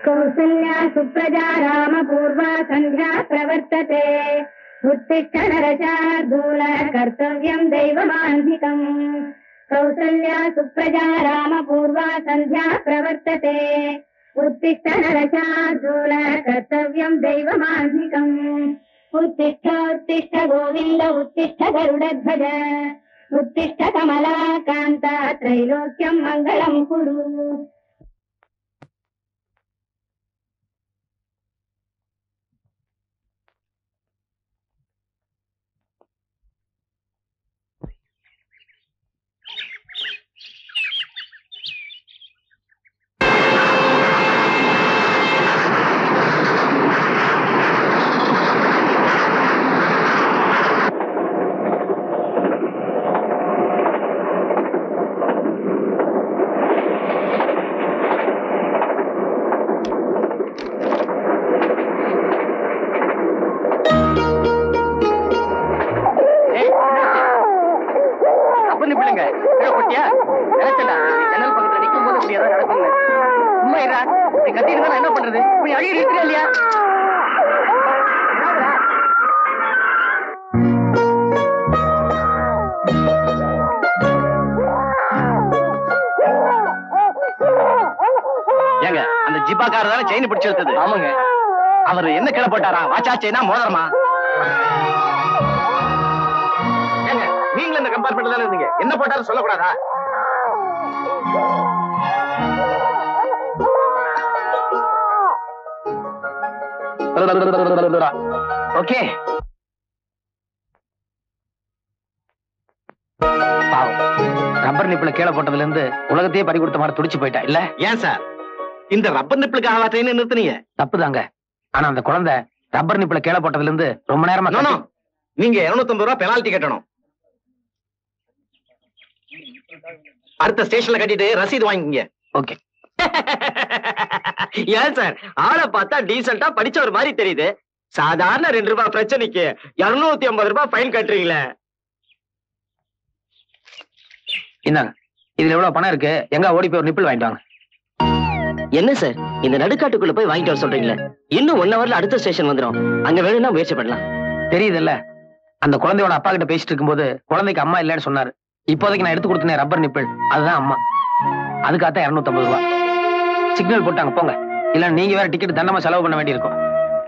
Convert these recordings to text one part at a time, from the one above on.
कौसल्या सुप्रजा रामपूर्वा सन्ध्या प्रवर्तते उत्तिष्ठ नरशार्दूल कर्तव्यं दैवमान्धिकम् कौसल्या सुप्रजा रामपूर्वा सन्ध्या प्रवर्तते उत्तिष्ठ नरशार्दूल कर्तव्यं दैवमान्धिकम् उत्तिष्ठ उत्तिष्ठ गोविन्द उत्तिष्ठ गरुडध्वज उत्तिष्ठ कमलाकान्ता त्रैलोक्यं मङ्गलं कुरु. என்ன பண்றது? இல்லையா? ஏங்க அந்த ஜிப்பாக்காரர் தானே செயின் பிடிச்சு எடுத்தது? ஆமாங்க. அவர் என்ன கிளை போட்டாரா? வாச்சா செயினா மோதிரமா? ஏங்க நீங்களும் இந்த கம்பார்ட்மெண்ட்ல தானே இருந்தீங்க, என்ன போட்டாரு சொல்லக்கூடாதா? ஓகே. ரப்பர் நிப்பிள கீழே போட்டதுல இருந்து உலகத்தையே பறி கொடுத்த மாதிரி துடிச்சு போயிட்டா இல்ல? ஏன் சார் இந்த ரப்பர் நிப்பிளுக்கு ஆவாட்டைன்னு நிறுத்துனீங்க? தப்புதாங்க. ஆனா அந்த குழந்தை ரப்பர் நிப்பிள கீழே போட்டதுல இருந்து ரொம்ப நேரமா நீங்க 250 ரூபாய் பெனால்டி கட்டணும். அடுத்த ஸ்டேஷன்ல கட்டிட்டு ரசீது வாங்கிங்க. ஓகே. ஏன் சார் ஆளை பார்த்தா டீசென்ட்டா படிச்ச ஒரு மாதிரி தெரியுது, சாதாரண 2 ரூபாய் பிரச்சனைக்கு 250 ரூபாய் ஃபைன் கட்டுறீங்களே. இந்தாங்க, இதுல எவ்வளவு பணம் இருக்கு, எங்க ஓடி போய் ஒரு நிப்பிள் வாங்கிட்டு வாங்க. என்ன சார் இந்த நடுக்காட்டுக்குள்ள போய் வாங்கிட்டு வர சொல்றீங்களே? இன்னும் 1 ஹவர்ல அடுத்த ஸ்டேஷன் வந்துடும், அங்க வேணும்னா முயற்சி பண்ணலாம். தெரியுதுல்ல, அந்த குழந்தையோட அப்பா கிட்ட பேசிட்டு இருக்கும்போது குழந்தைக்கு அம்மா இல்லைன்னு சொன்னாரு. இப்போதைக்கு நான் எடுத்து கொடுத்தேன் ரப்பர் நிப்பிள், அதுதான் அம்மா. அதுக்காக 250 ரூபாய். சிக்னல் போட்டாங்க போங்க, இல்ல நீங்க வேற டிக்கெட் தண்டமா செலவு பண்ண வேண்டியிருக்கும்.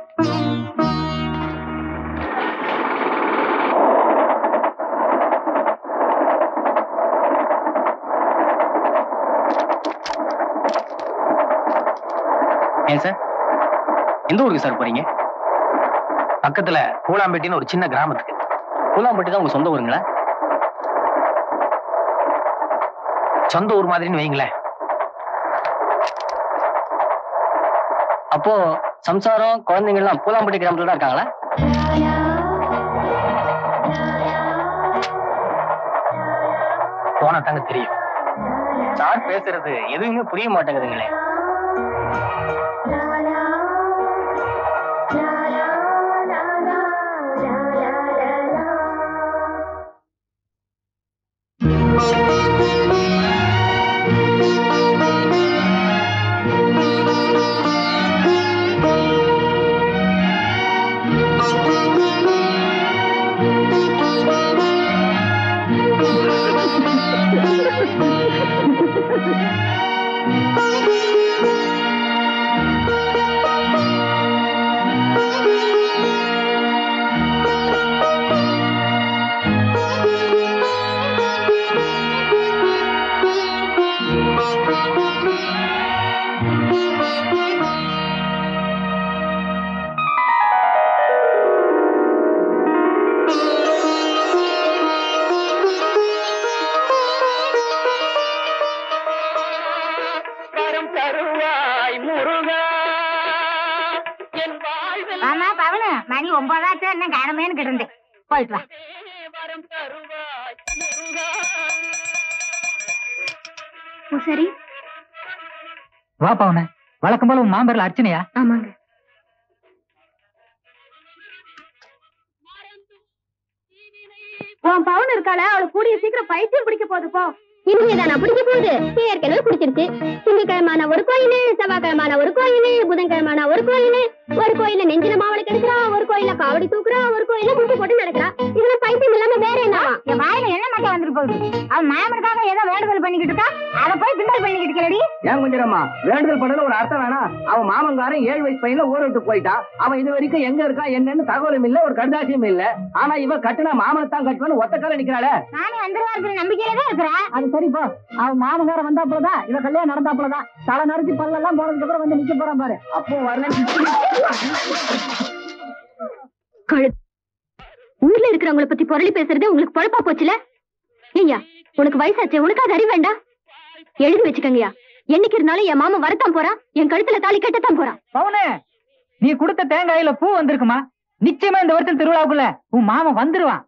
ஏன் சார் எந்த ஊருக்கு சார் போறீங்க? பக்கத்துல பூலாம்பேட்டின்னு ஒரு சின்ன கிராமத்துக்கு. பூலாம்பேட்டி தான் உங்க சொந்த ஊருங்களா? சொந்த ஊர் மாதிரின்னு வைங்களேன். அப்போ சம்சாரம் குழந்தைங்க எல்லாம் பூலாம்பட்டி கிராமத்துல தான் இருக்காங்களா? போனா தாங்க தெரியும். சார் பேசுறது எதுவுமே புரிய மாட்டேங்குதுங்களே. மணி 9 என்ன காணமேன்னு கிடந்தேன். போயிட்டு வா. சரி வா பவுன. வழக்கம் போல உன் மாம்பரில் அர்ச்சனையா? ஆமாங்க. உன் பவுன் இருக்காள, அவளை கூடிய சீக்கிரம் பைத்தியம் பிடிக்க போகுது போ. இனிமேதான் நான் பிடிக்க போகுது. ஏற்கனவே பிடிச்சிருச்சு. திங்கக்கிழமான ஒரு கோயில், செவ்வாய்க்கிழமான ஒரு கோயில், புதன்கிழமான ஒரு கோயில். ஒரு கோயில நெஞ்சில மாவளை கெடுக்கிறா, ஒரு கோயில காவடி தூக்குறா, ஒரு கோயில குட்டி போட்டு நடக்கிறா. இதுல பைத்தியம் இல்லாம வேற என்ன? என் வாயில என்ன மாட்டா வந்துட்டு போகுது. அவன் மாமனுக்காக ஏதோ வேண்டுதல் பண்ணிக்கிட்டு இருக்கா, அதை போய் பிண்டல் பண்ணிக்கிட்டு இருக்கடி. ஏன் கொஞ்சமா வேண்டுதல் பண்ணல ஒரு அர்த்தம் வேணாம். அவன் மாமங்காரன் 7 வயசு பையன்ல ஊரை விட்டு போயிட்டா. அவன் இது வரைக்கும் எங்க இருக்கா என்னன்னு தகவலும் இல்ல, ஒரு கடுதாசியும் இல்ல. ஆனா இவன் கட்டுனா மாமனத்தான் கட்டுவான்னு ஒத்த கால நிக்கிறாளே. நானே வந்துருவாரு நம்பிக்கையில தான் இருக்கிறேன். அது சரி போ. அவன் மாமங்கார வந்தாப்புலதான் இவ கல்யாணம் நடந்தாப்புலதான். தலை நரைச்சு பல்லெல்லாம் போனதுக்கு அப்புறம் வந்து நிக்க போறான் பாரு. அப்போ வரல. ஊர்ல இருக்கிறவங்களை பத்தி பொருளி பேசுறது உங்களுக்கு பொழப்பா போச்சுல. ஐயா உனக்கு வயசாச்சு, உனக்கு அது அறிவு வேண்டாம். எழுதி வச்சுக்கங்கய்யா. என்னைக்கு இருந்தாலும் என் மாமா வரத்தான் போறான், என் கழுத்துல தாலி கட்டத்தான் போறான். பவுனே, நீ கொடுத்த தேங்காயில பூ வந்திருக்குமா? நிச்சயமா இந்த வருஷம் திருவிழாவுக்குள்ள உன் மாமா வந்துருவான்.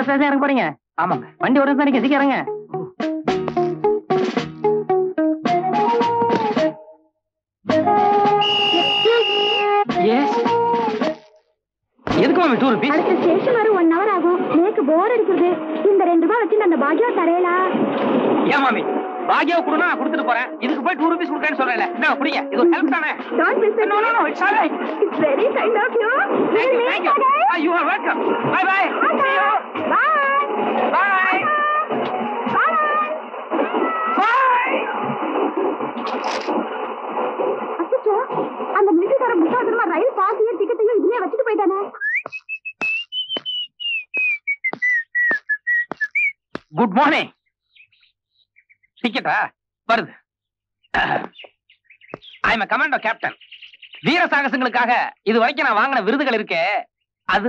ஸ்டேஷன் இறங்க போறீங்க? ஆமாங்க. வண்டி ஒரு நிமிஷம் சீக்கிரம் இறங்க. எதுக்கு மாமி 2 rupees? அடுத்த ஸ்டேஷன் வர 1 hour ஆகும். எனக்கு போர் அடிக்குது. இந்த 2 ரூபாய் வச்சு அந்த பாக்கியா தரேலா? ஏன் மாமி பாக்கியா கொடுனா நான் கொடுத்துட்டு போறேன். இதுக்கு போய் 2 rupees கொடுக்கறேன்னு சொல்றேன்ல. நான் குடிங்க. இது ஒரு ஹெல்ப் தானே. Don't miss it. No, it's all right. It's very kind of you. Thank you. You are welcome. Bye. See you. Bye. Bye. அச்சச்சோ, அந்த மிலிட்டரிக்கார முட்டாள்தனமா ரயில் பாஸையும் டிக்கெட்டையும் இதுலயே வச்சுட்டு போயிட்டானே. Good morning. டிக்கெட்டா வருது. I am commando captain. வீர சாகசங்களுக்காக இது வரைக்கும் நான் வாங்கின விருதுகள் இருக்கே அது.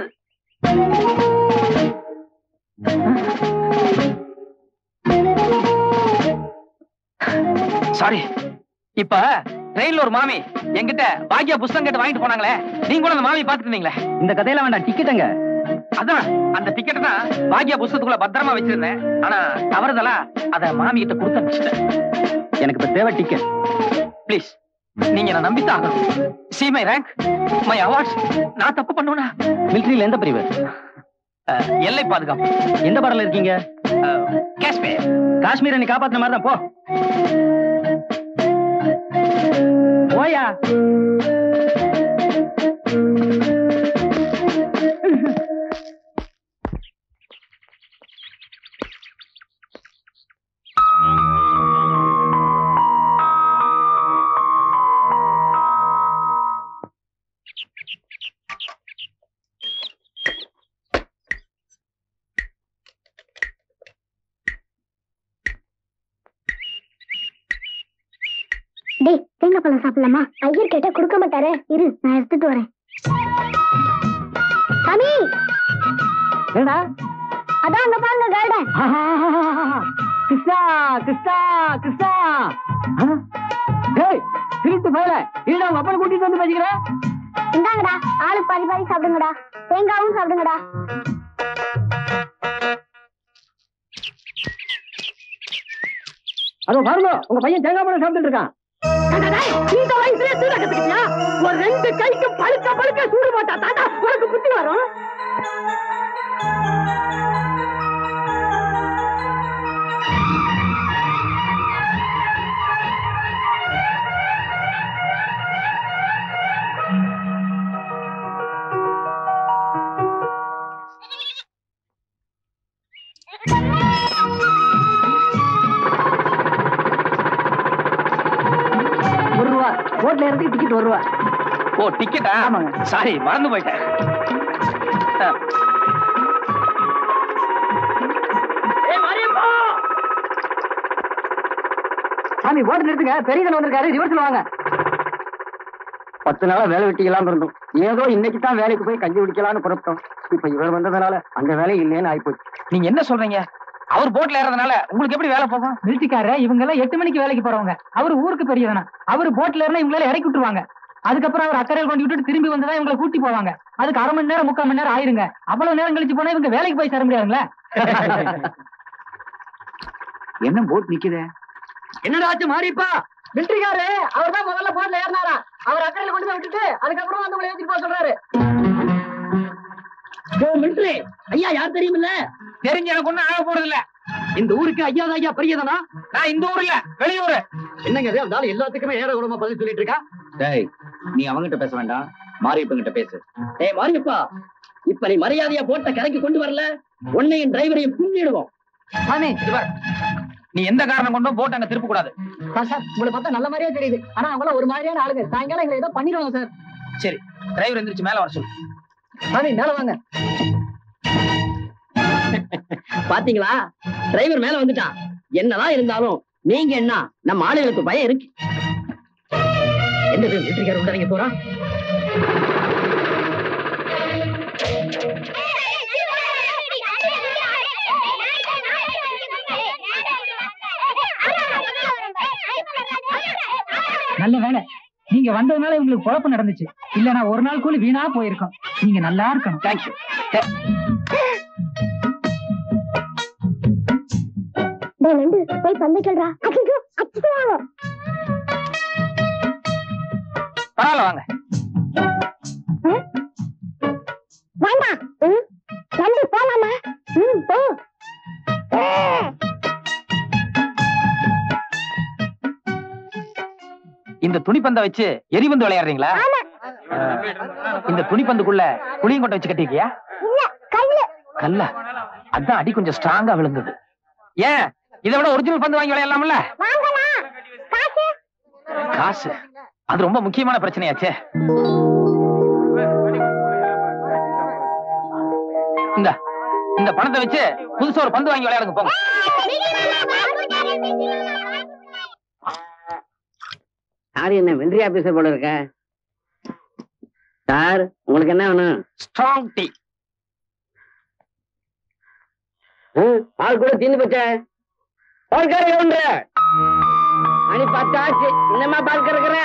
சாரி. இப்ப ட்ரெயின்ல ஒரு மாமி என்கிட்ட பாக்கியா புஸ்தகம் கேட்டு வாங்கிட்டு போனாங்களே, நீங்க கூட அந்த மாமி பாத்துட்டு இருந்தீங்களே. இந்த கதையில வேண்டாம், டிக்கெட்டுங்க. அதான் அந்த டிக்கெட் தான் பாக்கியா புஸ்தகத்துக்குள்ள பத்திரமா வச்சிருந்தேன். ஆனா தவறுதலா அத மாமி கிட்ட கொடுத்து அனுப்பிச்சிட்டேன். எனக்கு இப்ப தேவை டிக்கெட். ப்ளீஸ் நீங்க என்ன நம்பித்தான் ஆகணும். See my rank, my awards. நான் தப்பு பண்ணுவேனா? மிலிட்டரியில எந்த பிரிவு? எல்லை பாதுகாப்பு. எந்த படல இருக்கீங்க? காஷ்மீர். காஷ்மீரை நீ காப்பாத்துற மாதிரி தான். போ போயா. டேய், தேங்காய் பழம் சாப்பிடலாமா? ஐயர் கேட்டா கொடுக்க மாட்டாரே. இரு, நான் எடுத்துட்டு வரேன். சாமி, ஏடா அதான் அங்க பாருங்க கார்டன். கிருஷ்ணா கிருஷ்ணா கிருஷ்ணா. டேய் திருட்டு போல இல்ல, உங்க அப்பனை கூட்டிட்டு வந்து பேசிக்கிறேன். இந்தாங்கடா, ஆளுக்கு பாதி பாதி சாப்பிடுங்கடா. தேங்காவும் சாப்பிடுங்கடா. அதோ பாருங்க, உங்க பையன் தேங்காய் பழம் சாப்பிட்டு இருக்கான். இந்த வயசுல சூட கத்துக்கிட்டியா? ஒரு 2 கைக்கு பழுக்க சூடு போட்டா தாத்தா உனக்கு புத்தி வரும். போட்ல இருந்து டிக்கெட் 1 ரூபா. ஓ டிக்கெட்டா? ஆமாங்க. சாரி மறந்து போயிட்டேன். சாமி போட்டு நிறுத்துங்க, பெரிய கண்ணு வந்திருக்காரு, ரிவர்ஸ்ல வாங்க. 10 நாளா வேலை வெட்டிக்கலாம் இருந்தோம். ஏதோ இன்னைக்கு தான் வேலைக்கு போய் கஞ்சி குடிக்கலாம்னு புறப்பட்டோம். இப்ப இவர் வந்ததுனால அந்த வேலை இல்லைன்னு ஆயிப்போச்சு. நீங்க என்ன சொல்றீங்க? அவர் போட்ல ஏறதுனால உங்களுக்கு எப்படி வேலை போகும்? மிலிட்டரிக்கார இவங்க எல்லாம் 8 மணிக்கு வேலைக்கு போறவங்க. அவரு ஊருக்கு பெரியவனா. அவரு போட்ல இருந்தா இவங்களால இறக்கி விட்டுருவாங்க. அதுக்கப்புறம் அவர் அக்கறையில் கொண்டு விட்டுட்டு திரும்பி வந்ததான் இவங்களை கூட்டி போவாங்க. அதுக்கு 1/2 மணி நேரம் 3/4 மணி நேரம் ஆயிருங்க. அவ்வளவு நேரம் கழிச்சு போனா இவங்க வேலைக்கு போய் சேர முடியாதுங்களா? என்ன போட் நிக்குது? என்னடா ஆச்சு மாறிப்பா? மிலிட்டரிக்காரு அவர் தான் முதல்ல போட்ல ஏறினாரா. அவர் அக்கறையில் கொண்டு போய் விட்டுட்டு அதுக்கப்புறம் வந்து உங்களை ஏற்றிட்டு போக சொல்றாரு. மிலிட்டரி ஐயா யார் தெரியுமில்ல? தெரிஞ்சு எனக்கு ஒண்ணும் ஆக போறது இல்ல. இந்த ஊருக்கு ஐயா தான் ஐயா பெரியதானா? நான் இந்த ஊர் இல்ல, வெளியூர். என்னங்க அது? அதனால எல்லாத்துக்குமே ஏற கூடமா பதில் சொல்லிட்டு இருக்கா? டேய் நீ அவங்கிட்ட பேச வேண்டாம், மாரியப்பங்கிட்ட பேசு. டேய் மாரியப்பா, இப்ப நீ மரியாதையா போட்ட கரைக்கு கொண்டு வரல, உன்னையும் டிரைவரையும் புண்ணிடுவோம். சாமி நீ எந்த காரணம் கொண்டும் போட்டு அங்க திருப்ப கூடாது. சார் உங்களை பார்த்தா நல்ல மாதிரியே தெரியுது. ஆனா அவங்கள ஒரு மாதிரியான ஆளுங்க. சாயங்காலம் எங்களை ஏதோ பண்ணிடுவாங்க சார். சரி டிரைவர் எந்திரிச்சு மேல வர சொல்லு. சாமி மேல வாங்க. பாத்தீங்களா, டிரைவர் மேல வந்துட்டான். என்னதான் இருந்தாலும் நீங்க என்ன நம்ம ஆளுகளுக்கு பயம் இருக்கு. என்ன மிலிட்டரிக்கார உடனே போறான். நல்ல வேலை நீங்க வந்ததுனால உங்களுக்கு குழப்பம் நடந்துச்சு. இல்ல நான் ஒரு நாள் கூலி வீணா போயிருக்கோம். நீங்க நல்லா இருக்கணும். தேங்க்யூ. நண்டு போய் பந்தைக்கல்றா. அச்சோ அச்சுவாங்க. பரவாயில்ல வாங்க. வேண்டாம். நண்டு போலாமா? போ. இந்த துணிப்பந்தை வச்சு எரிபந்து விளையாடுறீங்களா? இந்த துணிப்பந்துக்குள்ள புளியும் கொட்டை வச்சு கட்டிருக்கியா? கல்ல அதான் அடி கொஞ்சம் ஸ்ட்ராங்கா விழுந்தது. ஏன் இதை விட ஒரிஜினல் பந்து வாங்கி விளையாடலாம்ல? காசு அது ரொம்ப முக்கியமான பிரச்சனையாச்சே. இந்த பணத்தை வச்சு புதுசா ஒரு பந்து வாங்கி விளையாடுங்க போங்க. சார் என்ன வென்றி ஆபீசர் போல இருக்க? சார் உங்களுக்கு என்ன வேணும்? Strong tea. பால் கூட தீர்ந்து போச்ச. பால் கறக்க உண்டு. மணி 10 ஆச்சு. என்னமா பால் கறக்குற?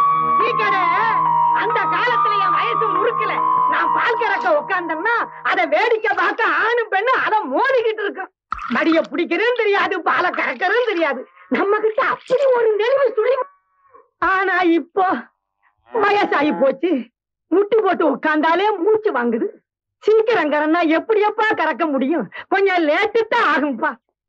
அந்த காலத்துல என் வயசு முறுக்கல. நான் பால் கறக்க உட்கார்ந்தேன்னா அதை வேடிக்கை பார்க்க ஆணும் பெண்ணு அதை மோதிக்கிட்டு இருக்கும். மடிய பிடிக்கிறதும் தெரியாது, பாலை கறக்கிறதும் தெரியாது. நம்ம கிட்ட அப்படி ஒரு நெளிவு சுழி. ஆனா இப்போ வயசாகி போச்சு. முட்டி போட்டு உட்கார்ந்தாலே மூச்சு வாங்குது. சீக்கிரம் கறன்னா எப்படியப்பா கறக்க முடியும்? கொஞ்சம் லேட்டு தான் ஆகும்பா.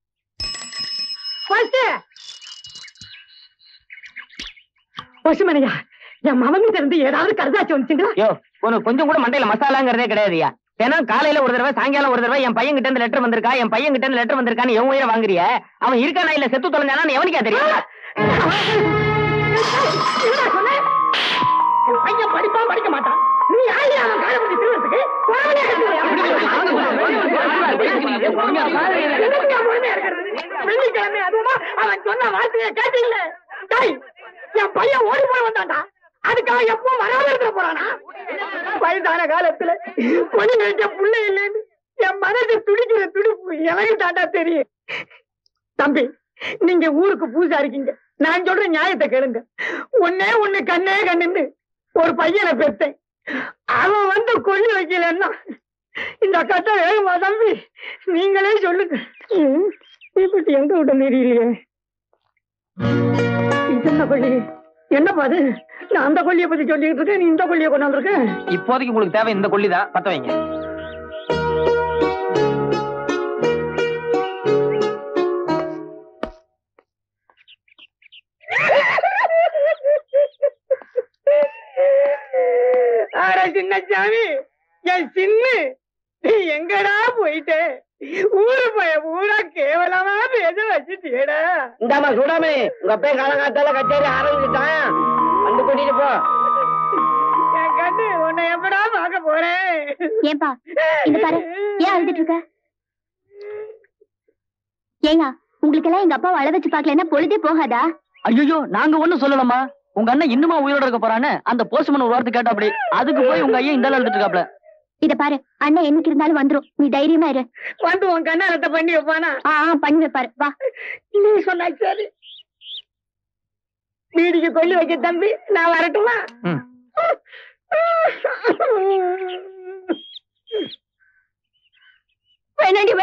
பசுமனையா, என் மகன்கிட்ட இருந்து ஏதாவது கருதாச்சு வந்துச்சுங்களா? உனக்கு கொஞ்சம் கூட மண்டையில மசாலாங்கிறதே கிடையாதுயா. ஏன்னா காலையில ஒரு தடவை சாயங்காலம் ஒரு தடவை என் பையன் கிட்ட இருந்து லெட்டர் வந்திருக்கா, என் பையன் கிட்ட இருந்து லெட்டர் வந்திருக்கான்னு எவன் உயிரை வாங்குறிய? அவன் இருக்கானா இல்ல செத்து தொலைஞ்சானு எவனுக்கா தெரியும்? பையன் படிப்பா படிக்க மாட்டான். நீ யாரு அவன் காலை பத்தி திருவத்துக்கு? வெள்ளிக்கிழமை அதுமா அவன் சொன்ன வார்த்தையை கேட்டீங்கள? என் பையன் ஓடி போய் வந்தான்டா. அதுக்காக எப்போ வராம இருக்க போறானா? வயதான காலத்துல கொஞ்சம் நினைச்ச புள்ள இல்லைன்னு என் மனசு துடிக்கிற துடிப்பு எனக்கு தாண்டா தெரியும். தம்பி, நீங்க ஊருக்கு பூசா இருக்கீங்க. நான் சொல்ற நியாயத்தை கேளுங்க. ஒண்ணு கண்ணே கண்ணுன்னு ஒரு பையனை பெற்றேன். அவன் வந்து கொல்லி வைக்கலன்னா இந்த கட்ட வேணுமா தம்பி? நீங்களே சொல்லுங்க. இப்படி எங்க விட மீறியிலையே. என்ன கொல்லி? என்ன பாது? நான் அந்த கொல்லியை பத்தி சொல்லிட்டு இருக்கேன், நீ இந்த கொல்லியை கொண்டு வந்திருக்கேன். இப்போதைக்கு உங்களுக்கு தேவை இந்த கொல்லிதான். பத்த வைங்க. சின்னசாமி, என் சின்ன எங்கடா போயிட்டே? ஊரு போய ஊரா கேவலமா பேச வச்சுட்டேடா. இந்தாமா சூடாமே, உங்க அப்பே காலங்காத்தால கச்சேரி ஆரம்பிச்சுட்டான். வந்து கூட்டிட்டு போ. என் கண்ணு உன்னை எப்படா பார்க்க போறேன்? ஏன்பா இந்த பாரு, ஏன் அழுதுட்டு இருக்க? ஏங்க உங்களுக்கு எல்லாம் எங்க அப்பா வள வச்சு பாக்கலன்னா பொழுதே போகாதா? ஐயோ, நாங்க ஒண்ணும் சொல்லலாமா? உங்க அண்ணன் இன்னுமா உயிரோட இருக்க போறான்னு அந்த போஸ்ட்மேன் ஒரு வார்த்தை கேட்டா அப்படி. அதுக்கு போய் உங்க ஐயா இந்த அழுதுட்டு இருக்காப்ல. இத பாரு, அண்ணன் என்னைக்கு இருந்தாலும் வந்துரும். நீ தைரியமா இரு. வந்து உன் கண்ணாலத்தை பண்ணி வைப்பானா? பண்ணி வைப்பாரு. வா, நீ சொன்னா சரி. வீடிக்கு கொல்லி வைக்க தம்பி, நான் வரட்டுமா? வேணாண்டி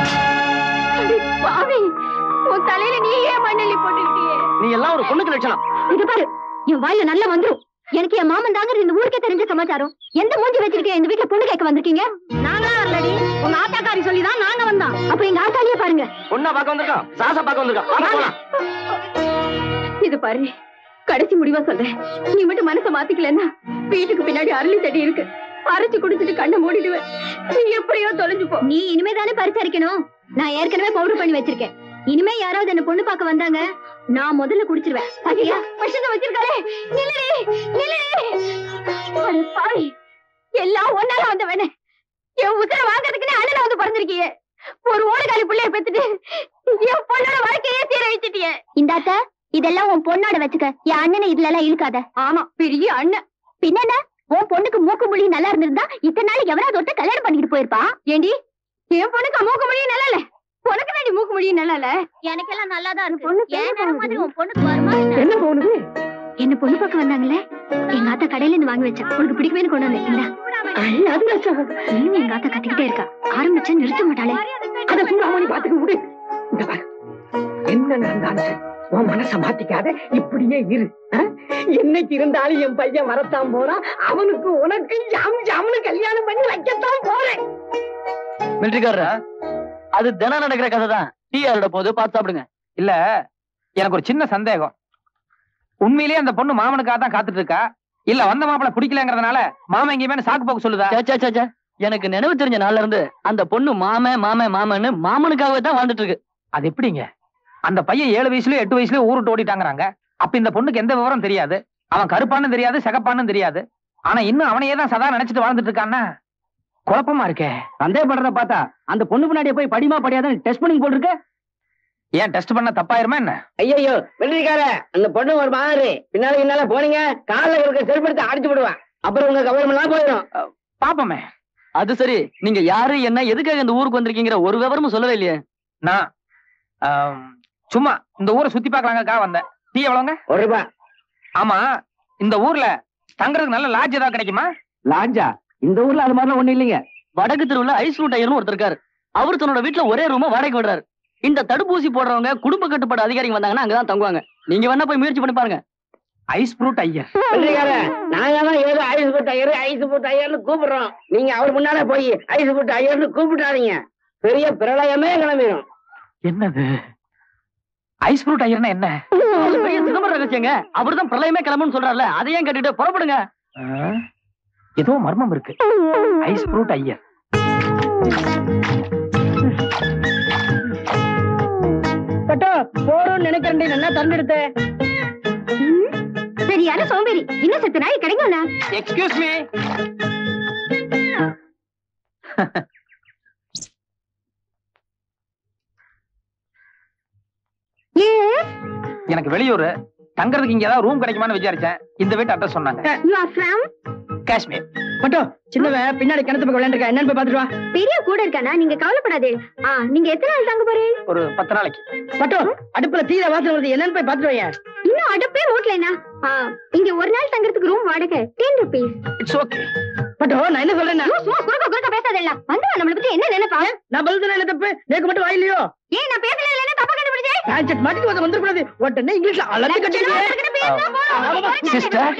பாவி, உன் தலையில நீ ஏன் மண்ணெல்லி போட்டுக்கிட்டியே? நீ எல்லாம் ஒரு பொண்ணுக்கு லட்சணம். இது பாரு, என் வாயில நல்லா வந்துரும். எனக்கு என் மாமன் தாங்க இந்த ஊருக்கே தெரிஞ்ச சமாச்சாரம். எந்த மூஞ்சி வச்சிருக்கேன் இந்த வீட்டுல பொண்ணு கேட்க வந்திருக்கீங்க? நாங்களா வரலடி, உங்க ஆத்தாக்காரி சொல்லிதான் நாங்க வந்தோம். அப்ப எங்க ஆத்தாலியே பாருங்க. பொண்ணா பார்க்க வந்திருக்கோம், சாசா பார்க்க வந்திருக்கோம். இது பாரு, கடைசி முடிவா சொல்றேன். நீ மட்டும் மனசை மாத்திக்கலன்னா வீட்டுக்கு பின்னாடி அரளி செடி இருக்கு, பறிச்சு குடிச்சிட்டு கண்ணை மூடிடுவேன். நீ எப்படியோ தொலைஞ்சு போ. நீ இனிமே தானே பறிச்சரிக்கணும். நான் ஏற்கனவே பவுடர் பண்ணி வச்சிருக்கேன். இனிமே யாராவது என்ன பொண்ணு பார்க்க வந்தாங்க, நான் முதல்ல குடிச்சிருவேன். பாத்தியா பசங்க வச்சிருக்காளே. எல்லாம் ஒன்னால வந்தவனே. என் உத்தர வாங்கறதுக்குன்னு அண்ணனை வந்து பிறந்திருக்கியே. ஒரு ஓடுகாலி பிள்ளைய பெத்துட்டு என் பொண்ணோட வாழ்க்கையே சீர வச்சுட்டியே. இந்தாத்த, இதெல்லாம் உன் பொண்ணோட வச்சுக்க. என் அண்ணனை இதுல எல்லாம் இழுக்காத. ஆமா, பெரிய அண்ணன். பின்ன உன் பொண்ணுக்கு மூக்கு மொழி நல்லா இருந்திருந்தா இத்தனை நாள் எவராவது ஒருத்த கல்யாணம் பண்ணிட்டு போயிருப்பா. ஏண்டி, என் பொண்ணுக்கு மூக்கு மொழியும் நல்லா இல்ல, உனக்கு வேண்டி மூக்கு மொழியும் நல்லா இல்ல. எனக்கெல்லாம் நல்லாதான் இருக்கு. ஏன் மாதிரி உன் பொண்ணுக்கு வருமா? என்ன போகுது? என்ன பொண்ணு பார்க்க வந்தாங்களே, எங்க ஆத்தா கடையில இருந்து வாங்கி வச்சேன். உனக்கு பிடிக்கவே கொண்டு வந்தேன். இன்னும் எங்க ஆத்தா கத்திக்கிட்டே இருக்கா. ஆரம்பிச்சா நிறுத்த மாட்டாளே. அதை சூடாமணி பாத்துக்க விடு. என்ன நடந்தாலும் சரி, உன் மனச மாத்திக்காத, இப்படியே இரு. என்னைக்கு இருந்தாலும் என் பையன் வரத்தான் போறான். அவனுக்கு உனக்கு ஜாம் ஜாம்னு கல்யாணம் பண்ணி வைக்கத்தான் போறேன். மிலிட்டரிக்காரரா, அது தினம் நடக்கிற கதை தான். டீ யாரோட போது பார்த்து சாப்பிடுங்க. இல்ல, எனக்கு ஒரு சின்ன சந்தேகம். உண்மையிலேயே அந்த பொண்ணு மாமனுக்காக தான் காத்துட்டு இருக்கா, இல்ல வந்த மாப்பிள பிடிக்கலங்கிறதுனால மாமன் எங்கேயுமே சாக்கு போக்கு சொல்லுதா? எனக்கு நினைவு தெரிஞ்ச நாள்ல இருந்து அந்த பொண்ணு மாமன்னு மாமனுக்காகவே தான் வாழ்ந்துட்டு இருக்கு. அது எப்படிங்க? அந்த பையன் 7 வயசுலயோ 8 வயசுலயோ ஊருட்டு ஓடிட்டாங்கறாங்க. அப்ப இந்த பொண்ணுக்கு எந்த விவரம் தெரியாது. அவன் கருப்பான்னு தெரியாது, சிகப்பான்னு தெரியாது. ஆனா இன்னும் அவனையே தான் சதா நினைச்சிட்டு வாழ்ந்துட்டு இருக்கான்னா குழப்பமா இருக்கே. சந்தேகப்படுறத பார்த்தா அந்த பொண்ணு பின்னாடியே போய் படிமா படியாதான் டெஸ்ட் பண்ணி போட்டுருக்க. ஏன் டெஸ்ட் பண்ண தப்பாயிருமா என்ன? ஐயோ வெள்ளிக்கார, அந்த பொண்ணு ஒரு மாதிரி பின்னால போனீங்க, காலில் இருக்க செருப்படுத்தி அடிச்சு விடுவான். அப்புறம் உங்க கவனம் எல்லாம் போயிடும். பாப்போமே. அது சரி, நீங்க யாரு என்ன எதுக்காக இந்த ஊருக்கு வந்திருக்கீங்கிற ஒரு விவரமும் சொல்லவே இல்லையே. நான் சும்மா இந்த ஊரை சுத்தி பார்க்கலாங்கக்கா வந்தேன். டீ எவ்வளவுங்க? ₹1. ஆமா, இந்த ஊர்ல தங்குறதுக்கு நல்ல லாட்ஜ் ஏதாவது கிடைக்குமா? லாட்ஜா? இந்த ஊர்ல அது மாதிரிலாம் ஒண்ணு இல்லைங்க. வடக்கு தெருவுல ஐஸ் ரூட் ஐயர்னு ஒருத்தர் இருக்காரு. அவர் தன்னோட வீட்டுல ஒரே ரூம வாடகைக்கு விடுறாரு. இந்த தடுப்பூசி போடுறவங்க குடும்ப கட்டுப்பாடு அதிகாரிங்க வந்தாங்கன்னா அங்கதான் தங்குவாங்க. நீங்க வேணா போய் முயற்சி பண்ணி பாருங்க. Ice fruit Iyer. நாங்க தான் ஏதோ ஐஸ் போட்டு ஐயர்னு கூப்பிடுறோம். நீங்க அவர் முன்னால போய் ஐஸ் போட்டு ஐயர்னு கூப்பிட்டாதீங்க. பெரிய பிரளயமே கிளம்பிடும். என்னது ஐஸ் ஃப்ரூட் ஐயர்னா என்ன? பெரிய சிதம்பரம் ரகசியங்க. அவர்தான் பிரளயமே கிளம்புன்னு சொல்றாருல, அதையும் கேட்டுட்டு புறப்படுங்க. ஏதோ மர்மம் இருக்கு. Ice fruit Iyer. போறோம்னு நினைக்கிறேன். நல்லா தந்துடுத்த சரியான சோம்பேறி. இன்னும் சத்து நாய் கிடைக்கும்ல. Excuse me. எனக்கு வெளியூர் தங்கறதுக்கு இங்க ஏதாவது ரூம் கிடைக்குமான்னு விசாரிச்சேன். இந்த வீட்டு அட்ரஸ் சொன்னாங்க. You are from? காஷ்மீர். பட்டோ, சின்னவன் பின்னாடி கிணத்து பக்கம் விளையாண்டுருக்கா, என்னன்னு போய் பாத்துட்டு வா. பெரிய கூட இருக்கானா? நீங்க கவலைப்படாதே. நீங்க எத்தனை நாள் தங்க போறீங்க? ஒரு 10 நாளைக்கு. பட்டோ, அடுப்புல தீர வாசனை வருது, என்னன்னு போய் பாத்துட்டு வாங்க. இன்னும் அடுப்பே மூட்டலைனா? இங்க ஒரு நாள் தங்கறதுக்கு ரூம் வாடகை ₹10. It's okay. பட்டோ, நான் என்ன சொல்றேன்? சும்மா குறுக்க பேசாதல்ல. வந்து நம்மள பத்தி என்ன நினைப்பா? நான் பதில் தரேன். என்ன தப்பு? நேக்கு மட்டும் வாயிலையோ? ஏன் நான் பேசல இல்ல தப்பா கண்டுபிடிச்சே? பேஞ்சட் மாட்டிட்டு வந்து கூடாது. உடனே இங்கிலீஷ்ல அளந்து கட்டிடுங்க. சிஸ்டர்,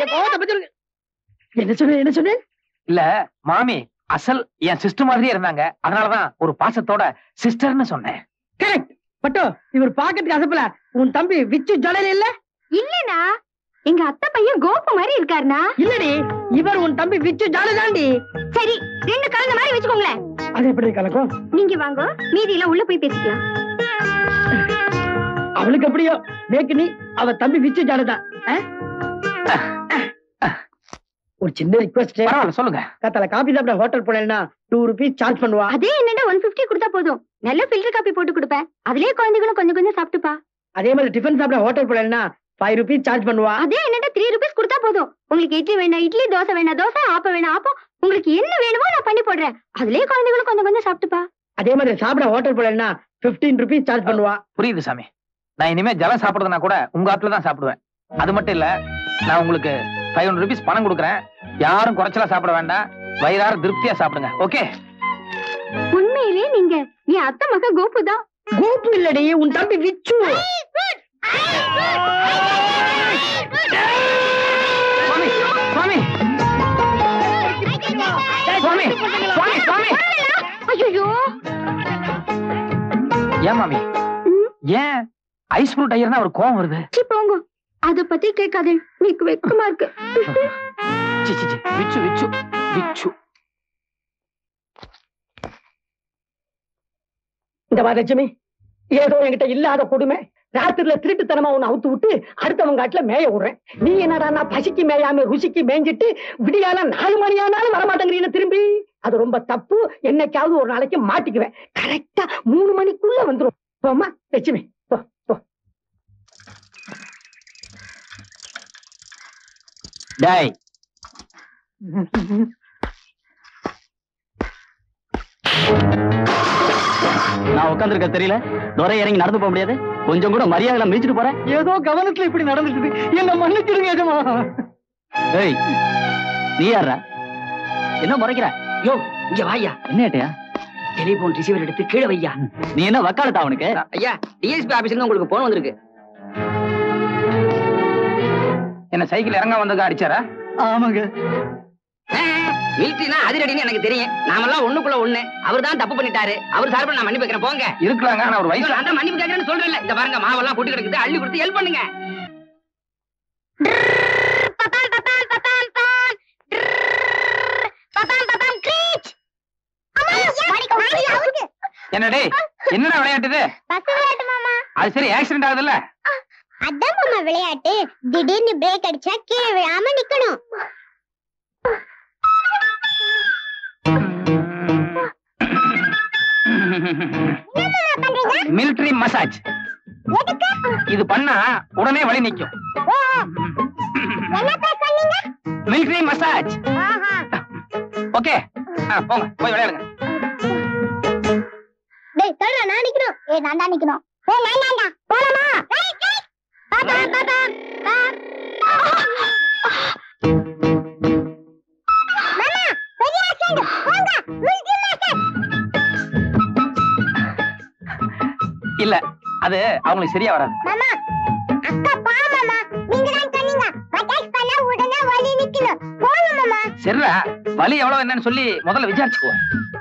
என்ன சொன்ன? இல்ல மாமி அசல் என் சிஸ்டர் மாதிரியே இருந்தாங்க. அதனாலதான் ஒரு பாசத்தோட சிஸ்டர்னு சொன்னேன். கரெக்ட். பட்டோ, இவர் பாக்கெட்டுக்கு அசப்பல. உன் தம்பி விச்சு ஜலையில இல்ல? இல்லனா எங்க அத்தை பையன் கோபு மாதிரி இருக்காருனா? இல்லடி, இவர் உன் தம்பி விச்சு ஜாலை தாண்டி. சரி, ரெண்டு கலந்த மாதிரி வச்சுக்கோங்களேன். அது எப்படி கலக்கும்? நீங்க வாங்க, மீதி எல்லாம் உள்ள போய் பேசிக்கலாம். அவளுக்கு எப்படியோ, நேக்கு நீ அவ தம்பி விச்சு ஜாலைதான். ஒரு சின்ன ரிக்வெஸ்ட். பரவாயில்ல சொல்லுங்க. கத்தால காபி சாப்பிட ஹோட்டல் போனேன்னா ₹2 சார்ஜ் பண்ணுவா. அதே என்னடா 150 கொடுத்தா போதும். நல்ல ஃபில்டர் காபி போட்டு கொடுப்பேன். அதுலயே குழந்தைகளும் கொஞ்சம் கொஞ்சம் சாப்பிட்டுப்பா. அதே மாதிரி டிஃபன் சாப்பிட ஹோட்டல் போனேன்னா ₹5 சார்ஜ் பண்ணுவா. அதே என்னடா ₹3 கொடுத்தா போதும். உங்களுக்கு இட்லி வேணா இட்லி, தோசை வேணா தோசை, ஆப்பம் வேணா ஆப்பம், உங்களுக்கு என்ன வேணுமோ நான் பண்ணி போடுறேன். அதுலயே குழந்தைகளும் கொஞ்சம் கொஞ்சம் சாப்பிட்டுப்பா. அதே மாதிரி சாப்பிட ஹோட்டல் போனேன்னா ₹15 சார்ஜ் பண்ணுவா. புரியுது சாமி. நான் இனிமே ஜலம் சாப்பிடுறதுனா கூட உங்க ஆத்துல தான் சாப்பிடுவேன். அது மட்டும் இல்ல, நான் உங்களுக்கு ₹500 பணம் கொடுக்குறேன். யாரும் குறைச்சலா சாப்பிட வேண்டாம். வயிறார திருப்தியா சாப்பிடுங்க. ஓகே? உண்மையிலே நீங்க என் அத்தை மக கோபு தான். கோபு இல்லடி, உன் தம்பி விச்சு. ஐயோ, ஏன் மாமி, ஏன் ஐஸ் ஃப்ரூட் ஐயர்னா ஒரு கோவம் வருது? போங்க, அத பத்தி கேட்காதே. நீக்கு வெக்கமா இருக்கு. விச்சு விச்சு விச்சு. இந்த லட்சுமி, ஏதோ என்கிட்ட இல்லாத கொடுமை. ராத்திரில திருட்டுத்தனமா உன்னை அவுத்து விட்டு அடுத்தவங்க காட்டுல மேய விடுறேன். நீ என்னடா நான் பசிக்கு மேயாம ருசிக்கு மேய்ஞ்சிட்டு விடியால 4 மணி ஆனாலும் வரமாட்டேங்கிறீன்னு திரும்பி. அது ரொம்ப தப்பு. என்னைக்காவது ஒரு நாளைக்கு மாட்டிக்குவேன். கரெக்டா 3 மணிக்குள்ள வந்துரும். போமா லட்சுமி, போ போ. டேய், நான் உட்கார்ந்திருக்க தெரியல? துரை இறங்கி நடந்து போக முடியாது? கொஞ்சம் கூட மரியாதை மீச்சிட்டு போறேன். ஏதோ கவனத்துல இப்படி நடந்துட்டு என்ன மன்னிச்சிருங்க எஜமா. ஏய், நீ யாரா? என்ன முறைக்கிற? யோ, இங்க வாயா. என்ன ஏட்டையா? டெலிபோன் ரிசீவர் எடுத்து கீழே வையா. நீ என்ன வக்காலத்தா அவனுக்கு? ஐயா, டிஎஸ்பி ஆபீஸ்ல உங்களுக்கு போன் வந்திருக்கு. என்ன சைக்கிள் இறங்க வந்ததுக்கு அடிச்சாரா? ஆமாங்க. மிலிட்டரினா அதிரடின்னு எனக்கு தெரியும். நாமெல்லாம் ஒண்ணுக்குள்ள ஒண்ணு. அவர் தான் தப்பு பண்ணிட்டாரு. அவர் சார்பில் நான் மன்னிப்பு கேட்கிறேன். போங்க. இருக்கலாங்க, ஆனா ஒரு வயசு அந்த மன்னிப்பு கேட்கறேன்னு சொல்றேன்ல. இந்த பாருங்க, மாவெல்லாம் போட்டு கிடக்குது, அள்ளி கொடுத்து ஹெல்ப் பண்ணுங்க. என்னடே, என்னடா விளையாட்டுது? அது சரி, ஆக்சிடென்ட் ஆகுதுல்ல? அதான் மாமா விளையாட்டு. திடீர்னு பிரேக் அடிச்சா கீழே விழாம நிக்கணும். மிலிட்டரி மசாஜ் இது பண்ணா உடனே வலி நிக்கும். Military massage. ஓகே, போங்க, போய் விளையாடுங்க. டேய் தரடா, நான் நிக்கணும். ஏய் நான் தான் நிக்கணும். ஏய் நான் தான்டா. போலாமா? தாத்தா தாத்தா மாமா பெரிய ஆக்சிடென்ட். போங்க, மிலிட்டரி மசாஜ். இல்ல, அது அவங்களுக்கு சரியா வராது. மாமா அக்கா பா மாமா, நீங்க தான் சொன்னீங்க மசாஜ் பண்ணா உடனே வலி நிக்கணும். போங்க மாமா. சரிடா, வலி எவ்வளவு என்னன்னு சொல்லி முதல்ல விசாரிச்சுக்கோ.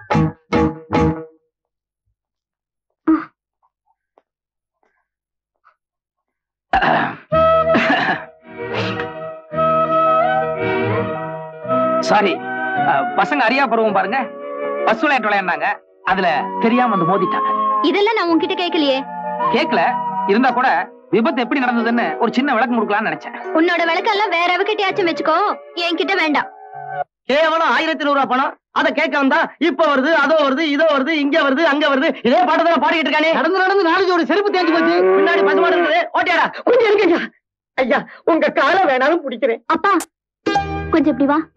சாரி, பசங்க அறியா பருவம் பாருங்க, பஸ் விளையாட்டு விளையாண்டாங்க, அதுல தெரியாம வந்து மோதிட்டாங்க. இதெல்லாம் நான் உன்கிட்ட கேட்கலையே. கேக்கல, இருந்தா கூட விபத்து எப்படி நடந்ததுன்னு ஒரு சின்ன விளக்கம் கொடுக்கலாம்னு நினைச்சேன். உன்னோட விளக்கெல்லாம் வேற அவகிட்டயாச்சும் வச்சுக்கோ, என்கிட்ட வேண்டாம். கேவலம் 1100 ரூபாய் பணம். அத கேட்க வந்தா இப்ப வருது, அதோ வருது, இதோ வருது, இங்க வருது, அங்க வருது. இதே பாட்டதான் பாடிக்கிட்டு இருக்கானே. நடந்து நடந்து 4 ஜோடி செருப்பு தேஞ்சு போச்சு. பின்னாடி பசுமாடு இருக்குது, ஓட்டியாடா. கொஞ்சம் இருக்கீங்க ஐயா, உங்க காலை வேணாலும் பிடிக்கிறேன். அப்பா கொஞ்சம் இப்படி வா.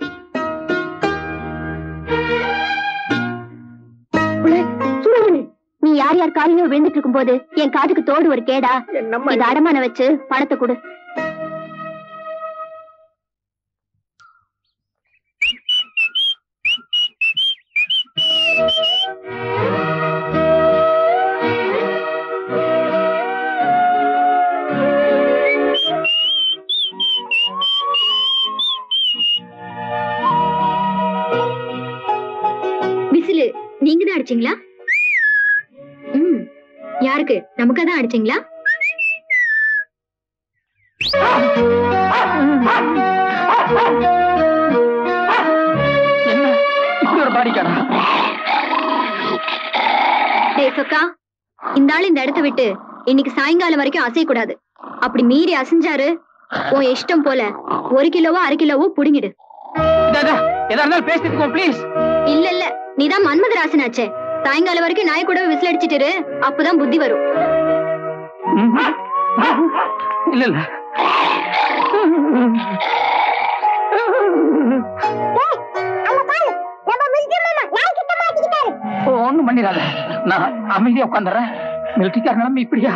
சுரமணி, நீ யார் யார் காலையும் விழுந்துட்டு இருக்கும் போது என் காதுக்கு தோடு ஒரு கேடா. என்னம்மா இத அடமான வச்சு பணத்தை கொடு. விசிலு நீங்க தான் அடிச்சீங்களா? யாருக்கு? நமக்கு தான் அடிச்சீங்களா? என்ன இப்படி ஒரு பாடிக்காரா? டேய் சொக்கா, இந்த ஆள் இந்த இடத்தை விட்டு இன்னைக்கு சாயங்காலம் வரைக்கும் அசையக்கூடாது. அப்படி மீறி அசைஞ்சாரு உன் இஷ்டம் போல 1 கிலோவோ 1/2 கிலோவோ புடுங்கிடு. எதா இருந்தாலும் பேசிட்டுக்கோ ப்ளீஸ். இல்ல இல்ல, நீதான் மன்மதராசனாச்சே. சாயங்காலம் வரைக்கும் நாய் கூட விசில் அடிச்சிட்டு, அப்பதான் புத்தி வரும். இல்ல இல்ல, ஒண்ணும் பண்ணிடாத, நான் அமைதியா உட்காந்துறேன். மிலிட்டரிக்கார நிலைமை இப்படியா?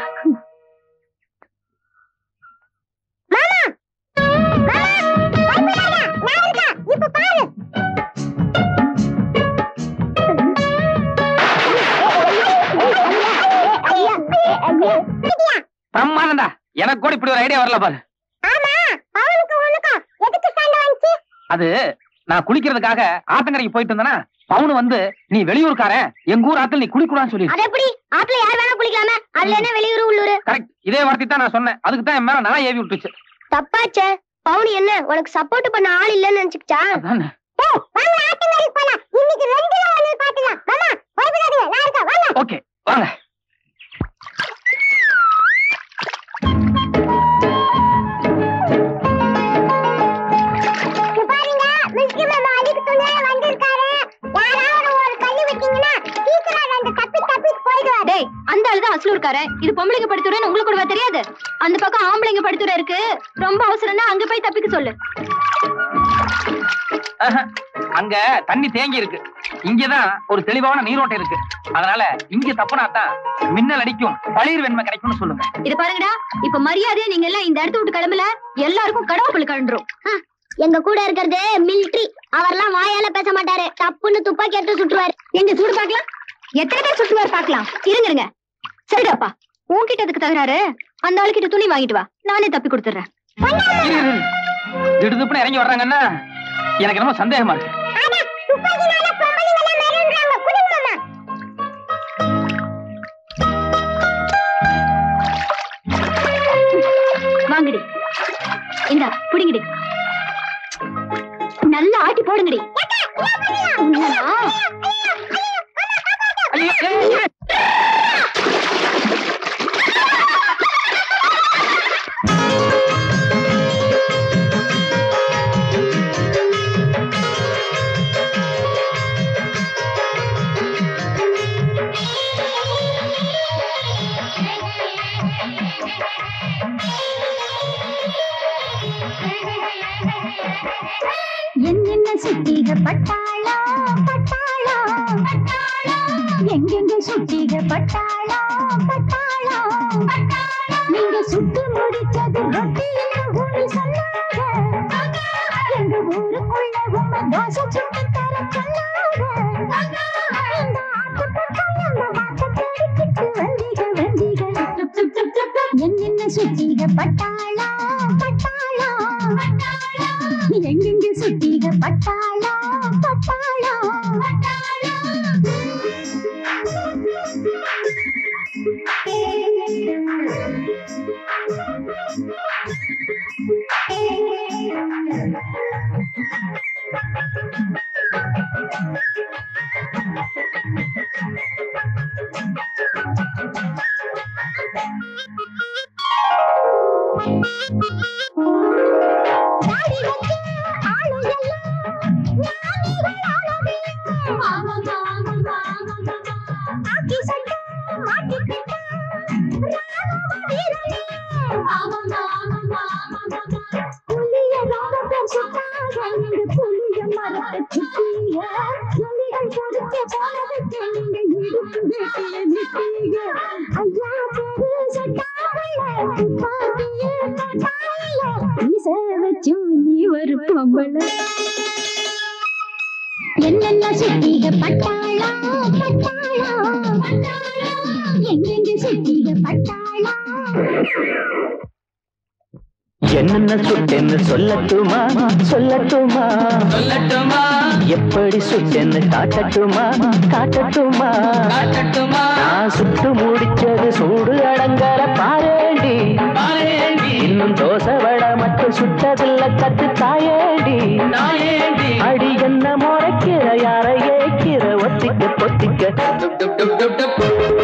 பிரமாதம்டா, எனக்கு கூட இப்படி ஒரு ஐடியா வரல பாரு. அது நான் குளிக்கிறதுக்காக ஆத்தங்கரைக்கு போயிட்டு இருந்தேனா, பவுனு வந்து நீ வெளியூர்காரன், எங்க ஊர் ஆத்துல நீ குளிக்கூடான்னு சொல்லி. அது எப்படி? ஆத்துல யார் வேணா குளிக்கலாமே, அதுல என்ன வெளியூர் உள்ளூர்? கரெக்ட், இதே வார்த்தை தான் நான் சொன்னேன். அதுக்கு தான் என் மேல நான் ஏவி விட்டுச்சு. தப்பாச்சே. பவுனு என்ன உனக்கு சப்போர்ட் பண்ண ஆள் இல்லன்னு நினைச்சுக்கிட்டா? அதானே. ஓகே வாங்க. அந்த ஆளுதான் அசலூர்காரன். இது பொம்பளைங்க படுத்துறேன்னு உங்களுக்கு கூட தெரியாது. அந்த பக்கம் ஆம்பளைங்க படுத்துற இருக்கு. ரொம்ப அவசரம்னா அங்க போய் தப்பிக்க சொல்லு. அங்க தண்ணி தேங்கி இருக்கு, இங்கதான் ஒரு தெளிவான நீரோட்டம் இருக்கு. அதனால இங்க தப்புனாத்தான் மின்னல் அடிக்கும், பளிர் வெண்மை கிடைக்கும்னு சொல்லுங்க. இது பாருங்கடா, இப்ப மரியாதையா நீங்க எல்லாம் இந்த இடத்த விட்டு கிளம்பல. எல்லாருக்கும் கடவுள் கலண்டுரும். எங்க கூட இருக்கிறது மிலிட்டரி, அவர்லாம் வாயால பேச மாட்டாரு, தப்புன்னு துப்பாக்கி எடுத்து சுட்டுருவாரு. எங்க சூடு பாக்கலாம், எத்தனை பேர் சுட்டுவார் பாக்கலாம். இருங்க சரிடாப்பா, உன்கிட்ட அதுக்கு தகராறு, அந்த ஆளுக்கிட்ட துணி வாங்கிட்டு வா, நானே தப்பி கொடுத்துறேன். திடுதுப்புன்னு இறங்கி வர்றாங்கன்னா எனக்கு என்னமோ சந்தேகமா இருக்கு. வாங்கடி, இந்த புடிங்கடி, நல்லா ஆட்டி போடுங்கடி. என்னென்ன சுத்திக பட்டாளோ பட்டாளோ பட்டாளோ, எங்கெங்க சுத்திக பட்டாளோ பட்டாளோ பட்டாளோ, நீங்க சுத்தி முடிச்சது ரொட்டி ஊரு சொன்னாங்க, எங்க ஊருக்குள்ள உங்க தோசை சுட்டு தர சொன்னாங்க, இந்த ஆட்டு பக்கம் எங்க வாக்க தேடிக்கிட்டு வந்தீங்க. என்னென்ன சுத்திக பட்டாளோ பட்டாளோ பட்டாளோ, எங்கெங்க சுத்திக பட்டாளோ பட்டாளோ பட்டாளோ. என்னென்ன சுத்திக பட்டாளோ பட்டாளோ பட்டாளோ, எங்கெங்க சுத்திக பட்டாளோ. என்னென்ன சுட்டேன்னு சொல்லட்டுமா சொல்லட்டுமா சொல்லட்டுமா, எப்படி சுட்டேன்னு காட்டட்டுமா காட்டட்டுமா காட்டட்டுமா, நான் சுட்டு முடிச்சது சூடு அடங்கற பாரேண்டி பாரேண்டி, இன்னும் தோசை வடை மட்டும் சுட்டதில்ல கத்து தாயேண்டி நாயேண்டி, அடி என்ன முறைக்கிற யார ஏக்கிற ஒத்திக்க பொத்திக்க டுப் டுப் டுப் டுப் டுப்.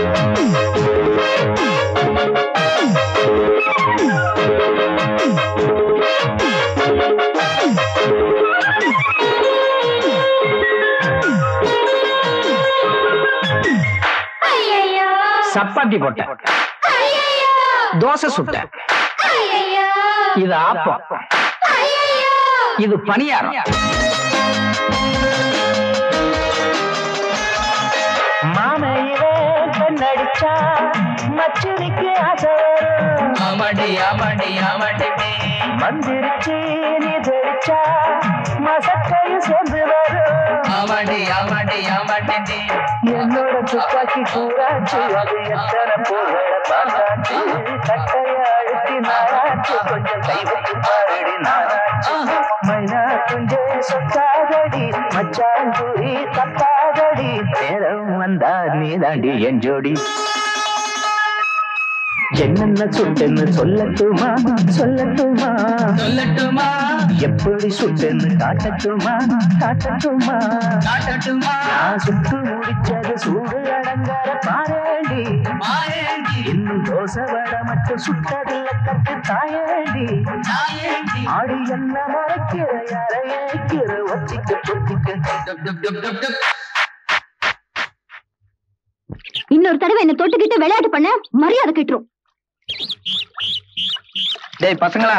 சப்பாத்தி போட்டேன், தோசை சுட்டேன், இது ஆப்பம், இது பணியாரம், மாமையிலே கண்ணடிச்சா மச்சுரிக்கு ஆசை வரும். ஆமாடி ஆமாடி ஆமாடி, மந்திரிச்சு நீ தெரிச்சா மசக்கையும் சேர்ந்து வரும். ஆமாடி ஆமாடி ஆமாடி, என்னோட துப்பாக்கி கூறாச்சு அது எத்தனை போகிற பாட்டாச்சு. கட்டைய அழுத்தி நாராச்சு கொஞ்சம் கை வச்சு பாரடி நாராச்சு. மைனா குஞ்சே சொத்தாதடி மச்சான் கூறி தப்பாதடி, நேரம் வந்தா நீ தாண்டி என் ஜோடி. என்னென்ன சுட்டுன்னு சொல்லட்டுமா சொல்லட்டுமா சொல்லட்டுமா, எப்படி சுட்டுன்னு காட்டட்டுமா காட்டட்டுமா காட்டட்டுமா, நான் சுட்டு முடிச்சது சூடு அடங்கார பாரேண்டி மாயேண்டி, இன்னும் தோசை வடை மட்டும் சுட்டதில்ல கட்டு தாயேண்டி நாயேண்டி, ஆடி என்ன மறைக்கிற யார ஏக்கிற ஒத்திக்க பொத்திக்க. டுப் டுப் டுப் டுப் டுப். இன்னொரு தடவை என்ன தொட்டுக்கிட்டு விளையாட்டு பண்ண மரியாதை கிட்டுரும். டேய் பசங்களா,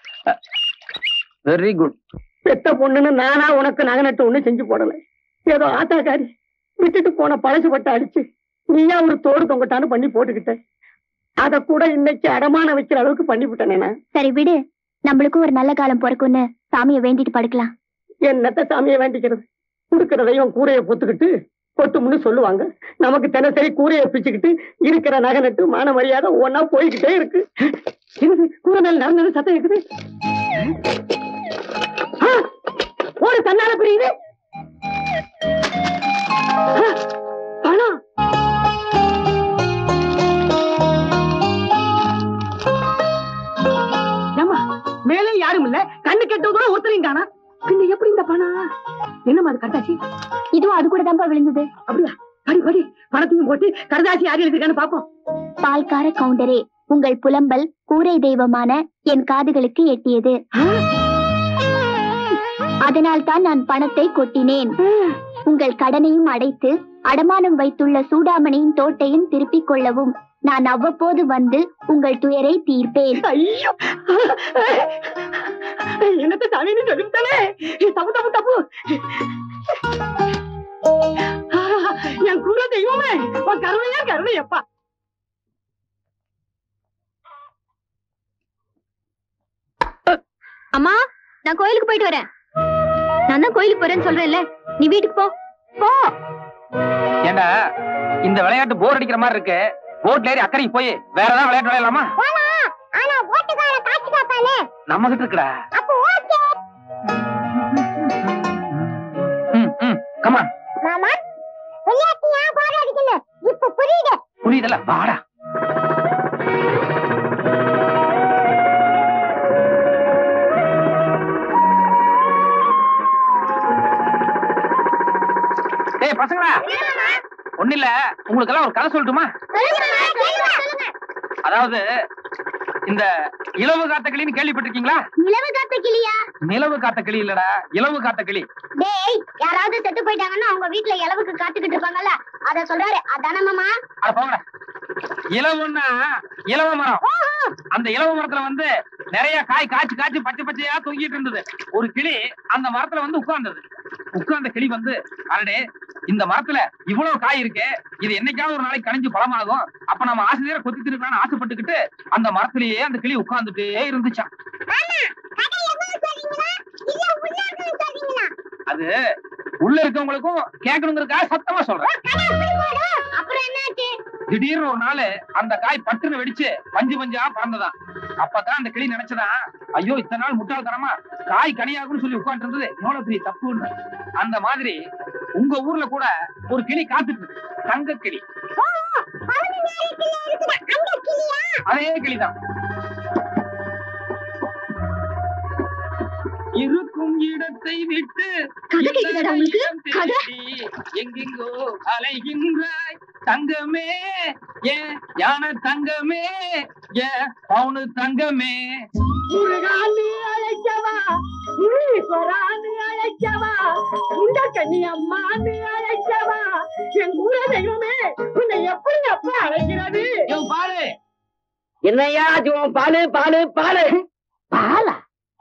வெரி குட். பெத்த பொண்ணுன்னு நானா உனக்கு நகை நட்டு ஒண்ணு செஞ்சு போடல, ஏதோ ஆத்தாக்காரி விட்டுட்டு போன பழசு பட்ட அடிச்சு நீயா ஒரு தோடு தொங்கட்டான்னு பண்ணி போட்டுக்கிட்ட, அத கூட இன்னைக்கு அடமான வைக்கிற அளவுக்கு பண்ணி விட்டேனே. சரி விடு, நம்மளுக்கும் ஒரு நல்ல காலம் பிறக்கும்னு சாமியை வேண்டிட்டு படுக்கலாம். என்னத்த சாமியை வேண்டிக்கிறது? கொடுக்கறதையும் கூரையை பொத்துக்கிட்டு கொட்டும்னு சொல்லுவாங்க. நமக்கு தினசரி கூரையை பிச்சுக்கிட்டு இருக்கிற நகை நட்டு மான மரியாதை ஒன்னா போய்கிட்டே இருக்கு. கூரை மேல நடந்தது சத்தம் இருக்குது. ஒரு தன்னால புரியுது. பணம் மேலே யாரும் இல்ல. கண்ணு கெட்டதோட ஒருத்தரையும் காணா. பின்ன எப்படி இந்த பணம்? என்னமா அது கட்டாச்சு? இதுவும் அது கூட தான்ப்பா விழுந்தது. அப்படியா? படி படி, பணத்தையும் போட்டு கரதாசி யாரு எழுதிருக்கான்னு பாப்போம். பால்கார கவுண்டரே, உங்கள் புலம்பல் கூரை தெய்வமான என் காதுகளுக்கு எட்டியது. அதனால் தான் நான் பணத்தை கொட்டினேன். உங்கள் கடனையும் அடைத்து அடமானம் வைத்துள்ள சூடாமணியின் தோட்டையும் திருப்பிக் கொள்ளவும் நான் அவ்வப்போது வந்து உங்கள் துயரை தீர்ப்பேன். ஐயோ, என்னத்த சாமின்னு சொல்லிவிட்டாலே. தப்பு தப்பு தப்பு. என் குல தெய்வமே, உன் கருணையா கருணையப்பா. அம்மா, நான் கோயிலுக்கு போயிட்டு வரேன். நான் தான் கோயிலுக்கு போறேன்னு சொல்றேன்ல, நீ வீட்டுக்கு போ போ. ஏண்டா இந்த விளையாட்டு போர் அடிக்கிற மாதிரி இருக்கு. போட்ல ஏறி அக்கறைக்கு போய் வேற ஏதாவது விளையாட்டு விளையாடலாமா? ஆனா ஓட்டுக்கார காட்சி காப்பானே நம்ம கிட்ட இருக்குடா. அப்போ ஓகே. கமான் மாமா, விளையாட்டு ஏன் போர் அடிக்கல? இப்ப புரியுது. புரியுதல, வாடா. ஏய் பசங்களா, ஒண்ணு இல்ல, உங்களுக்கு எல்லாம் ஒரு கதை சொல்லட்டுமா? அதாவது இந்த இலவு காத்த கிளின்னு கேள்விப்பட்டிருக்கீங்களா? நிலவு காத்த கிளியா? நிலவு காத்த கிளி இல்லடா, இலவு காத்த கிளி. டேய், யாராவது செத்து போயிட்டாங்கன்னா அவங்க வீட்ல இலவுக்கு காத்துக்கிட்டு இருப்பாங்கல்ல, அத சொல்றாரு. அதானே மாமா? அட போங்கடா. இலவுன்னா இலவ மரம். அந்த இலவ மரத்துல வந்து நிறைய காய் காய்ச்சி காய்ச்சி பச்சை பச்சையா தொங்கிட்டு இருந்தது. ஒரு கிளி அந்த மரத்துல வந்து உட்கார்ந்தது. உட்கார்ந்த கிளி வந்து, அரடே இந்த மரத்துல இவ்வளவு காய் இருக்கு, இது என்னைக்காவது ஒரு நாளைக்கு கணிஞ்சு பழமாகும், அப்ப நம்ம ஆசிரியரை கொத்தி திருக்கலாம்னு ஆசைப்பட்டுக்கிட்டு அந்த மரத்திலேயே அந்த கிளி உட்கார்ந்துட்டே இருந்துச்சான். அது உள்ள இருக்கவங்களுக்கும் கேட்கணுங்கிறதுக்காக சத்தமா சொல்றேன். திடீர்னு ஒரு நாள் அந்த காய் பட்டுன்னு வெடிச்சு பஞ்சு பஞ்சா பறந்ததான். அப்பதான் அந்த கிளி நினைச்சதான், ஐயோ இத்தனை நாள் முட்டாள்தனமா காய் கனியாகும்னு சொல்லி உட்கார்ந்து இருந்தது எவ்வளவு பெரிய தப்புன்னு. அந்த மாதிரி உங்க ஊர்ல கூட ஒரு கிளி காத்துட்டு இருக்கு, தங்க கிளி. அதே கிளிதான். இருக்கும் இடத்தை விட்டு எங்கெங்கோ அலைகின்றாய் தங்கமே, ஏன் யான தங்கமே, ஏன் பவுனு தங்கமே. முருகான்னு அழைக்கவா, ஈஸ்வரான்னு அழைக்கவா, இந்த கண்ணி அம்மான்னு அழைக்கவா, என் கூட தெய்வமே உன்னை எப்படி அப்ப அழைக்கிறது? பாரு என்னையா பாலு பாலு பாலு பாலா.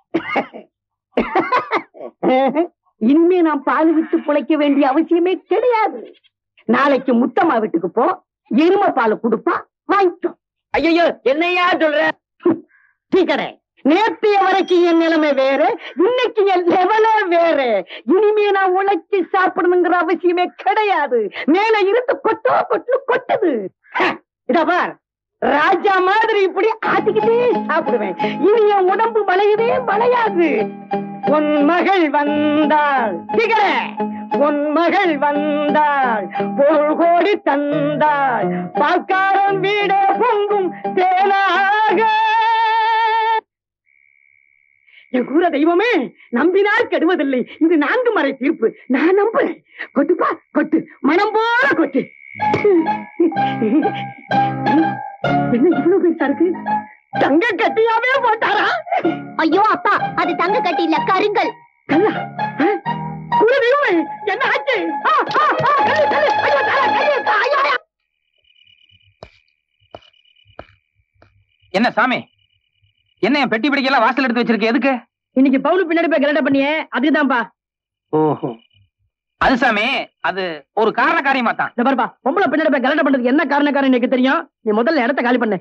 இனிமே நான் பால் விட்டு பிழைக்க வேண்டிய அவசியமே கிடையாது. நாளைக்கு முத்தம்மா வீட்டுக்கு போ, எருமை பால் கொடுப்பா, வாங்கிட்டோம். ஐயோ என்னையா சொல்ற? சீக்கிரம். நேற்றைய வரைக்கும் என் நிலைமை வேற, இன்னைக்கு என் லெவலே வேற. இனிமே நான் உழைச்சி சாப்பிடணுங்கிற அவசியமே கிடையாது. மேல இருந்து கொட்டோ கொட்டு கொட்டுது. இத பார், ராஜா மாதிரி இப்படி ஆட்டிக்கிட்டே சாப்பிடுவேன். இனி என் உடம்பு வளையவே வளையாது. உன் மகள் வந்தாள், சீக்கிர. உன் மகள் வந்தாள், பொருள் கோடி தந்தாள், பால்காரன் வீடே பொங்கும் தேனாக. என் கூற தெய்வமே, நம்பினால் கெடுவதில்லை. இது 4 மறை தீர்ப்பு. நான் நம்புறேன். கொட்டுப்பா கொட்டு, மனம் போல கொட்டு. என்ன இவ்வளவு பெருசா இருக்கு? தங்க கட்டியாவே போட்டாரா? ஐயோ அப்பா, அது தங்க கட்டி இல்ல, கருங்கல். கல்லா? கூற தெய்வமே, என்ன ஆச்சு? என்ன சாமி, என்ன என் பெட்டி பிடிக்கலாம் வாசல் எடுத்து வச்சிருக்க? எதுக்கு? இன்னைக்கு பவுனு பின்னாடி போய் கலட்ட பண்ணியே, அதுக்குதான்ப்பா. ஓஹோ, அது சாமி, அது ஒரு காரண காரியமா தான். இந்த பாருப்பா, பொம்பளை பின்னாடி போய் கலட்ட பண்றதுக்கு என்ன காரணம் எனக்கு தெரியும். நீ முதல்ல இடத்த காலி பண்ணு.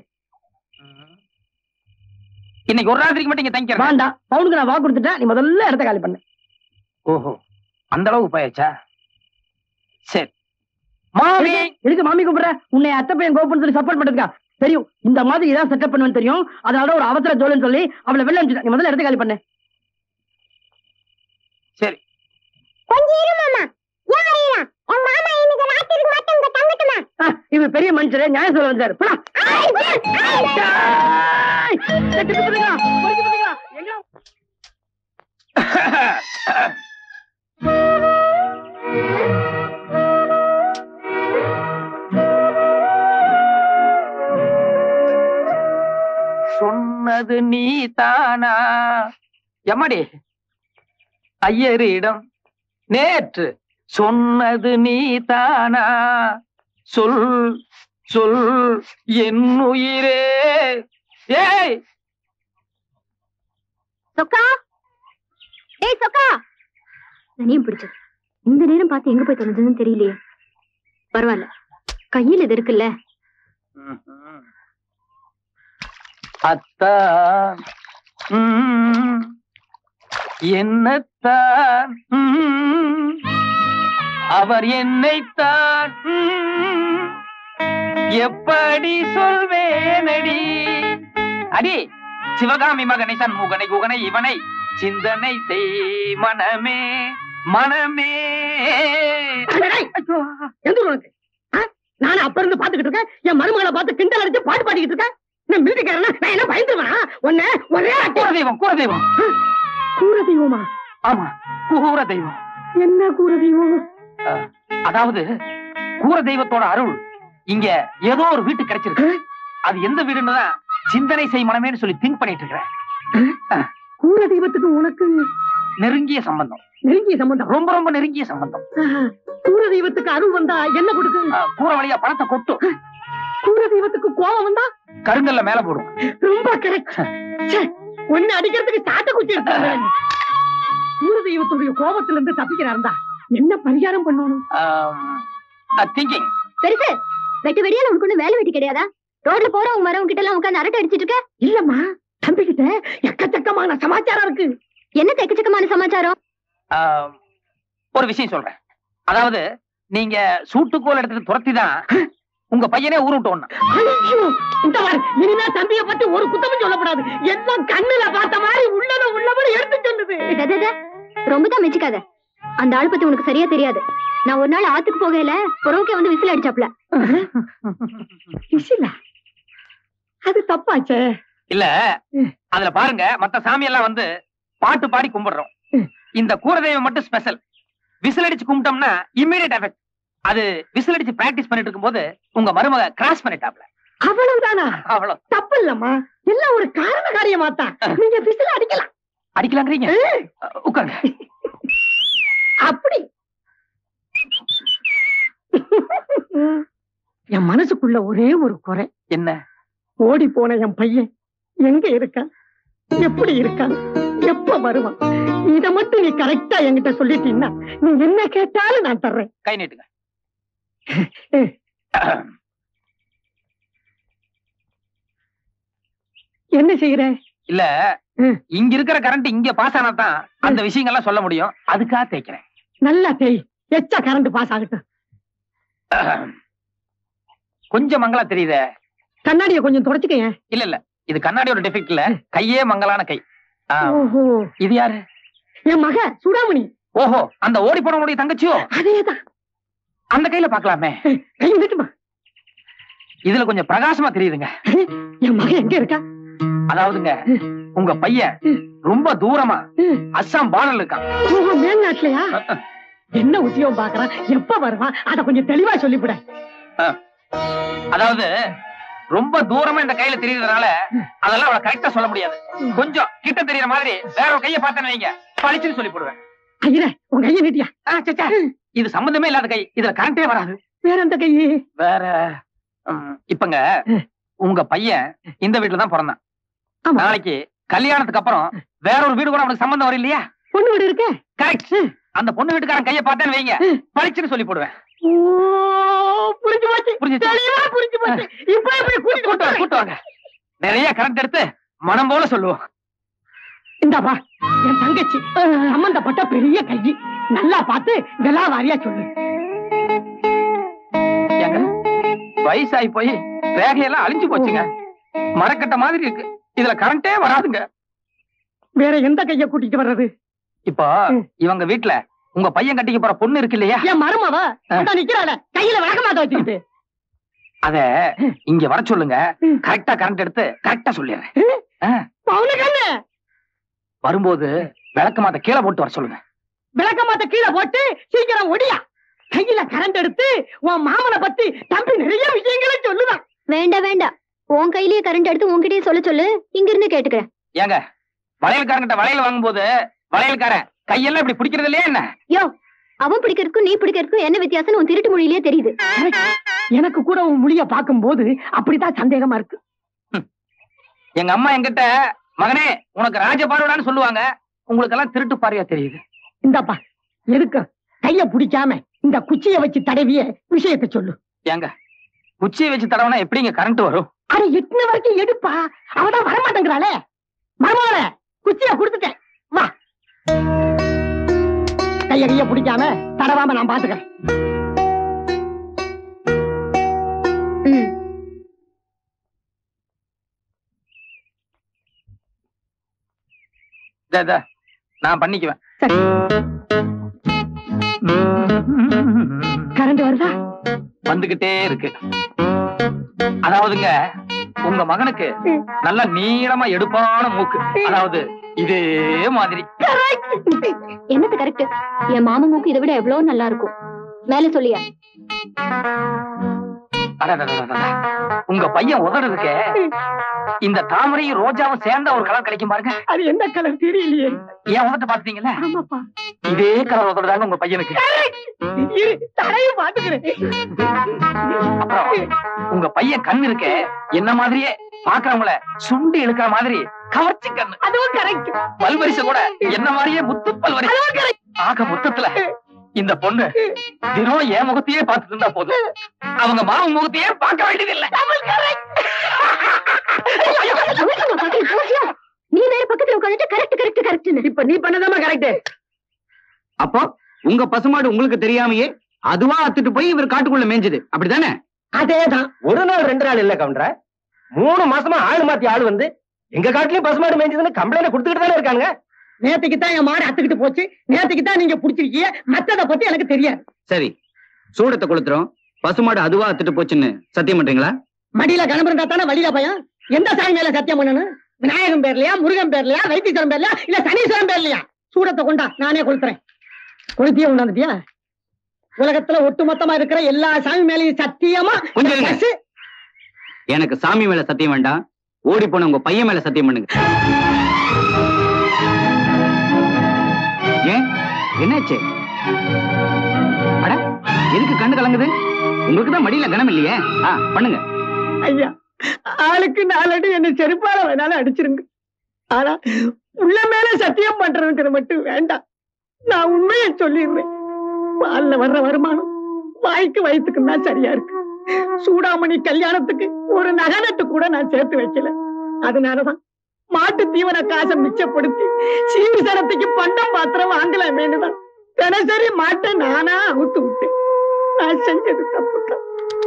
இன்னைக்கு ஒரு ராத்திரிக்கு மட்டும் இங்க தங்கிக்கிறேன். வேண்டாம், பவுனுக்கு நான் வாக்கு கொடுத்துட்டேன். நீ முதல்ல இடத்த காலி பண்ணு. ஓஹோ, அந்த அளவுக்கு போயாச்சா? சரி. மாமி, எதுக்கு மாமி கூப்பிடுற? உன்னை அத்தை பையன் கோப்புன்னு சொல்லி சப்போர்ட் பண்ணிருக்கா தெரியும். இந்த மாதிரி இதான் செட்டப் பண்ணுவேன்னு தெரியும். அதனால ஒரு அவசர ஜோலின்னு சொல்லி அவளை வெளில அனுப்பிச்சிட்டேன். நீ முதல்ல எடுத்து காலி பண்ணு. சரி. கொஞ்சம் இரு மாமா. யாரீரா? என் மாமா இன்னைக்கு ராத்திரிக்கு மட்டும் இங்க தங்கட்டுமா? இவர் பெரிய மனுஷரே நியாயம் சொல்ல வந்தாரு. போடா. சொன்னது நீ தானா? எம்மாடி, ஐயரிடம் நேற்று சொன்னது நீ தானா? சொல் சொல் என் உயிரே. ஏய் சொக்கா, ஏய் சொக்கா. தனியும் பிடிச்சது. இந்த நேரம் பார்த்து எங்க போய் தொலைஞ்சதுன்னு தெரியலையே. பரவாயில்ல, கையில் இது இருக்குல்ல. அத்தான் என்னத்தான் அவர் என்னைத்தான் எப்படி சொல்வேனடி? அடி சிவகாமி மகனை சண்முகனை குகனை இவனை சிந்தனை செய் மனமே மனமே. நானும் அப்ப இருந்து பாத்துக்கிட்டு இருக்கேன். என் மருமகளை பார்த்து கிண்டல் அடிச்சு பாட்டு பாடிக்கிட்டு இருக்கேன். நான் மிலிட்டரிக்காரனா? நான் என்ன பயந்துருவேனா? ஒன்ன ஒரே கூரதெய்வம் கூரதெய்வம். கூரதெய்வமா? ஆமா, கூரதெய்வம். என்ன கூரதெய்வம்? அதாவது கூரதெய்வத்தோட அருள் இங்க ஏதோ ஒரு வீட்டு கிடைச்சிருக்கு. அது எந்த வீடுன்னு தான் சிந்தனை செய் மனமேன்னு சொல்லி திங்க் பண்ணிட்டு இருக்கிறேன். கூரதெய்வத்துக்கு உனக்கு நெருங்கிய சம்பந்தம். நெருங்கிய சம்பந்தம்? ரொம்ப ரொம்ப நெருங்கிய சம்பந்தம். கூரதெய்வத்துக்கு அருள் வந்தா என்ன கொடுக்கும்? கூரை வழியா பணத்தை கொட்டும். கூரதெய்வத்துக்கு கோபம் வந்தா கருங்கல்ல மேல போடும். ரொம்ப கரெக்ட். ஒன்னு அடிக்கிறதுக்கு சாட்ட குச்சி எடுத்தாங்க. கூரதெய்வத்துடைய கோபத்துல இருந்து தப்பிக்கிறாருந்தா என்ன பரிகாரம் பண்ணணும்? திங்கிங். பெருசு, வெட்டு வெடியால உனக்கு ஒண்ணு வேலை வெட்டி கிடையாதா? ரோட்ல போறவங்க மரவங்க கிட்ட எல்லாம் உட்கார்ந்து அரட்டை அடிச்சிட்டு இருக்க? இல்லம்மா, தம்பிக்கிட்ட எக்கச்சக்கமான சமாச்சாரம் இருக்கு. என்ன எக்கச்சக்கமான சமாச்சாரம்? ஒரு விஷயம் சொல்றேன். அதாவது நீங்க சூட்டுக்கோல் எடுத்துட்டு துரத்தி தான் உங்க பையனே ஊரு விட்டு ஒண்ணு. இனிமே தம்பிய பத்தி ஒரு குத்தமும் சொல்லக்கூடாது. எல்லாம் கண்ணுல பார்த்த மாதிரி உள்ளத உள்ளபடி எடுத்து சொல்லுது. ரொம்ப தான் மெச்சிக்காத. அந்த ஆள் பத்தி உனக்கு சரியா தெரியாது. நான் ஒரு நாள் ஆத்துக்கு போகையில புறவுக்கே வந்து விசில் அடிச்சாப்ல. விசிலா? அது தப்பாச்சே. இல்ல, அதுல பாருங்க, மத்த சாமி எல்லாம் வந்து பாட்டு பாடி கும்பிடுறோம். இந்த கூரதெய்வம் மட்டும் ஸ்பெஷல். விசில் அடிச்சு கும்பிட்டோம்னா இம்மீடியட் எஃபெக்ட். அது விசில் அடிச்சு பிராக்டிஸ் பண்ணிட்டு இருக்கும் போது உங்க மருமக கிராஸ் பண்ணிட்டாப்ல. அவ்வளவுதானா? அவ்வளவு. தப்பு இல்லம்மா, எல்லாம் ஒரு காரண காரியமா தான். நீங்க விசில் அடிக்கலாம். அடிக்கலாங்கிறீங்க? உட்காருங்க. அப்படி என் மனசுக்குள்ள ஒரே ஒரு குறை. என்ன? ஓடி போன என் பையன் எங்க இருக்கான், எப்படி இருக்கான், எப்ப வருவான்? இத மட்டும் நீ கரெக்டா என்கிட்ட சொல்லிட்டீங்கன்னா நீ என்ன கேட்டாலும் நான் தர்றேன். கை நீட்டுங்க. என்ன செய்யற? இல்ல, இங்க இருக்கிற கரண்ட் இங்க பாஸ் ஆனா தான் அந்த விஷயங்கள்லாம் சொல்ல முடியும். அதுக்காக தேய்க்கிறேன். நல்லா தேய், எச்சா கரண்ட் பாஸ் ஆகட்டும். கொஞ்சம் மங்களா தெரியுதே. கண்ணாடியை கொஞ்சம் தொடச்சுக்க. இல்ல இல்ல, இது கண்ணாடியோட டிஃபெக்ட் இல்ல, கையே மங்கலான கை. ஓஹோ, இது யாரு? என் மக சுடாமணி. ஓஹோ, அந்த ஓடி போனவங்களுடைய தங்கச்சியோ? அதேதான். அந்த கையில பாக்கலாமே. கை விட்டுமா. இதுல கொஞ்சம் பிரகாசமா தெரியுதுங்க. என் மக எங்க இருக்கா? அதாவதுங்க, உங்க பையன் ரொம்ப தூரமா அஸ்ஸாம் பார்டர்ல இருக்கான். ஓஹோ, மேல்நாட்டுலயா? என்ன உத்தியோகம் பாக்குறான், எப்ப வருவான், அத கொஞ்சம் தெளிவா சொல்லிவிட. அதாவது ரொம்ப தூரமா இந்த கையில தெரியுறதுனால அதெல்லாம் அவளை கரெக்டா சொல்ல முடியாது. கொஞ்சம் கிட்ட தெரியற மாதிரி வேற ஒரு கையை பார்த்தேன்னு வைங்க, பழிச்சுன்னு சொல்லி போடுவேன். ஐயா, உங்க கையை நீட்டியா? இது சம்பந்தமே இல்லாத கை, இதுல கரண்டே வராது. வேற எந்த கை? வேற இப்பங்க உங்க பையன் இந்த வீட்டுல தான் பிறந்தான். நாளைக்கு கல்யாணத்துக்கு அப்புறம் வேற ஒரு வீடு கூட அவனுக்கு சம்பந்தம் வரும் இல்லையா? பொண்ணு வீடு இருக்க. கரெக்ட். அந்த பொண்ணு வீட்டுக்காரன் கையை பார்த்தேன்னு வைங்க, பழிச்சுன்னு சொல்லி போடுவேன். புரிஞ்சு போச்சு, புரிஞ்சு போச்சு. இப்ப எப்படி கூட்டிட்டு வாங்க. நிறைய கரண்ட் எடுத்து மனம் போல சொல்லுவோம். இந்தாப்பா என் தங்கச்சி சம்பந்தப்பட்ட பெரிய கை, நல்லா பார்த்து இதெல்லாம் வாரியா சொல்லு. ஏங்க வயசாகி போய் ரேகையெல்லாம் அழிஞ்சு போச்சுங்க, மரக்கட்ட மாதிரி இருக்கு, இதுல கரண்டே வராதுங்க. வேற எந்த கைய கூட்டிட்டு வர்றது? இப்போ இவங்க வீட்டுல உங்க பையன் கட்டிக்க போற பொண்ணு இருக்கு இல்லையா, என் மருமவ நிக்கிறாள கையில விளக்கமாத்த வச்சுக்கிட்டு. அத இங்க வர சொல்லுங்க, கரெக்டா கரண்ட் எடுத்து கரெக்டா சொல்லிடுறேன். வரும்போது விளக்கமாத்த கீழே போட்டு வர சொல்லுங்க. விளக்கமாத்த கீழே போட்டு சீக்கிரம் ஒடியா. கையில கரண்ட் எடுத்து உன் மாமனை பத்தி தம்பி நிறைய விஷயங்களை சொல்லுதான். வேண்டாம் வேண்டாம், உன் கையிலேயே கரண்ட் எடுத்து உன்கிட்டயே சொல்ல சொல்லு, இங்க இருந்து கேட்டுக்கிறேன். ஏங்க வளையல்காரங்கிட்ட வளையல் வாங்கும்போது வளையல்காரன் கையெல்லாம் இப்படி பிடிக்கிறது இல்லையா என்ன? யோ, அவன் பிடிக்கிறதுக்கும் நீ பிடிக்கிறதுக்கும் என்ன வித்தியாசம் உன் திருட்டு மொழியிலே தெரியுது. எனக்கு கூட உன் மொழிய பார்க்கும் போது அப்படித்தான் சந்தேகமா இருக்கு. எங்க அம்மா என்கிட்ட மகனே உனக்கு ராஜ பார்வைன்னு சொல்லுவாங்க, உங்களுக்கு எல்லாம் திருட்டு பார்வையா தெரியுது. இந்தாப்பா எதுக்கு கைய பிடிக்காம இந்த குச்சிய வச்சு தடவிய விஷயத்தை சொல்லு. ஏங்க குச்சியை வச்சு தடவைனா எப்படிங்க கரண்ட் வரும்? அது எத்தனை வரைக்கும் எடுப்பா, அவதான் வரமாட்டேங்கிறாளே. மருமகளே குச்சிய கொடுத்துட்டேன், வா. கைய பிடிக்காம தடவாம நான் பாத்துக்கிறேன். நான் பண்ணிக்குவேன். கரண்ட் வருதா? வந்துகிட்டே இருக்கு. அதாவதுங்க உங்க மகனுக்கு நல்ல நீளமா எடுப்பான மூக்கு, அதாவது இதே மாதிரி. என்னது கரெக்ட்? என் மாமா மூக்கு இதை விட எவ்வளவு நல்லா இருக்கும். மேல சொல்லியா? உங்க பையன் உதறதுக்கு இந்த தாமரையும் ரோஜாவும் சேர்ந்த ஒரு கலர் கிடைக்கும் பாருங்க. அது என்ன கலர் தெரியலையே. ஏன் உதட்ட பாத்தீங்கல்ல? ஆமாப்பா, இதே கலர் உதறதாங்க உங்க பையனுக்கு. தரையும் பாத்துக்கிறேன். அப்புறம் உங்க பையன் கண்ணு இருக்க என்ன மாதிரியே பாக்குறவங்கள சுண்டி இழுக்கிற மாதிரி கவர்ச்சி கண்ணு. அதுவும் கரெக்ட். பல்வரிசை கூட என்ன மாதிரியே முத்து பல்வரிசை. ஆக மொத்தத்துல இந்த பொண்ணு தினம் என் முகத்தையே பார்த்துட்டு இருந்தா போதும், அவங்க மாமன் முகத்தையே பார்க்க வேண்டியதில்லை. நீ வேற பக்கத்துல உட்காந்துட்டு கரெக்ட் கரெக்ட் கரெக்ட். இப்ப நீ பண்ணதாமா கரெக்ட். அப்போ உங்க பசுமாடு உங்களுக்கு தெரியாமையே அதுவா அத்துட்டு போய் இவர் காட்டுக்குள்ள மேய்ஞ்சது, அப்படித்தானே? அதேதான். ஒரு நாள் 2 நாள் இல்ல கவுண்டர, 3 மாசமா ஆளு மாத்தி ஆளு வந்து எங்க காட்டுலயும் பசுமாடு மேய்ஞ்சதுன்னு கம்ப்ளைண்ட் கொடுத்துக்கிட்டு தானே இருக்காங்க. நேத்துக்கு தான் என் மாடு அத்துக்கிட்டு போச்சு, நேத்துக்கு தான் நீங்க புடிச்சிருக்கீங்க, மத்தத பத்தி எனக்கு தெரியாது. சரி, சூடத்தை கொளுத்துறோம், பசுமாடு அதுவா அத்துட்டு போச்சுன்னு சத்தியம் பண்றீங்களா? மடியில கணம் இருந்தா தானே வழியில பையன். எந்த சாமி மேல சத்தியம் பண்ணணும்? விநாயகம் பேர்லயா, முருகன் பேர்லயா, வைத்தீஸ்வரன் பேர்லயா, இல்ல சனீஸ்வரன் பேர்லயா? சூடத்தை கொண்டா, நானே கொளுத்துறேன். கொளுத்தியே கொண்டாந்துட்டியா? உலகத்துல ஒட்டுமொத்தமா இருக்கிற எல்லா சாமி மேலையும் சத்தியமா கொஞ்சம் இருங்க. எனக்கு சாமி மேல சத்தியம் வேண்டாம், ஓடி போன உங்க பையன் மேல சத்தியம் பண்ணுங்க. ஏன் என்னாச்சு? அட எதுக்கு கண்ணு கலங்குது? உங்களுக்கு தான் மடியில கனம் இல்லையே. பண்ணுங்க. ஐயா, ஆளுக்கு 4 அடி என்ன செருப்பால வேணாலும் அடிச்சிருங்க, ஆனா உள்ள மேல சத்தியம் பண்றதுக்கு மட்டும் வேண்டாம். நான் உண்மையை சொல்லிடுறேன். பால்ல வர்ற வருமானம் வாய்க்கு வயிற்றுக்கு தான் சரியா இருக்கு. சூடாமணி கல்யாணத்துக்கு ஒரு நகனட்டு கூட நான் சேர்த்து வைக்கல. அதனாலதான் மாட்டு தீவன காசை மிச்சப்படுத்தி சீவிசனத்துக்கு பண்டம் பாத்திரம் வாங்கலாமேனுதான் தினசரி மாட்டை நானா அவுத்து விட்டேன். நான் செஞ்சது தப்புதான்.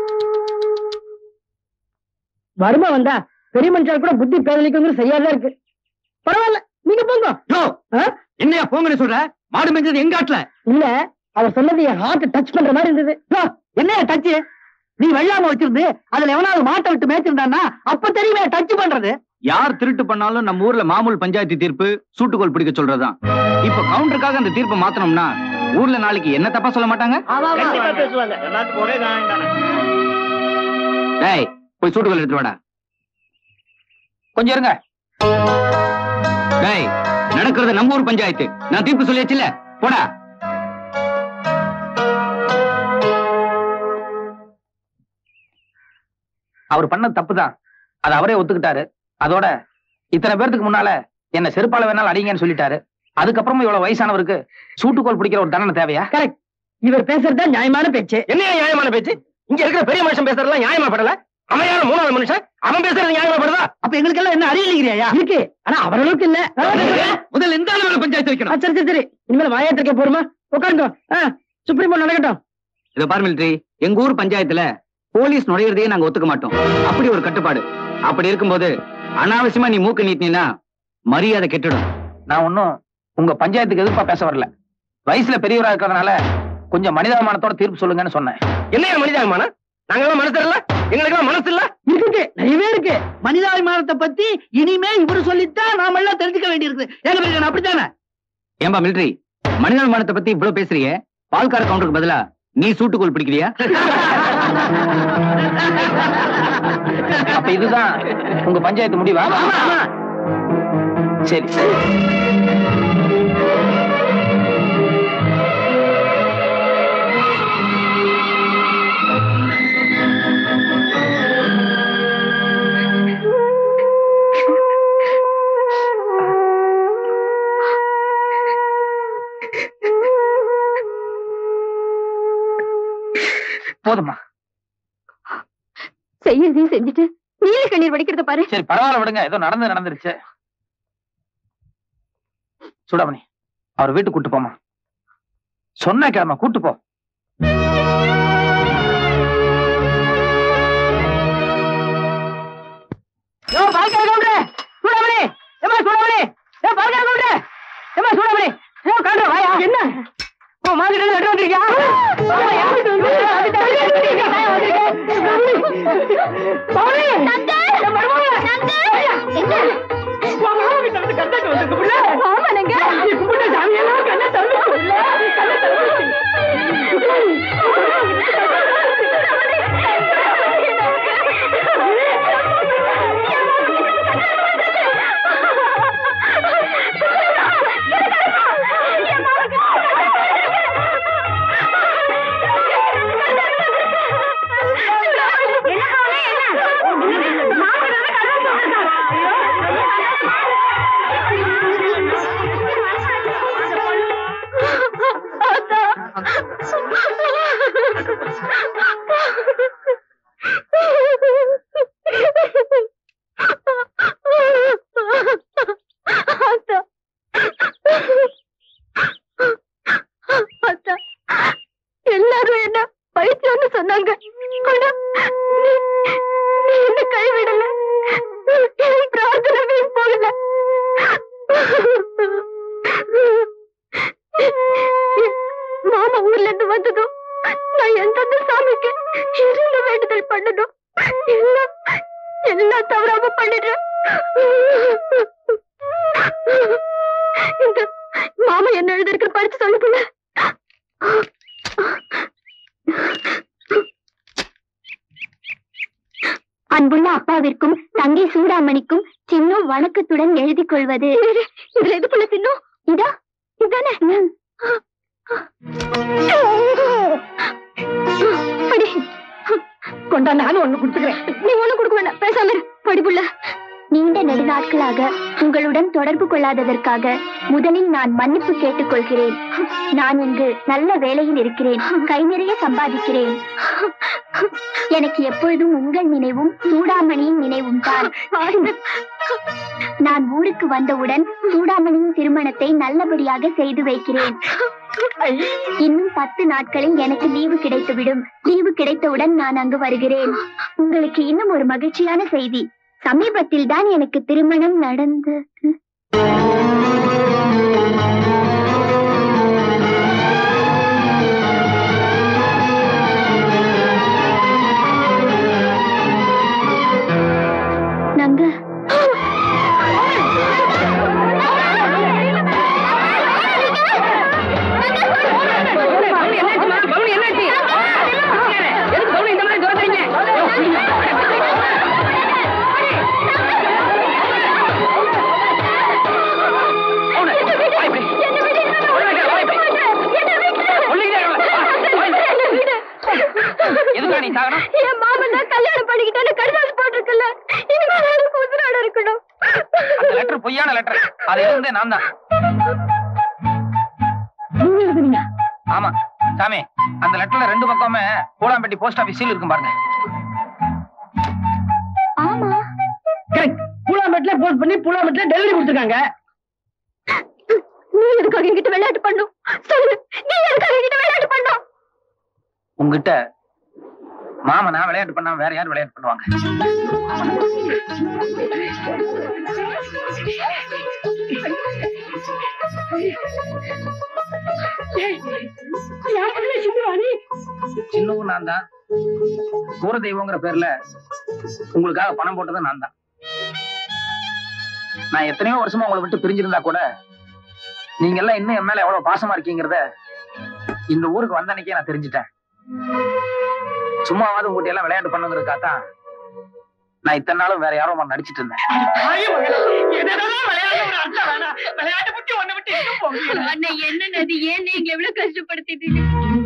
வருமா வந்தா பெரிய மனுஷால் கூட புத்தி பேதலிக்கு சரியாதான் இருக்கு. பரவாயில்ல, நீங்க போங்க. என்னையா போங்கன்னு சொல்ற? மாடு மேய்ஞ்சது எங்க காட்டுல இல்ல, அவர் சொன்னது என் ஹார்ட் டச் பண்ற மாதிரி இருந்தது. என்ன டச்? நீ வெள்ளாம வச்சிருந்து அதுல எவனாவது மாட்டை விட்டு மேய்ச்சிருந்தான்னா அப்ப தெரியுமே டச் பண்றது. யார் திருட்டு பண்ணாலும் நம்ம ஊர்ல மாமூல் பஞ்சாயத்து தீர்ப்பு சூட்டுக்கோள் பிடிக்க சொல்றதுதான். இப்ப கவுண்டருக்காக அந்த தீர்ப்பை மாத்தணும்னா ஊர்ல நாளைக்கு என்ன தப்பா சொல்ல மாட்டாங்க? பேசுவாங்க. எல்லாத்துக்கும் ஒரே தான். டேய், போய் சூட்டுக்கோள் எடுத்து வாடா. கொஞ்சம் இருங்க. டேய், நடக்கிறது நம்ம ஊர் பஞ்சாயத்து, நான் தீர்ப்பு சொல்லியாச்சுல, போடா. அவர் பண்ண தப்புதான், அது அவரே ஒத்துக்கிட்டாரு. அதோட இத்தனை பேருக்கு முன்னால என்ன செருப்பால வேணாலும் அடிங்கன்னு சொல்லிட்டாரு. அதுக்கப்புறமும் இவ்வளவு வயசானவருக்கு சூட்டுக்கோள் பிடிக்கிற ஒரு தண்டனை தேவையா? கரெக்ட். இவர் பேசுறதுதான் நியாயமான பேச்சு. என்ன நியாயமான பேச்சு? இங்க இருக்கிற பெரிய மனுஷன் பேசுறதுலாம் நியாயமா படல? அவன் யாரும் மூணாவது மனுஷன், அவன் பேசுறது நியாயமாப்படுதா? அப்ப எங்களுக்கு எல்லாம் என்ன அறியலைங்கிறியா? இருக்கு, ஆனா அவர்களுக்கு இல்ல. முதல்ல எந்த அளவுல பஞ்சாயத்து வைக்கணும்? சரி சரி சரி, இனிமேல் வாயாட்டிருக்க போருமா? உட்காருங்க. சுப்ரீம் கோர்ட் நடக்கட்டும். இத பாரு மிலிட்டரி, எங்க ஊர் பஞ்சாயத்துல போலீஸ் நுழையிறதையே நாங்க ஒத்துக்க மாட்டோம். அப்படி ஒரு கட்டுப்பாடு. அப்படி இருக்கும்போது அனாவசியமா நீ மூக்கு நீட்டினா மரியாதை கெட்டுடும். நான் ஒன்னும் உங்க பஞ்சாயத்துக்கு எதிர்ப்பா பேச வரல. வயசுல பெரியவரா இருக்கிறதுனால கொஞ்சம் மனிதாபிமானத்தோட தீர்ப்பு சொல்லுங்கன்னு சொன்னேன். என்ன மனிதாபிமானம்? நாங்கெல்லாம் மனசு இல்ல, எங்களுக்கு மனசு இல்ல. இருக்கு, நிறையவே இருக்கு. மனிதாபிமானத்தை பத்தி இனிமே இவரு சொல்லித்தான் நாம எல்லாம் தெரிஞ்சுக்க வேண்டியிருக்கு. ஏங்க அப்படித்தானே? ஏன்பா மிலிட்டரி, மனிதாபிமானத்தை பத்தி இவ்வளவு பேசுறீங்க, பால்கார கவுண்டருக்கு பதிலா நீ சூட்டுக்கோள் பிடிக்கிறியா? அப்ப இதுதான் உங்க பஞ்சாயத்து முடிவா? சரி போதுமா? செய்யறதையும் செஞ்சுட்டு நீல கண்ணீர் வடிக்கிறத பாரு. சரி பரவாயில்ல விடுங்க, ஏதோ நடந்துருச்சு. சுடாமணி, அவர் வீட்டுக்கு கூட்டு போமா. சொன்ன கிழமை கூட்டு போ. என்ன எல்லாரும் என்ன பைத்தியம்னு சொன்னாங்க. என்ன கைவிடல, பிரார்த்தனை போகல. மாமா ஊர்ல இருந்து வந்ததும் நான் எந்தெந்த சாமிக்கு இருந்த வேண்டுதல் பண்ணணும் எல்லாம் தவறாம பண்ணிடுறேன். இந்த மாமா என்ன எழுதிருக்க படிச்சு சொல்லுங்க. அன்புள்ள அப்பாவிற்கும் தங்கை சூடாமணிக்கும் சின்னம் வணக்கத்துடன் எழுதி கொள்வது. இதுல எதுக்குள்ள சின்னம்? இதா இதானே? கொண்டா, நானும் ஒண்ணு கொடுத்துக்கிறேன். நீ ஒண்ணு கொடுக்க வேண்டாம், பேசாம படிப்புள்ள. நீண்ட நெடுநாட்களாக உங்களுடன் தொடர்பு கொள்ளாததற்காக முதலில் நான் மன்னிப்பு கேட்டுக் கொள்கிறேன். நான் இங்கு நல்ல வேலையில் இருக்கிறேன், கை நிறைய சம்பாதிக்கிறேன். எனக்கு எப்பொழுதும் உங்கள் நினைவும் சூடாமணியின் நினைவும் தான். நான் ஊருக்கு வந்தவுடன் சூடாமணியின் திருமணத்தை நல்லபடியாக செய்து வைக்கிறேன். இன்னும் 10 நாட்களில் எனக்கு லீவு கிடைத்துவிடும். லீவு கிடைத்தவுடன் நான் அங்கு வருகிறேன். உங்களுக்கு இன்னும் ஒரு மகிழ்ச்சியான செய்தி. சமீபத்தில் தான் எனக்கு திருமணம் நடந்தது. நாங்க என் மாமன் தான் கல்யாணம் பண்ணிக்கிட்டேன்னு கடிதாசு போட்டிருக்குல்ல, இனிமேல் உசுரோட இருக்கணும். அந்த லெட்டர் பொய்யான லெட்டர், அது இருந்தே நான் தான். ஆமா சாமி, அந்த லெட்டர்ல 2 பக்கமே கூடாம்பட்டி போஸ்ட் ஆபீஸ் சீல் இருக்கும் பாருங்க. பூலாமெட்ல போஸ்ட் பண்ணி பூலாமெட்ல டெலிவரி கொடுத்துருக்காங்க. நீ எதுக்காக என்கிட்ட விளையாட்டு பண்ணும்? சொல்லு, நீ எதுக்காக என்கிட்ட விளையாட்டு பண்ணும்? உங்ககிட்ட மாமா நான் விளையாட்டு பண்ணாம வேற யார் விளையாட்டு பண்ணுவாங்க? சின்னவும் நான் தான். தூர தெய்வங்கிற பேர்ல உங்களுக்காக பணம் போட்டது நான் தான். நான் எத்தனையோ வருஷமா உங்களை விட்டு பிரிஞ்சிருந்தா கூட நீங்க எல்லாம் இன்னும் என் மேல எவ்வளவு பாசமா இருக்கீங்கிறத இந்த ஊருக்கு வந்த அன்னைக்கே நான் தெரிஞ்சுட்டேன். சும்மாவது உங்ககிட்ட எல்லாம் விளையாட்டு பண்ணுங்கிறதுக்காகத்தான் நான் இத்தனை நாளும் வேற யாரோ நடிச்சிட்டு இருந்தேன். என்ன நதி, ஏன் நீங்க எவ்வளவு கஷ்டப்படுத்திட்டீங்க?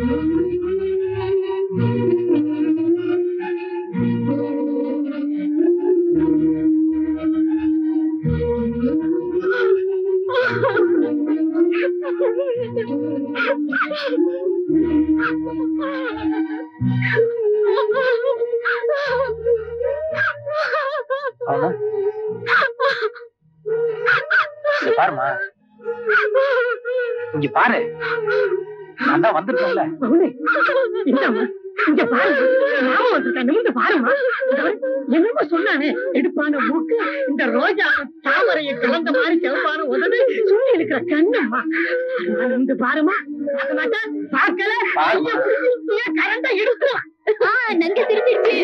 பாருமா, இங்க பாரு, நான் தான் வந்துட்டேன்ல. இங்க பாரு, நாம வந்துட்டேன். நிமிந்து பாருமா, என்னமோ சொன்னானே, எடுப்பான மூக்கு, இந்த ரோஜா தாமரையை கலந்த மாதிரி செவப்பான உதடு, சுண்ணி இருக்கிற கண்ணம்மா. நிமிந்து பாருமா, பார்க்கல கரண்டா எடுக்கலாம். நங்க திரும்பிச்சு.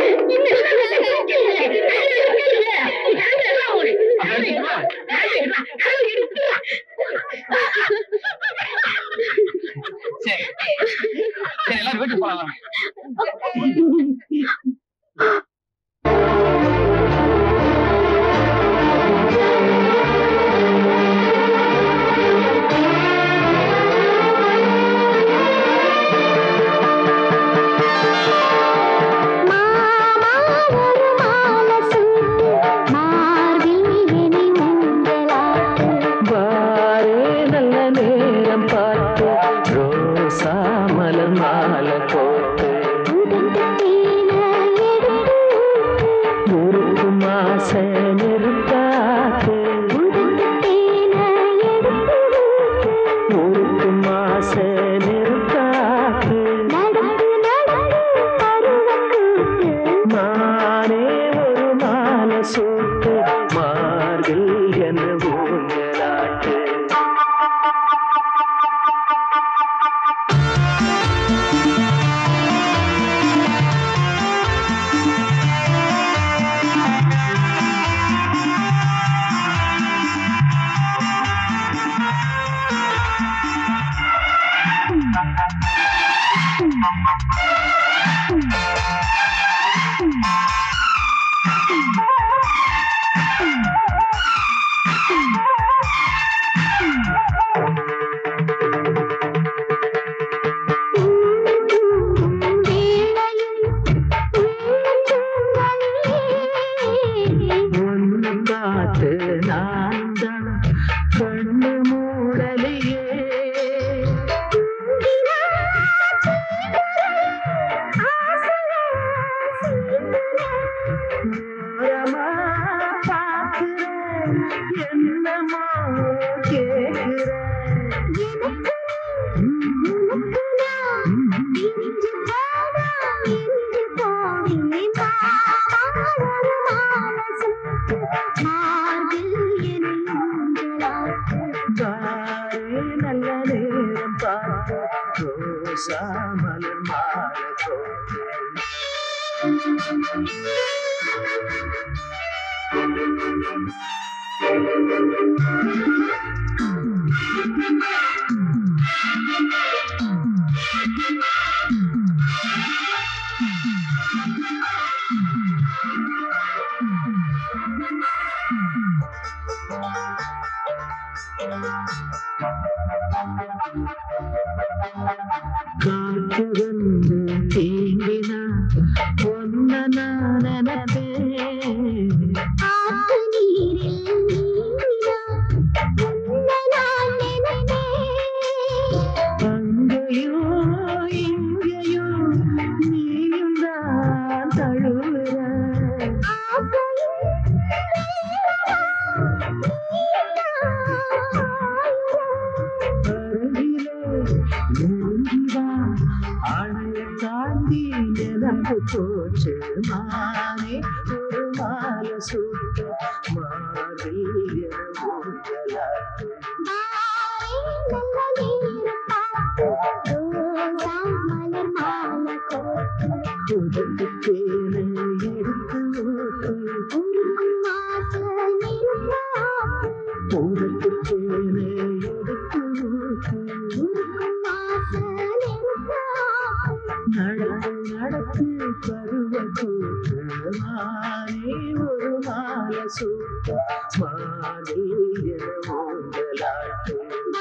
சரி எல்லாரும் வீட்டுக்கு போலாம். போச்சு மானே ஒரு மாலை சூட்டு மாறிய ஊஞ்சலாட்டு உதட்டு தேனை எடுத்து உதட்டு தேனை எடுத்து நடந்து நடத்து பருவ கூட்டு மானே ஒரு மாலை சூட்டு மாறிய ஊஞ்சலாட்டு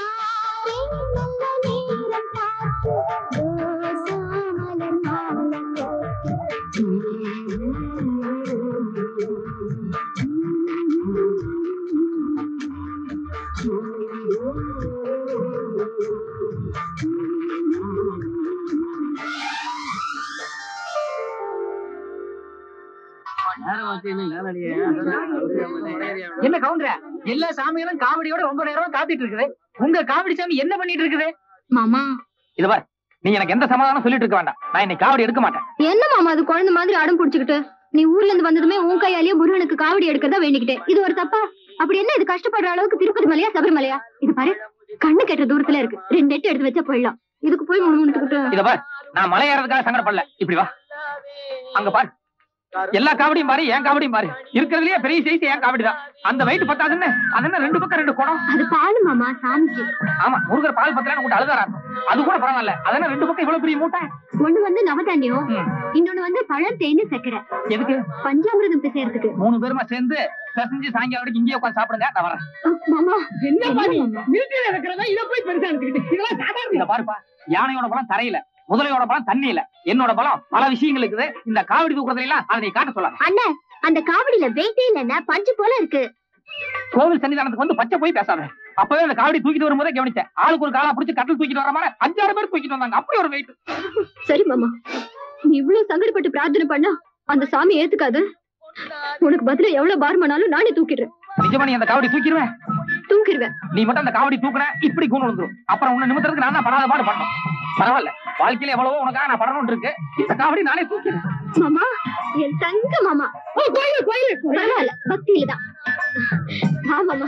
என்ன கவுண்டர எல்லா சாமிகளும் காவடியோட ரொம்ப நேரமா காத்துட்டு இருக்குது. உங்க காவடி சாமி என்ன பண்ணிட்டு இருக்குது? மாமா இது பாரு, நீ எனக்கு எந்த சமாதானம் சொல்லிட்டு இருக்க வேண்டாம். நான் இன்னைக்கு காவடி எடுக்க மாட்டேன். என்ன மாமா அது குழந்தை மாதிரி அடம் புடிச்சுக்கிட்டு? நீ ஊர்ல இருந்து வந்ததுமே உன் கையாலேயே முருகனுக்கு காவடி எடுக்கிறதா வேண்டிக்கிட்டேன். இது ஒரு தப்பா? அப்படி என்ன இது கஷ்டப்படுற அளவுக்கு திருப்பதி மலையா சபரிமலையா? இது பாரு, கண்ணு கெட்ட தூரத்துல இருக்கு. 2 எட்டு எடுத்து வச்சா போயிடலாம். இதுக்கு போய் முணுமுணுத்துக்கிட்டு. இத பாரு, நான் மலை ஏறதுக்காக சங்கடப்படல. இப்படி வா, அங்க பாரு, எல்லா காவடியும் பாரு, என் காவடியும் பாரு. இருக்கிறதுலயே பெரிய சைஸ் என் காவடி தான். அந்த வெயிட் பத்தாதுன்னு அது என்ன 2 பக்கம் 2 குடம். அது பாலு மாமா, சாமிக்கு. ஆமா, முருகர் பால் பத்தலன்னு கூட அழுதாரா. அது கூட பரவாயில்ல. அதென்ன 2 பக்கம் இவ்வளவு பெரிய மூட்டை. ஒண்ணு வந்து நவதானியம், இன்னொன்னு வந்து பழம், தேனு, சக்கரை. எதுக்கு? பஞ்சாமிரதம் பிசையறதுக்கு. 3 பேருமா சேர்ந்து பிசைஞ்சு சாயங்காலம் வரைக்கும் இங்கேயே உட்காந்து சாப்பிடுங்க. நான் வரேன். மாமா என்ன பாரு, மிலிட்டரியில இருக்கிறதா இதை போய் பெருசா எடுத்துக்கிட்டு இதெல்லாம் சாதாரண. இத பாருப்பா, யானையோட பலம் தரையில, முதலையோட பலம் தண்ணியில, என்னோட பலம் பல விஷயங்கள் இருக்குது. இந்த காவடி தூக்குறதுல எல்லாம் அதை நீ காட்ட சொல்லாத. அண்ணன், அந்த காவடியில வெயிட்டே இல்லன்னா பஞ்சு போல இருக்கு. கோவில் சன்னிதானத்துக்கு வந்து பச்சை போய் பேசாத. அப்பவே அந்த காவடி தூக்கிட்டு வரும்போதே கவனிச்சேன். ஆளுக்கு ஒரு காலா பிடிச்சி கட்டில் தூக்கிட்டு வர மாதிரி 5-6 பேர் தூக்கிட்டு வந்தாங்க. அப்படி ஒரு வெயிட். சரி மாமா, நீ இவ்வளவு சங்கடப்பட்டு பிரார்த்தனை பண்ணா அந்த சாமி ஏத்துக்காது. உனக்கு பதிலா எவ்வளவு பார்மனாலும் நானே தூக்கிடுறேன். நிஜமா நீ அந்த காவடி தூக்கிடுவேன்? தூக்கிடுவேன். நீ மட்டும் அந்த காவடி தூக்குன இப்படி கூண்டு வந்துடும். அப்புறம் உன்னை நிமித்தத்துக்கு நான் தான் படாத பாடு பண்ணணும். பரவாயில்ல, வாழ்க்கையில எவ்வளவோ உனக்காக நான் படணும் இருக்கு. இந்த காவடி நானே தூக்கிறேன். மாமா, என் தங்க மாமா. கோயில் கோயில் பரவாயில்ல, பக்தியில தான். வா மாமா.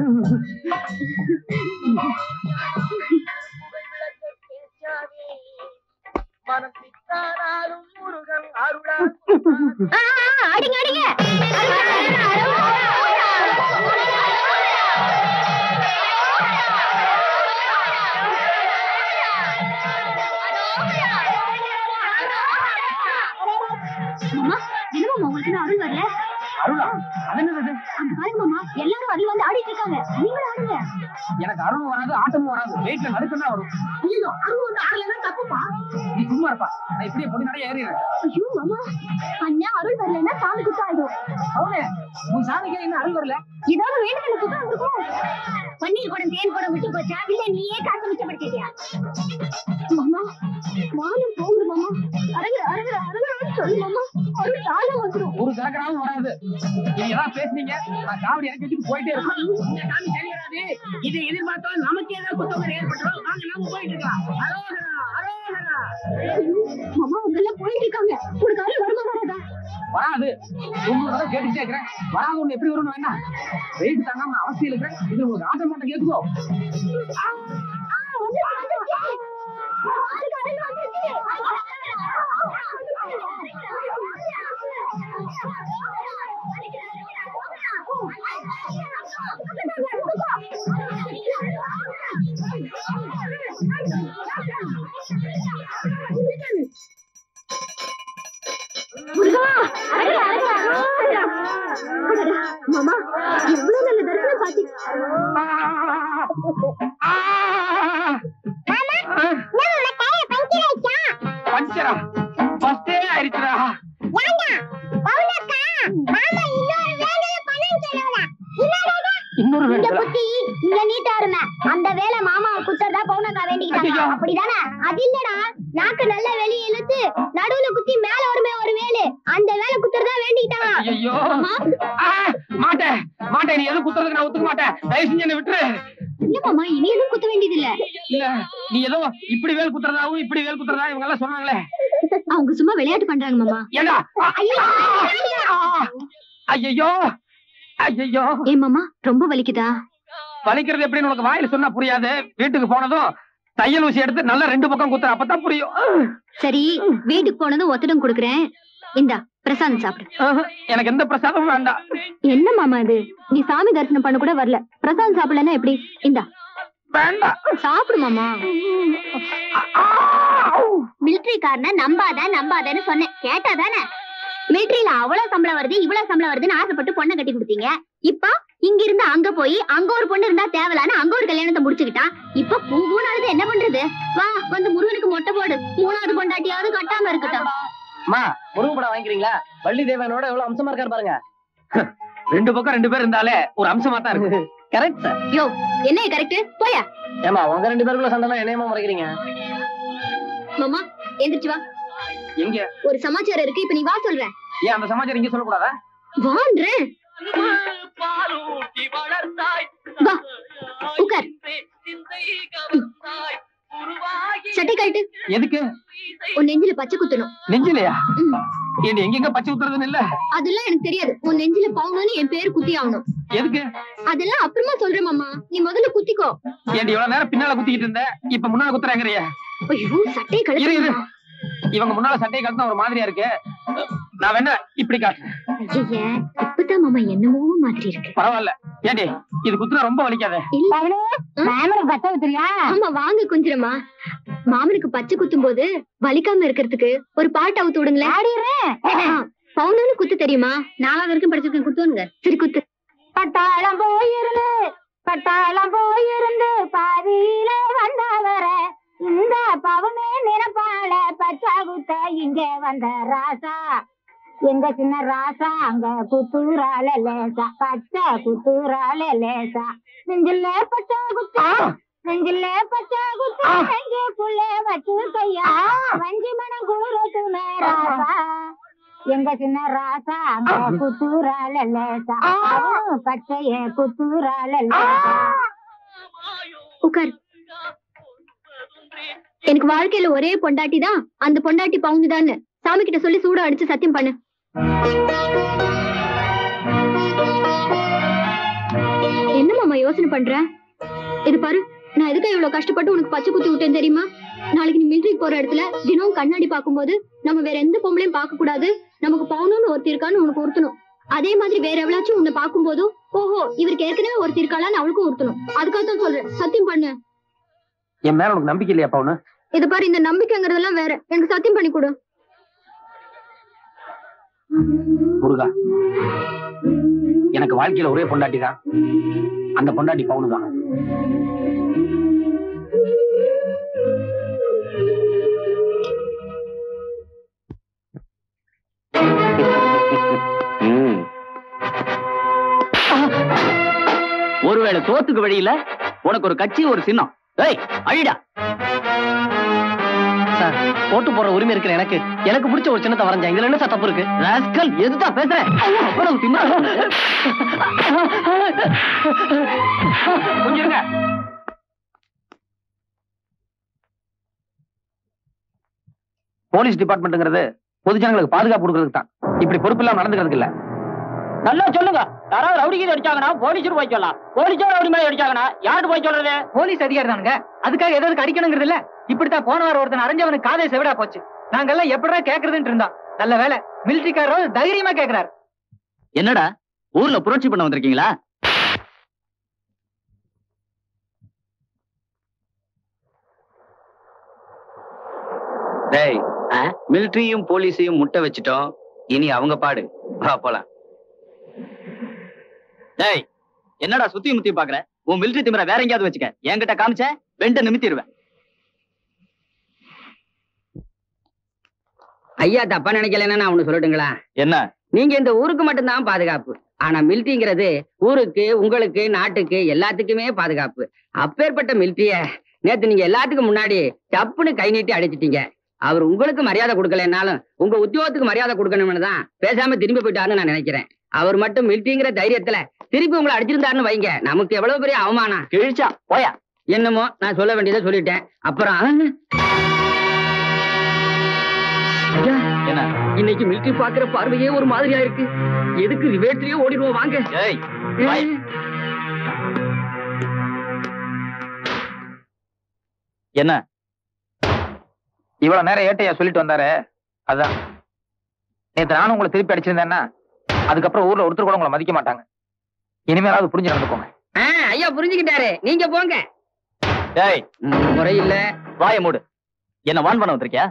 அடிங்க அடிங்க. மாமா, என்ன மாமா உங்களுக்கு அருள் வரல? அருளா? அது என்னது? அந்த பாருங்க மாமா, எல்லாரும் அருள் வந்து ஆடிட்டு இருக்காங்க. நீங்களும் ஆடுங்க. எனக்கு அருளும் வராது, ஆட்டமும் வராது. வெயிட்ல நடுக்கம் தான் வரும். ஐயோ, அருள் வந்து ஆடலன்னா தப்புப்பா. நீ சும்மா இருப்பா, நான் இப்படியே பொடி நடைய ஏறிடுறேன். ஐயோ மாமா, அண்ணா அருள் வரலன்னா சாமி குத்தாயிடும். அவனே, உன் சாமிக்கு என்ன அருள் வரல? ஏதாவது வேண்டுதல் குத்தம் இருக்கும். பன்னீர் குடம், தேன் குடம் விட்டு போச்சா? இல்ல நீயே காசு மிச்சப்படுத்திட்டியா? மாமா, வானம் போகுது மாமா. அரங்க அரங்க அரங்க சொல்லு மாமா. ஒரு தாளம் வந்துடும். ஒரு கலக்கராவும் வராது. நீங்க ஏதாவது பேசுனீங்க, நான் காவடி இறக்கி வச்சுட்டு போயிட்டே இருப்பேன். இந்த சாமி சரி வராது. இதை எதிர்பார்த்தோம் நமக்கு ஏதாவது குத்தவங்க ஏற்பட்டுரும். வாங்க நாம போயிட்டு இருக்கலாம். அரோகரா அரோகரா. மாமா உங்கெல்லாம் போயிட்டு இருக்காங்க. உனக்கு அருள் வருமா வராதா? வராது. ரொம்ப கேட்டுட்டே இருக்கிறேன். வராது ஒண்ணு எப்படி வரும்னு வேணா. வெயிட் தாங்காம அவசியம் இருக்கிறேன். இது உங்களுக்கு ஆட்டம் மாட்டம் கேட்குதோ? மாமா, எவ்வளவு நல்ல தரிசனம் பாத்தீங்க. பஞ்சரா? ஃபர்ஸ்டே ஆயிடுச்சுடா. இன்னொரு இந்த வேலை. புத்தி இங்க நீட்டாருமே. அந்த வேலை மாமா குத்தறதா பவுனக்கா வேண்டிக்கிட்டாங்க. அப்படிதானே? அது இல்லடா, நாக்கு நல்ல வெளிய இழுத்து நடுவுல குத்தி மேல வருமே ஒரு வேலு, அந்த வேலை குத்தறதா வேண்டிக்கிட்டாங்க. ஐயோ, மாட்டேன் மாட்டேன். நீ எதுவும் குத்துறதுக்கு நான் ஒத்துக்க மாட்டேன். தயவு செஞ்சு என்ன விட்டுரு. இல்ல மாமா, இனி எதுவும் குத்த வேண்டியது இல்ல. இல்ல, நீ ஏதோ இப்படி வேல் குத்துறதாவும் இப்படி வேல் குத்துறதா இவங்க எல்லாம் சொன்னாங்களே. அவங்க சும்மா விளையாட்டு பண்றாங்க மாமா. ஏண்டா ஐயோ ஐயோ ஏன் மாமா ரொம்ப வலிக்குதா? வலிக்கிறது எப்படின்னு உனக்கு வாயில சொன்னா புரியாது. வீட்டுக்கு போனதும் தையல் ஊசி எடுத்து நல்லா 2 பக்கம் குத்துற அப்பதான் புரியும். சரி வீட்டுக்கு போனதும் ஒத்தடம் கொடுக்குறேன், இந்தா பிரசாதம் சாப்பிடு. எனக்கு எந்த பிரசாதமும் வேண்டாம். என்ன மாமா இது, நீ சாமி தரிசனம் பண்ண கூட வரல, பிரசாதம் சாப்பிடலன்னா எப்படி? இந்தா வேண்டாம் சாப்பிடு மாமா. மிலிட்டரிக்காரன நம்பாதன்னு சொன்னேன், கேட்டாதானே? மிலிட்டரியில அவ்வளவு சம்பளம் வருது இவ்வளவு சம்பளம் வருதுன்னு ஆசைப்பட்டு பொண்ணை கட்டி கொடுத்தீங்க. இப்ப இங்க இருந்து அங்க போய் அங்க ஒரு பொண்ணு இருந்தா தேவலான்னு அங்க ஒரு கல்யாணத்தை முடிச்சுக்கிட்டான். இப்ப பூனானது என்ன பண்றது? வா வந்து முருகனுக்கு மொட்டை போடு, 3வது பொண்டாட்டியாவது கட்டாம இருக்கட்டும். அம்மா முருகன் படம் வாங்கிக்கிறீங்களா? வள்ளி தேவனோட எவ்வளவு அம்சமா இருக்காரு பாருங்க. 2 பக்கம் 2 பேர் இருந்தாலே ஒரு அம்சமா தான் இருக்கு. Correct sir. யோ என்ன கரெக்ட் போயா? ஏமா உங்க 2 பேருக்குள்ள சண்டை என்னையமா முறைக்கிறீங்க? மாமா எந்திரிச்சு வா, எங்க ஒரு சமாச்சாரம் இருக்கு, இப்ப நீ வா சொல்றேன். ஏன் அந்த சமாச்சாரம் இங்க சொல்லக்கூடாதா? வான்றேன். வா உட்கார். சட்டை கழட்டு. எதுக்கு? உன் நெஞ்சில பச்சை குத்தணும். நெஞ்சிலையா? ஏண்டி எங்க பச்சை குத்துறதுன்னு இல்ல? அதெல்லாம் எனக்கு தெரியாது. உன் நெஞ்சில பவுனு என் பேரு குத்தி ஆகணும். எதுக்கு? அதெல்லாம் அப்புறமா சொல்றேன் மாமா, நீ முதல்ல குத்திக்கோ. ஏண்டி இவ்வளவு நேரம் பின்னால குத்திக்கிட்டு இருந்த, இப்ப முன்னால குத்துறாங்கறியா? ஐயோ சட்டை இரு இரு, கழட்டு. இவங்க முன்னால சட்டையை கழட்டினா ஒரு மாதிரியா இருக்கு. நான் வேணா இப்படி காட்டுறேன். ஐயே இப்பதான் மாமா என்னமோ மாதிரி இருக்கு. பரவாயில்ல. ஏண்டி இது குத்துனா ரொம்ப வலிக்காத? மாமனுக்கு பச்சை குத்துறியா? ஆமா வாங்க குஞ்சிரமா. மாமனுக்கு பச்சை குத்தும் போது வலிக்காம இருக்கிறதுக்கு ஒரு பாட்டு அவுத்து விடுங்களேன். பவுனு குத்து தெரியுமா? 4வது வரைக்கும் படிச்சிருக்கேன், குத்துவனுங்க. சரி குத்து. பட்டாளம் போயிருந்து பாதியில வந்தவர இந்த பவுனே நினைப்பாள பச்சை குத்த இங்க வந்த ராசா, எங்க சின்ன ராசா அங்க குத்துறாள லேசா, பச்சை குத்துறாள லேசா, நெஞ்சில பச்சை குத்து நெஞ்சில பச்சை குத்து நெஞ்சுக்குள்ள வச்சு கையா வஞ்சி மனம் குளிரத்து ராசா, எங்க சின்ன ராசா அங்க குத்துறாள லேசா, பச்சைய குத்துறாள லேசா. உட்கார். எனக்கு வாழ்க்கையில ஒரே பொண்டாட்டி தான், அந்த பொண்டாட்டி பவுனுதான்னு சாமி கிட்ட சொல்லி சூட அடிச்சு சத்தியம் பண்ணு. என்ன மாமா யோசனை பண்ற? இது பாரு, நான் எதுக்கு இவ்வளவு கஷ்டப்பட்டு உனக்கு பச்சை குத்தி விட்டேன் தெரியுமா? நாளைக்கு நீ மிலிட்டரி போற இடத்துல தினம் கண்ணாடி பாக்கும்போது நம்ம வேற எந்த பொம்பளையும் பார்க்க கூடாது, நமக்கு பவுனுன்னு ஒருத்தி இருக்கான்னு உனக்கு உறுத்தணும். அதே மாதிரி வேற எவ்வளாச்சும் உன்னை பார்க்கும் போதும் ஓஹோ இவருக்கு ஏற்கனவே ஒருத்தி இருக்காளான்னு அவளுக்கும் உறுத்தணும். அதுக்காகத்தான் சொல்றேன், சத்தியம் பண்ணு. என் மேல உனக்கு நம்பிக்கை இல்லையா பவுனு? இது பாரு, இந்த நம்பிக்கைங்கிறதெல்லாம் வேற, எனக்கு சத்தியம் பண்ணி கொடு. முருகா, எனக்கு வாழ்க்கையில ஒரே பொண்டாட்டி தான், அந்த பொண்டாட்டி பவுனு தான். ஒருவேளை தோத்துக்கு வழியில உனக்கு ஒரு கட்சி ஒரு சின்னம். ஏய் அழிடா சார், போட்டு போற உரிமை இருக்கிற எனக்கு பிடிச்ச ஒரு சின்னத்தை வரைஞ்சேன். இதுல என்ன சார் தப்பு இருக்கு? ராஸ்கல், எதுதான் பேசுறேன்? அவ்வளவு திமிரா? கொஞ்சம் இருங்க. போலீஸ் டிபார்ட்மெண்ட்ங்கிறது பொது ஜனங்களுக்கு பாதுகாப்பு கொடுக்கறதுக்கு தான், இப்படி பொறுப்பு இல்லாம நடந்துக்கிறதுக்கு இல்ல. நல்லா சொல்லுங்க. யாராவது ரவுடிக்கு அடிச்சாங்கன்னா போலீஸ் போய் சொல்லலாம், போலீஸோட ரவுடி மேல அடிச்சாங்கன்னா யாரு போய் சொல்றது? போலீஸ் அதிகாரி தானுங்க, அதுக்காக எதாவது அடிக்கணுங்கிறது இல்ல. இப்படித்தான் போன வாரம் ஒருத்தன் அரைஞ்சவனுக்கு காதை செவிடா போச்சு. நாங்கெல்லாம் எப்படா கேக்குறதுன்னு இருந்தா, நல்ல வேலை மிலிட்டரிக்காரர் தைரியமா கேக்குறாரு. என்னடா ஊர்ல புரட்சி பண்ண வந்திருக்கீங்களா? டேய், மிலிட்டரியும் போலீஸையும் முட்டை வச்சிட்டோம், இனி அவங்க பாடு. வா போலாம். டேய் என்னடா சுத்தி முத்தி பாக்குற? உன் மிலிட்டரி திமிர வேற எங்கயாவது வச்சுக்க, என்கிட்ட காமிச்ச வெண்ட நிமித்திடுவேன். ஐயா தப்பா நினைக்கலன்னா நான் ஒண்ணு சொல்லட்டுங்களா? என்ன? நீங்க இந்த ஊருக்கு மட்டும்தான் பாதுகாப்பு, ஆனா மிலிட்டரிங்கிறது ஊருக்கு, உங்களுக்கு, நாட்டுக்கு எல்லாத்துக்குமே பாதுகாப்பு. அப்பேற்பட்ட மிலிட்டரிய நேத்து நீங்க எல்லாத்துக்கும் முன்னாடி தப்புன்னு கை நீட்டி அடிச்சிட்டீங்க. அவர் உங்களுக்கு மரியாதை கொடுக்கலனாலும் உங்க உத்தியோகத்துக்கு மரியாதை கொடுக்கணும்னு தான் பேசாம திரும்பி போயிட்டாருன்னு நான் நினைக்கிறேன். அவர் மட்டும் மிலிட்டரிங்கிற தைரியத்துல திருப்பி உங்களை அடிச்சிருந்தாருன்னு வைங்க, நமக்கு எவ்வளவு பெரிய அவமானம். கிழிச்சா போயா. என்னமோ நான் சொல்ல வேண்டியதை சொல்லிட்டேன். அப்புறம் என்ன இன்னைக்கு மிலிட்டரி பாக்குற பார்வையே ஒரு மாதிரியா இருக்கு. எதுக்கு ரிவேட்லயே ஓடிடுவோம் வாங்க. என்ன இவ்வளவு நேரம் ஏட்டையா சொல்லிட்டு வந்தாரு, அதான் நேத்து நானும் உங்களை திருப்பி அடிச்சிருந்தேன்னா அதுக்கப்புறம் ஊர்ல ஒருத்தர் கூட உங்களை மதிக்க மாட்டாங்க. இனிமேலாவது புரிஞ்சு நடந்துக்கோங்க. ஐயா புரிஞ்சுக்கிட்டாரு, நீங்க போங்க. டேய் முறையில்ல. வாய மூடு. என்ன வான் பண்ண வந்திருக்கியா?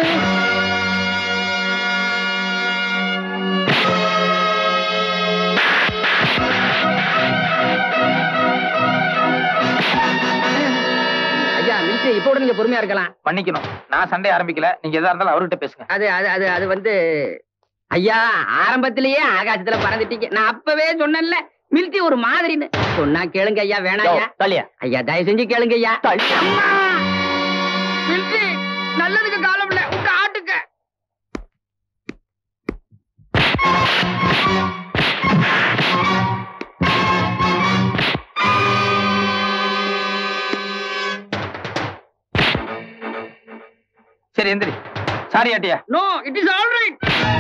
ஐயா மிலிட்டரி இப்போட நீங்க பொறுமையா இருக்கலாம். பண்ணிக்கணும். நான் சண்டை ஆரம்பிக்கல, நீங்க எதா இருந்தாலும் அவர்கிட்ட பேசுங்க. அது வந்து ஐயா ஆரம்பத்திலேயே ஆகாசத்துல பறந்துட்டீங்க. நான் அப்பவே சொன்னேன்ல மிலிட்டரி ஒரு மாதிரின்னு. சொன்னா கேளுங்க ஐயா. வேணாம் தலியா ஐயா, தயவு செஞ்சு கேளுங்க ஐயா. மிலிட்டரி நல்லதுக்கு காலம் இல்ல, உங்க ஆட்டுக்கு. சரி எந்திரி. சாரி ஏட்டையா. No, it is all right.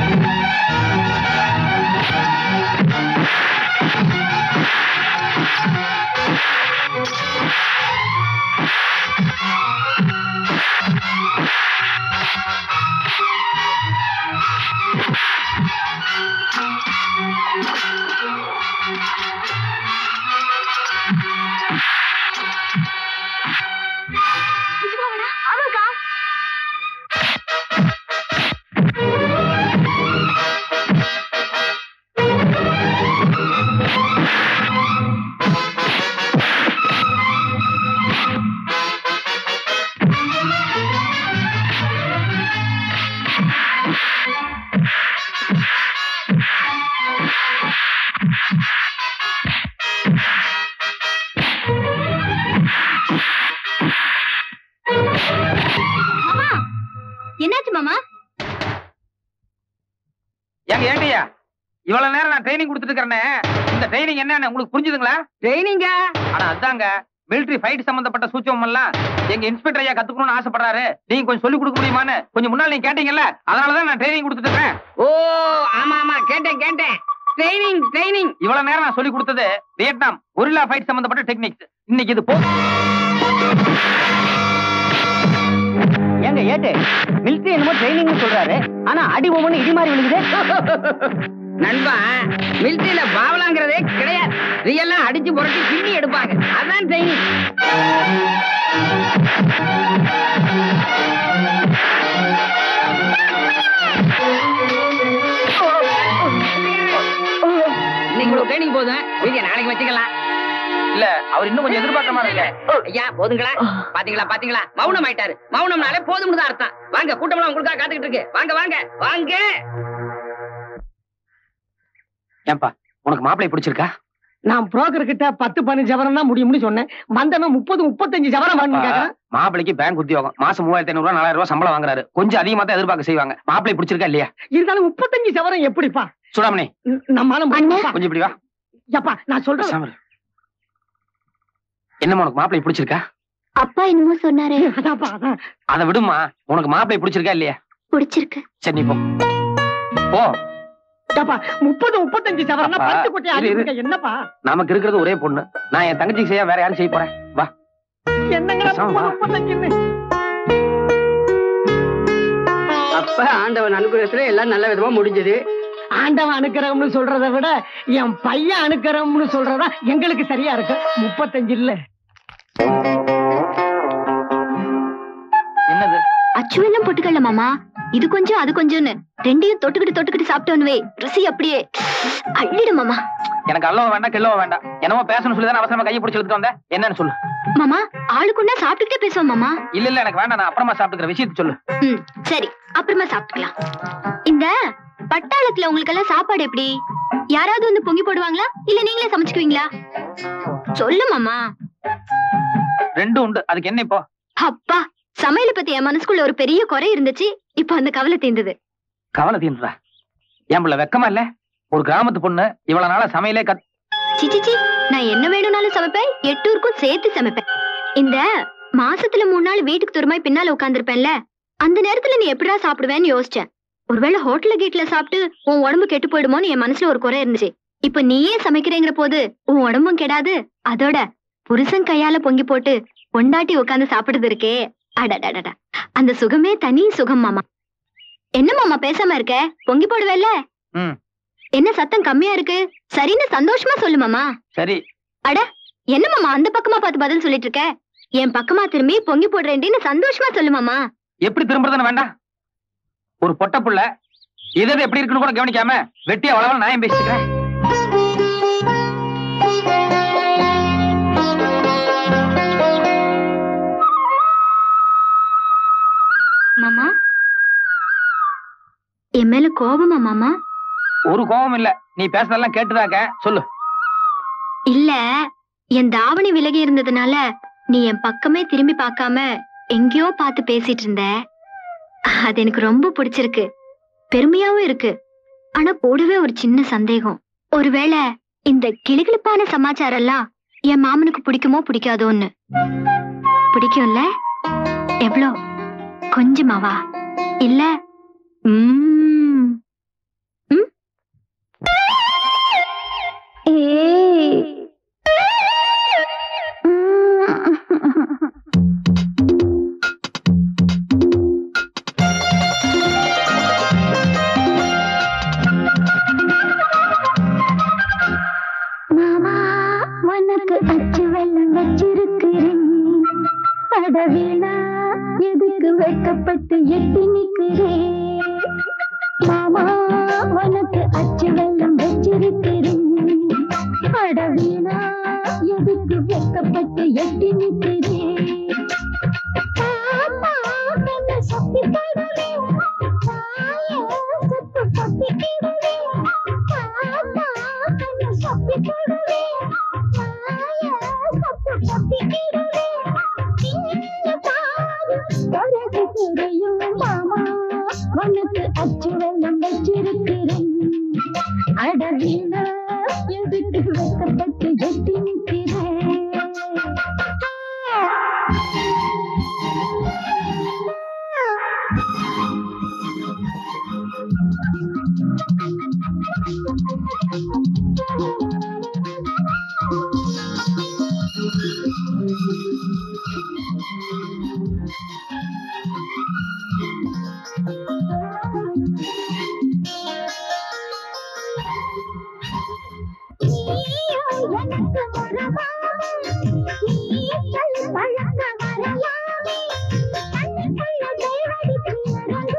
என்னாச்சு மாமா? ஏங்க ஏட்டையா, இவ்வளவு நேரம் நான் ட்ரைனிங் கொடுத்துட்டு இருக்கிறேன். இந்த ட்ரைனிங் என்னன்னு உங்களுக்கு புரிஞ்சுதுங்களா? ட்ரைனிங்க ஆனா அதாங்க மிலிட்டரி ஃபைட் சம்பந்தப்பட்ட சூச்சகம் எல்லாம் எங்க இன்ஸ்பெக்டர் ஐயா கத்துக்கணும்னு ஆசைப்படுறாரு. நீங்க கொஞ்சம் சொல்லி கொடுக்க முடியுமான்னு கொஞ்சம் முன்னாள் நீங்க கேட்டீங்கல்ல, அதனாலதான் நான் ட்ரைனிங் கொடுத்துட்டு இருக்கேன். ஓ ஆமா ஆமா, கேட்டேன். ட்ரைனிங் இவ்வளவு நேரம் நான் சொல்லி கொடுத்தது வியட்நாம் கொரில்லா ஃபைட் சம்பந்தப்பட்ட டெக்னிக்ஸ். இன்னைக்கு இது ஏங்க ஏட்டு மிலிட்டரி என்னமோ ட்ரைனிங் சொல்றாரு, ஆனா அடி ஒவ்வொன்னு இடி மாதிரி விழுகுது. நண்பா, மிலிட்டரியில பாவலாங்கிறதே கிடையாது. ரியலா அடிச்சு புரட்டி பின்னி எடுப்பாங்க. அதான் ட்ரைனிங். இன்னைக்கு ட்ரைனிங் போதும், வீடியோ நாளைக்கு வச்சுக்கலாம். இல்ல அவர் இன்னும் கொஞ்சம் எதிர்பார்க்கிற மாதிரி இருக்கு. ஐயா போதுங்களா? பாத்தீங்களா மௌனம் ஆயிட்டாரு. மௌனம்னாலே போதும்னு தான் அர்த்தம். வாங்க, கூட்டம்லாம் உங்களுக்காக காத்துக்கிட்டு இருக்கு. வாங்க. ஏன்பா உனக்கு மாப்பிள்ளை பிடிச்சிருக்கா? நான் புரோக்கர் கிட்ட 10-15 சவரம் தான் முடியும்னு சொன்னேன். வந்தவன் 30-35 சவரம் வாங்க. மாப்பிளைக்கு பேங்க் உத்தியோகம், மாசம் 3500 4000 ரூபாய் சம்பளம் வாங்குறாரு. கொஞ்சம் அதிகமா தான் எதிர்பார்க்க செய்வாங்க. மாப்பிள்ளை பிடிச்சிருக்கா இல்லையா? இருந்தாலும் 35 சவரம் எப்படிப்பா? சுடாமணி நம்மால கொஞ்சம் இப்படி வா. அப்பா நான் சொல்றேன். என்னம்மா உனக்கு மாப்பிள்ளை பிடிச்சிருக்கா? அப்பா என்னமோ சொன்னாரு. அதை விடுமா. உனக்கு மாப்பிள்ளை பிடிச்சிருக்கா இல்லையா? பிடிச்சிருக்கு. சரி நீ போ. 30-35 சவரம்னா 10 கோடி ஆகிருக்க. என்னப்பா நமக்கு இருக்கிறது ஒரே பொண்ணு. நான் என் தங்கச்சிக்கு செய்ய வேற யாரும் செய்ய போறேன்? வா. என்னங்க அப்ப ஆண்டவன் அனுகிரகத்துல எல்லாம் நல்ல விதமா முடிஞ்சது. ஆண்டவன் அனுக்கிறோம்னு சொல்றதை விட என் பையன் அனுக்கிறோம்னு சொல்றதா எங்களுக்கு சரியா இருக்கு. 35 இல்ல. என்னது? அச்சுவெல்லாம் போட்டுக்கல மாமா. இது கொஞ்சம் அது கொஞ்சம்னு ரெண்டையும் தொட்டுக்கிட்டு சாப்பிட்டோன்னு ருசி அப்படியே அள்ளிடு மாமா. எனக்கு அல்லவா வேண்டாம் கில்லவா வேண்டாம். என்னமோ பேசணும்னு சொல்லிதான் அவசரமா கையை பிடிச்சி எடுத்துட்டு வந்தேன். என்னன்னு சொல்லு மாமா. ஆளுக்குன்னா சாப்பிட்டுக்கிட்டே பேசுவோம் மாமா. இல்ல எனக்கு வேண்டாம். நான் அப்புறமா சாப்பிட்டுக்கிற விஷயத்தை சொல்லு. சரி, அப்புறமா சாப்பிட்டுக்கலாம். இந்த பட்டாளத்துல உங்களுக்கு எல்லாம் சாப்பாடு எப்படி? யாராவது வந்து பொங்கி போடுவாங்களா இல்ல நீங்களே சமைச்சுக்குவீங்களா? சொல்லு மாமா. ரெண்டும் உண்டு. அதுக்கு என்ன இப்போ? அப்பா, சமையல பத்தி என் மனசுக்குள்ள ஒரு பெரிய குறை இருந்துச்சு. இப்ப அந்த கவலை தீர்ந்தது. கவலை தீர்ந்தா? என் பிள்ளை வெக்கமா இல்ல? ஒரு கிராமத்து பொண்ணு இவ்வளவு நாளா சமையலே சிச்சி, நான் என்ன வேணும்னாலும் சமைப்பேன். 8 ஊருக்கும் சேர்த்து சமைப்பேன். இந்த மாசத்துல 3 நாள் வீட்டுக்கு தூரமாய் பின்னால உட்கார்ந்துருப்பேன்ல, அந்த நேரத்துல நீ எப்படிடா சாப்பிடுவேன்னு யோசிச்சேன். ஒருவேளை ஹோட்டல்ல கீட்ல சாப்பிட்டு உன் உடம்பு கெட்டு போயிடுமோன்னு என் மனசுல ஒரு குறை இருந்துச்சு. இப்ப நீயே சமைக்கிறேங்கிற போது உன் உடம்பும் கெடாது. அதோட புருஷன் கையால பொங்கி போட்டு பொண்டாட்டி உட்காந்து சாப்பிடுறது இருக்கே, அடடடடா, அந்த சுகமே தனி சுகம் மாமா. என்ன மாமா பேசாம இருக்க? பொங்கி போடுவேல்ல? என்ன சத்தம் கம்மியா இருக்கு? சரின்னு சந்தோஷமா சொல்லு மாமா. சரி. அட என்ன மாமா அந்த பக்கமா பார்த்து பதில் சொல்லிட்டு இருக்க? என் பக்கமா திரும்பி பொங்கி போடுறேன்னு சந்தோஷமா சொல்லு மாமா. எப்படி திரும்புறதுன்னு வேண்டாம். ஒரு பொட்ட புள்ள எது எப்படி இருக்குன்னு கூட கவனிக்காம வெட்டியா வளவல நியாயம் பேசிக்கிறேன். மாமா என் மேல கோபமா மாமா? ஒரு கோபம் இல்ல, நீ பேசுறதெல்லாம் கேட்டுதாக்க. சொல்லு. இல்ல, என் தாவணி விலகி இருந்ததுனால நீ என் பக்கமே திரும்பி பார்க்காம எங்கேயோ பார்த்து பேசிட்டு இருந்த. அது எனக்கு ரொம்ப பிடிச்சிருக்கு, பெருமையாவும் இருக்கு. ஆனா கூடவே ஒரு சின்ன சந்தேகம். ஒருவேளை இந்த கிளுகிளுப்பான சமாச்சாரம் எல்லாம் என் மாமனுக்கு பிடிக்குமோ பிடிக்காதோன்னு. பிடிக்கும்ல? எவ்வளோ? கொஞ்சமாவா? இல்ல மாமா உனக்கு அச்சு வெள்ளம் வச்சிருக்கிறேன். அடவீணா எதுக்கு வெட்கப்பட்டு எட்டி நிற்கிறேன். மாமா உனக்கு அச்சு வெள்ளம் வச்சிருக்கிறேன். அடவீணா எதுக்கு வெட்கப்பட்டு எட்டி நிற்கிறேன். சக்தி படுவே சத்து சக்தி கிடுவே சக்தி படுவே சத்து சக்தி கிடுவே தெரியும் மாமா உனக்கு அச்சு வெள்ளம் வச்சிருக்கிறேன். அடவீணா எதுக்கு வெட்கப்பட்டு எட்டி நிற்கிறேன். எனக்கு மரமா நீ பழக்க வரையாமே கண்ணுக்குள்ள தேவடிக்கு வரது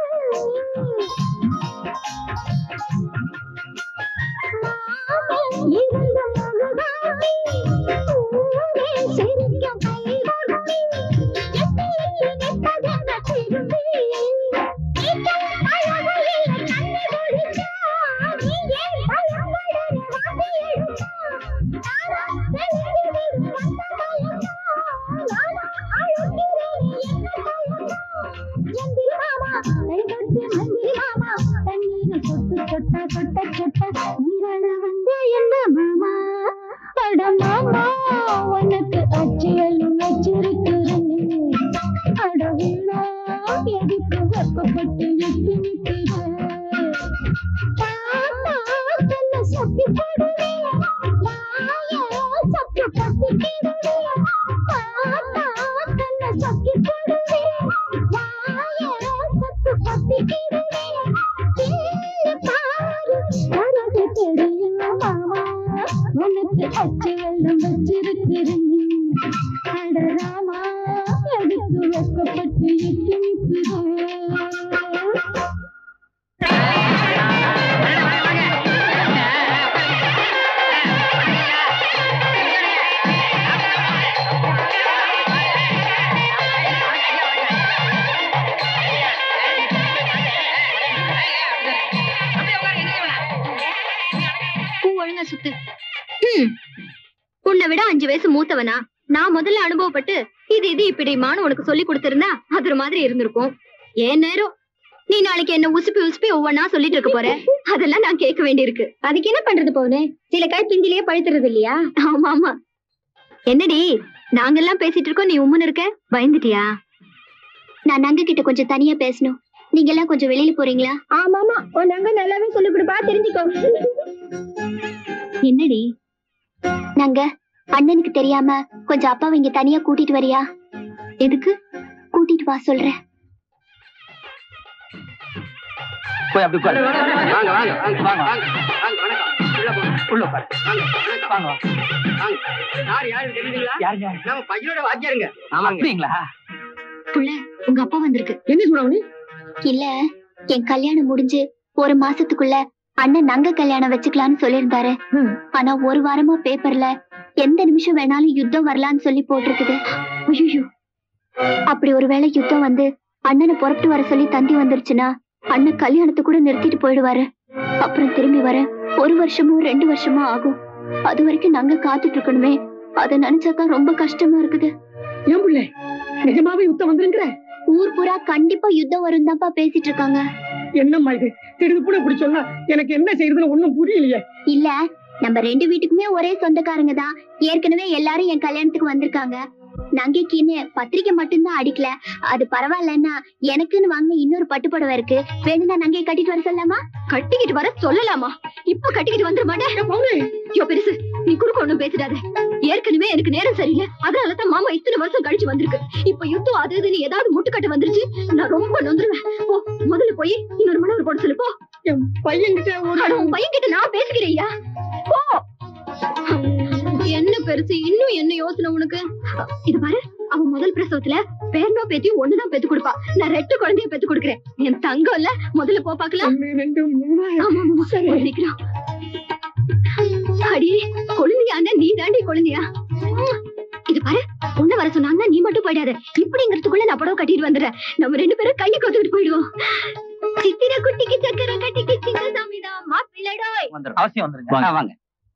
மாமே இருந்த முழுதாமே ஊரே சிரிக்கும் கைவரமே எட்டி நெட்டதென திரும்பி நீச்சல் பழகையில் கண்ணு குடிச்சா நீ ஏன் பயப்படுற வாதி எடுத்தா நானா வெள்ளியில் வந்த பயந்தா நானா அழுகிறேன் என்ன பயந்தா எந்திரி மாமா கைதொட்டு மந்திரி மாமா தண்ணீர் சொட்டு சொட்ட சொட்ட சொட்ட நீராட வந்த என்ன மாமா. அட மாமா உனக்கு அச்சு வெள்ளம் வச்சிருக்கிறேன். அட வீணா எதுக்கு வெட்கப்பட்டு எட்டி நிற்கிறேன். சக்தி படுவே சக்தி பத்தி கிடுவே சக்தி படுவே சத்து பத்தி கிடுவே பாரு உனக்கு தெரியும் மாமா உனக்கு அச்சு வெள்ளம் வச்சிருக்கிறேன். அட ராமா எதுக்கு வெட்கப்பட்டு எட்டி நிற்கிறேன். ஒழுங்கா சுத்து. உன்னை விட 5 வயசு மூத்தவனா? நான் முதல்ல அனுபவப்பட்டு இது இப்படிமான்னு உனக்கு சொல்லி கொடுத்திருந்தா அது ஒரு மாதிரி இருந்திருக்கும். ஏன் நேரம் நீ நாளைக்கு என்ன உசுப்பி உசுப்பி ஒவ்வொன்னா சொல்லிட்டு இருக்க போற. அதெல்லாம் நான் கேட்க வேண்டியிருக்கு. அதுக்கு என்ன பண்றது போனே? சில காய் பிஞ்சிலேயே பழுத்துறது இல்லையா? ஆமா ஆமா. என்னடி நாங்கெல்லாம் பேசிட்டு இருக்கோம், நீ உம்முன்னு இருக்க? பயந்துட்டியா? நான் நங்க கிட்ட கொஞ்சம் தனியா பேசணும். நீங்க எல்லாம் கொஞ்சம் வெளியில போறீங்களா? ஆமாமா, உன் அங்க நல்லாவே சொல்லி கொடுப்பா, தெரிஞ்சுக்கோ. என்னடி நாங்க அண்ணனுக்கு தெரியாம கொஞ்சம் அப்பாவை இங்க தனியா கூட்டிட்டு வரியா? எதுக்கு? கூட்டிட்டு வா சொல்றேன். போய் அப்படி உட்காரு. வாங்க வாங்க வாங்க வாங்க. வாங்க வாங்க வணக்கம். உள்ள போங்க. உள்ள உட்காரு. வாங்க வணக்கம். வாங்க வாங்க. யாரு தெரியுங்களா? யாருங்க? நம்ம பையனோட வாத்தியாருங்க. அப்படிங்களா? புள்ள, உங்க அப்பா வந்திருக்கு. என்ன சொல்றாங்க? இல்ல, என் கல்யாணம் முடிஞ்சு ஒரு மாசத்துக்குள்ள அண்ணன் நங்க கல்யாணம் வச்சுக்கலாம்னு சொல்லியிருந்தாரு. ஆனா ஒரு வாரமா பேப்பர்ல எந்த நிமிஷம் வேணாலும் யுத்தம் வரலான்னு சொல்லி போட்டிருக்குது. ஐயோ, அப்படி ஒருவேளை யுத்தம் வந்து அண்ணனை புறப்பட்டு வர சொல்லி தந்தி வந்துருச்சுன்னா அண்ணன் கல்யாணத்தை கூட நிறுத்திட்டு போயிடுவாரு. அப்புறம் திரும்பி வர 1 வருஷமோ 2 வருஷமோ ஆகும். அது வரைக்கும் நாங்க காத்துட்டு இருக்கணுமே. அதை நினைச்சாதான் ரொம்ப கஷ்டமா இருக்குது. ஏன் புள்ள, நிஜமாவே யுத்தம் வந்துருங்கிற? ஊர் பூரா கண்டிப்பா யுத்தம் வரும் தான்ப்பா பேசிட்டு இருக்காங்க. என்னம்மா இது, திடுப்புட இப்படி சொன்னா எனக்கு என்ன செய்யறதுன்னு ஒண்ணும் புரியலையே. இல்ல, நம்ம 2 வீட்டுக்குமே ஒரே சொந்தக்காரங்க தான். ஏற்கனவே எல்லாரும் என் கல்யாணத்துக்கு வந்திருக்காங்க. நங்கைக்குன்னு பத்திரிக்கை மட்டும்தான் அடிக்கல. அது பரவாயில்லன்னா எனக்குன்னு வாங்க இன்னொரு பட்டுப்புடவை இருக்கு. வேணும்னா நங்கையை கட்டிட்டு வர சொல்லலாமா? கட்டிக்கிட்டு வர சொல்லலாமா? இப்ப கட்டிக்கிட்டு வந்துட மாட்டேன். பெருசு, நீ குறுக்க ஒண்ணும் பேசிடாத. ஏற்கனவே எனக்கு நேரம் சரியில்லை. அதனாலதான் மாமா இத்தனை வருஷம் கழிச்சு வந்திருக்கு. இப்ப யுத்தம் அது இதுன்னு ஏதாவது முட்டுக்கட்ட வந்துருச்சு, நான் ரொம்ப நொந்துருவேன். போ, முதல்ல போய் இன்னொரு மணவர் போட சொல்லு. போ. என் பையன்கிட்ட உன் பையன்கிட்ட நான் பேசிக்கிறேயா? போ. என்ன பெருசு, இன்னும் என்ன யோசனை உனக்கு? இது பாரு, அவன் முதல் பிரசவத்துல பேர்னோ பேத்தியும் ஒண்ணுதான் பெத்து கொடுப்பா. நான் 2 குழந்தைய பெத்து கொடுக்குறேன். என் தங்கம் இல்ல, முதல்ல போ பாக்கலாம். 1 2 3 சீக்கிரம். அடி குழந்தையான நீ தாண்டி குழந்தையா? இது பாரு, உன்ன வர சொன்னாங்கன்னா நீ மட்டும் போயிடாத. இப்படிங்கிறதுக்குள்ள நான் புடவை கட்டிட்டு வந்துடுறேன். நம்ம 2 பேரும் கையை கொத்துக்கிட்டு போயிடுவோம். சித்திர குட்டிக்கு சக்கர கட்டிக்கு சின்ன சாமிதான் மாப்பிள்ளடோய். அவசியம் வந்துருங்க. வாங்க.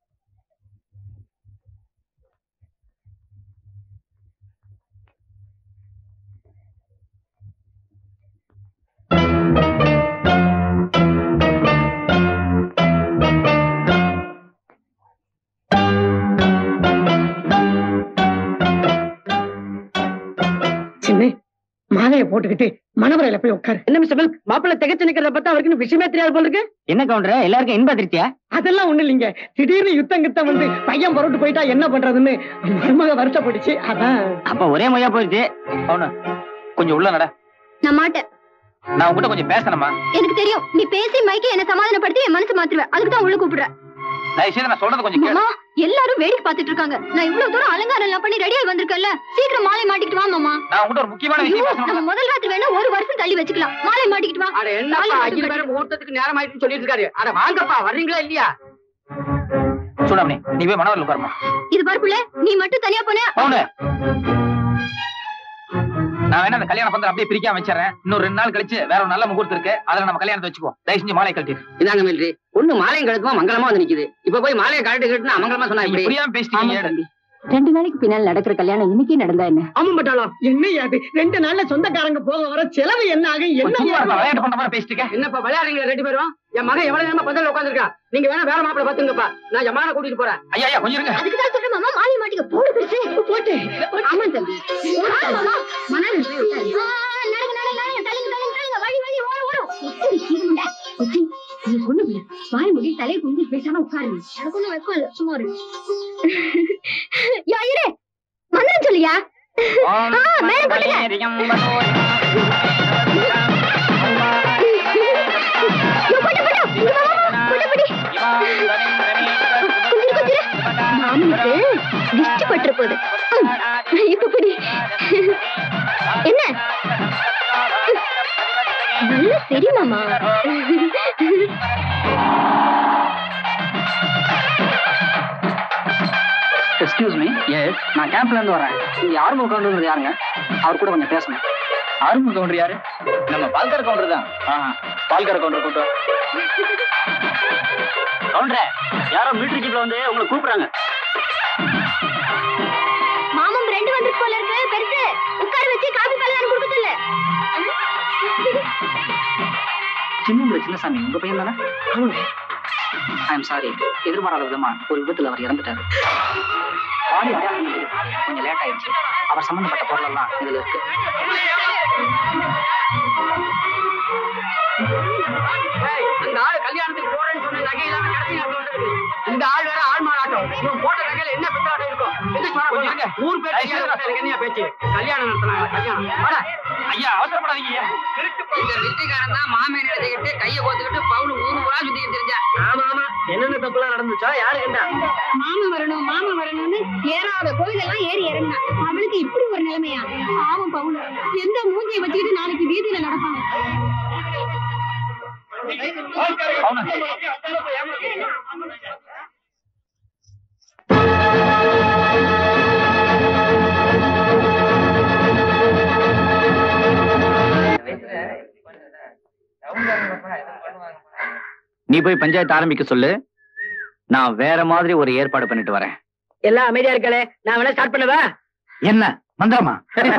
சின்ன மாலையை போட்டுக்கிட்டு மணவரையில போய் உட்காரு. என்ன மிஸ்டர் மாப்பிள்ள திகச்சு நிக்கிறத பார்த்தா அவருக்கு விஷயமே தெரியாது போல இருக்கு. என்ன கவுண்டர், எல்லாருக்கும் இன்ப திருப்தியா? அதெல்லாம் ஒண்ணு இல்லைங்க. திடீர்னு யுத்தம் வந்து பையன் புறப்பட்டு போயிட்டா என்ன பண்றதுன்னு மருமக வருத்தப்பட்டுச்சு. அதான். அப்ப ஒரே மொழியா போயிடுச்சு. அவனு கொஞ்சம் உள்ள நட. நான் மாட்டேன். நான் உங்ககிட்ட கொஞ்சம் பேசணுமா? எனக்கு தெரியும், நீ பேசி மைக்க என்ன சமாதானப்படுத்தி என் மனசு மாத்துருவேன். அதுக்கு தான் உள்ள கூப்பிடுறேன். தயவு செய்து நான் சொல்றது கொஞ்சம் கேளு. மாமா, எல்லாரும் வேடிக்கை பார்த்துட்டு இருக்காங்க. நான் இவ்வளவு தூரம் அலங்காரம் எல்லாம் பண்ணி ரெடியா வந்திருக்கேன்ல. சீக்கிரம் மாலை மாட்டிக்கிட்டு வா மாமா. நான் உங்ககிட்ட ஒரு முக்கியமான விஷயம் நம்ம பேசணும். முதல் ராத்திரி வேணா 1 வருஷம் தள்ளி வச்சுக்கலாம். மாலை மாட்டிக்கிட்டு வா. அட என்னப்பா 5 பேரும் முகூர்த்தத்துக்கு நேரம் ஆயிடுன்னு சொல்லிட்டு இருக்காரு. அட வாங்கப்பா, வர்றீங்களா இல்லையா? சூடாமணி, நீ போய் மணவரில் உட்காருமா. இது பாருப்புல, நீ மட்டும் தனியா போன. அவனு நான் வேணா அந்த கல்யாண பந்தல் அப்படியே பிரிக்காம வச்சிடறேன். இன்னொரு 2 நாள் கழிச்சு வேற ஒரு நல்ல முகூர்த்தம் இருக்கு, அதுல நம்ம கல்யாணத்தை வச்சுக்குவோம். தயவு செஞ்சு மாலை கழட்டிடு. இதாங்க மில்ட்ரி, ஒண்ணு மாலையும் கழுத்துமா மங்களமா வந்து நிக்குது. இப்ப போய் மாலையை கழட்டு கட்டுனா அமங்கலமா சொன்னா நீங்க இப்படி புரியாம பேசிட்டீங்க. 2 நாளைக்கு பின்னால் நடக்கிற கல்யாணம் இன்னைக்கே நடந்தா என்ன? ஆமா பட்டாளம், என்ன அது 2 நாள்ல சொந்தக்காரங்க போக வர செலவு என்ன ஆகும்? என்ன விளையாட்டு பண்ண மாதிரி பேசிட்டு இருக்க. என்னப்பா விளையாடுறீங்க 2 பேரும்? என் மகன் எவ்வளவு நேரமா பந்தல்ல உட்கார்ந்திருக்கா. நீங்க வேணா வேற மாப்பிளை பாத்துங்கப்பா. நான் என் மகனை கூட்டிட்டு போறேன். ஐயா ஐயா கொஞ்சம் இருங்க. அதுக்கு தான் சொல்றேன் மாமா, மாலை மாட்டிக்க. போடு பெருசு, போட்டு. ஆமா தம்பி. மாமா, மணல் போய் உட்காரு. நடங்க நடங்க நடங்க, தள்ளுங்க தள்ளுங்க தள்ளுங்க, வழி வழி ஓடு ஓடு. எப்படி கீரமுண்டா? ஒச்சி, நீ கொண்டு போய் வாய் மூடி தலையை குனிஞ்சு பேசாம உட்காரு. எனக்கு ஒண்ணும் வெக்கம் இல்ல, சும்மா இரு. யா இரு. மந்திரம் சொல்லியா? மேல போடுங்க. மாமனுக்கு திஷ்டி பற்ற போகுது. இப்ப புடி. என்ன நல்ல சரி மாமா. Excuse me. எஸ், நான் கேம்ப்ல இருந்து வரேன். இங்க ஆர்மோ கவுண்டர் யாருங்க? அவர் கூட கொஞ்சம் பேசணும். ஆர்மு கவுண்டர் யாரு? நம்ம பால்கார கவுண்டர் தான். பால்கார கவுண்டர் கூட்டம். கவுண்டரே, யாரோ மிலிட்டரி ஜீப்ல வந்து உங்களை கூப்பிடுறாங்க. மாமம் 2 வந்து போல இருக்கு. பெருசு உட்கார வச்சு காபி பல்லான்னு கொடுக்க சொல்லு. சின்னசாமி உங்க பையன் தானே? ஐ எம் சாரி, எதிர்பாராத விதமா ஒரு விபத்துல அவர் இறந்துட்டாரு. பாடி அடையாளம் கொஞ்சம் லேட் ஆயிடுச்சு. அவர் சம்பந்தப்பட்ட பொருள் எல்லாம் இதுல இருக்கு. அந்த ஆளு கல்யாணத்துக்கு போறேன்னு சொன்ன நகை இல்லாம கடைசி நேரத்துல வந்திருக்கு. இந்த ஆள் வேற ஆள் மாறாட்டம். இவன் போட்ட நகையில என்ன பித்தாட்டம் இருக்கும்? ஊர் பேர் என்ன பேச்சு? கல்யாணம் நடத்தினாங்க. கல்யாணம் வாடா. ஐயா அவசரப்படாதீங்க. இந்த மில்டிக்காரன் தான் மாமேன் எடுத்துக்கிட்டு கையை கோத்துக்கிட்டு பவுன் ஊரு ஊரா சுத்தி தெரிஞ்சான். ஆமா ஆமா, என்னென்ன தப்புலாம் நடந்துச்சா யாரு கண்டா? மாமா வரணும்னு ஏறாத கோயிலெல்லாம் ஏறி இறங்கினா அவளுக்கு இப்படி ஒரு நிலைமையா? பாவம் பவுன் எந்த மூஞ்சியை வச்சுக்கிட்டு நாளைக்கு வீதியில நடப்பாங்க. நீ போய் பஞ்சாயத்து ஆரம்பிக்க சொல்லு. நான் வேற மாதிரி ஒரு ஏற்பாடு பண்ணிட்டு வரேன். எல்லாம் அமைதியா இருக்கலே, நான் வேணா ஸ்டார்ட் பண்ணவா? என்ன மந்திரமா?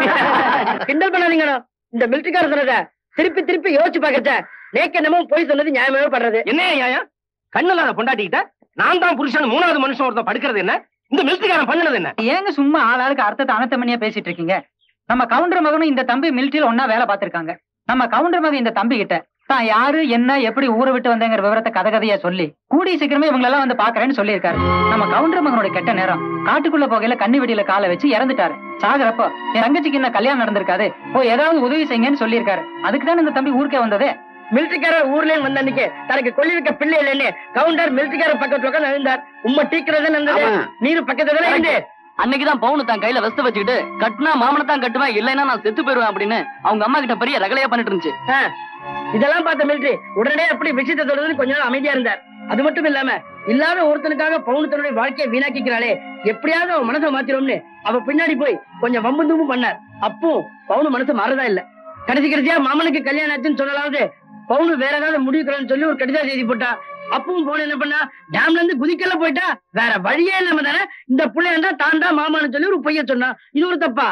கிண்டல் பண்ணாதீங்கடா. இந்த மிலிட்டரிக்கார சொன்னத திருப்பி திருப்பி யோசிச்சு பாக்கச்ச நேக்கு என்னமோ போய் சொன்னது நியாயமாவே பண்றது. என்ன நியாயம்? கண்ணுல பொண்டாட்டிக்கிட்ட நான் தான் புருஷன் மூணாவது மனுஷன் ஒருத்தன் படுக்கிறது என்ன? இந்த மிலிட்டரிக்காரன் பண்ணுனது என்ன? ஏங்க சும்மா ஆளாளுக்கு அர்த்தத்தை அனத்தமணியா பேசிட்டு இருக்கீங்க? நம்ம கவுண்டர் மகனும் இந்த தம்பி மிலிட்டரியில ஒன்னா வேலை பார்த்திருக்காங்க. நம்ம கவுண்டர் மகன் இந்த தம்பி கிட்ட தான் யாரு என்ன எப்படி ஊரை விட்டு வந்தேங்கிற விவரத்தை கதையா சொல்லி கூடிய சீக்கிரமே இவங்க எல்லாம் வந்து பாக்குறேன்னு சொல்லியிருக்காரு. நம்ம கவுண்டர் மகனோட கெட்ட நேரம் காட்டுக்குள்ள போகையில கண்ணி வெடியில காலை வச்சு இறந்துட்டாரு. சாகுறப்போ என் தங்கச்சிக்கு என்ன கல்யாணம் நடந்திருக்காது, ஏதாவது உதவி செய்யுங்கன்னு சொல்லியிருக்காரு. அதுக்குதான் இந்த தம்பி ஊருக்கே வந்ததே. மிலிட்டரிக்காரர் ஊர்லயே வந்த அன்னைக்கு தனக்கு கொல்லி வைக்க பிள்ளை இல்லைன்னு கவுண்டர் மிலிட்டரிக்கார பக்கத்துல உட்கார்ந்து இருந்தார். உண்மை டீக்கிறதே நடந்தது. நீரு பக்கத்துல இருந்து அன்னைக்குதான் பவுனு தான் கையில வெஸ்ட் வச்சுக்கிட்டு கட்டினா மாமனை தான் கட்டுவேன், இல்லைன்னா நான் செத்து போயிருவேன் அப்படின்னு அவங்க அம்மா கிட்ட பெரிய ரகலையா பண்ணிட்டு இருந்துச்சு. இதெல்லாம் பார்த்த மிலிட்டரி உடனே அப்படி விஷயத்தை தொடர்ந்து கொஞ்ச நாள் அமைதியா இருந்தார். அது மட்டும் இல்லாம இல்லாத ஒருத்தனுக்காக பவுனு தன்னுடைய வாழ்க்கையை வீணாக்கிக்கிறாளே, எப்படியாவது அவன் மனசை மாத்திரோம்னு அவ பின்னாடி போய் கொஞ்சம் வம்பு தும்பு பண்ணார். அப்போ பவுனு மனசு மாறதா இல்ல. கடைசியா மாமனுக்கு கல்யாணம் ஆச்சுன்னு சொல்லலாவது பவுனு வேற ஏதாவது முடிவுக்கிறேன்னு சொல்லி ஒரு கடிதம் செய்தி போட்டா. அப்பவும் போன என்ன பண்ணா, டேம்ல இருந்து குதிக்கல போயிட்டா. வேற வழியே இல்லாம தானே இந்த பிள்ளையா தான் தான் மாமான்னு சொல்லி ஒரு பையன் சொன்னா. இது ஒரு தப்பா?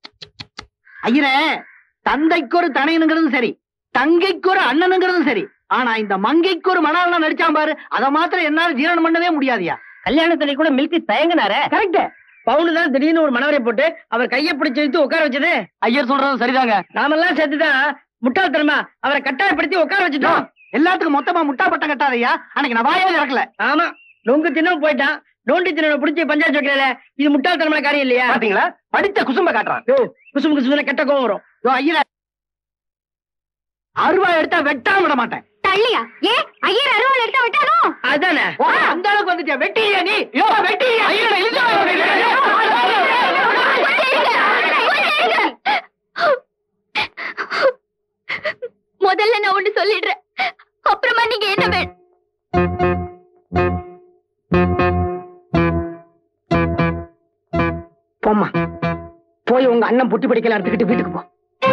ஐயரே, தந்தைக்கு ஒரு தனையனுங்கிறதும் சரி, தங்கைக்கு ஒரு அண்ணனுங்கிறதும் சரி, ஆனா இந்த மங்கைக்கு ஒரு மணாளனா நடிச்சான் பாரு, அதை மாத்திரம் என்னால ஜீரணம் பண்ணவே முடியாதியா. கல்யாணத்துல கூட மில்கி தயங்கினாரே. கரெக்ட். பவுனு தான் திடீர்னு ஒரு மனவரை போட்டு அவர் கையை பிடிச்சு வைத்து உட்கார வச்சது. ஐயர் சொல்றது சரிதாங்க. நாமெல்லாம் சேர்த்துதான் முட்டாள்தனமா அவரை கட்டாயப்படுத்தி உட்கார வச்சுட்டோம். எல்லாத்துக்கும் மொத்தமா முட்டா பட்டம் கட்டாதையா? அன்னைக்கு நான் வாயாவே இறக்கல. ஆமா, நொங்கு தினம் போயிட்டான். நோண்டி தினம் பிடிச்சி பஞ்சாயத்து வைக்கல. இது முட்டாள்தனமான காரியம் இல்லையா? பாத்தீங்களா, படித்த குசும்ப காட்டுறான். குசும்பு குசும்பு கெட்ட கோவம் வரும். ஐயா, அருவா எடுத்தா வெட்டாம விட மாட்டேன். தள்ளியா? ஏ ஐயர் அருவாள் எடுத்தா விட்டானோ? அதானே அந்த அளவுக்கு வந்துட்டியா? வெட்டியா நீ? வெட்டியா? முதல்ல நான் ஒண்ணு சொல்லிடுறேன், அப்புறமா நீங்க என்ன வேணும்? போம்மா, போய் உங்க அண்ணன் புட்டி படிக்கல எடுத்துக்கிட்டு வீட்டுக்கு போ.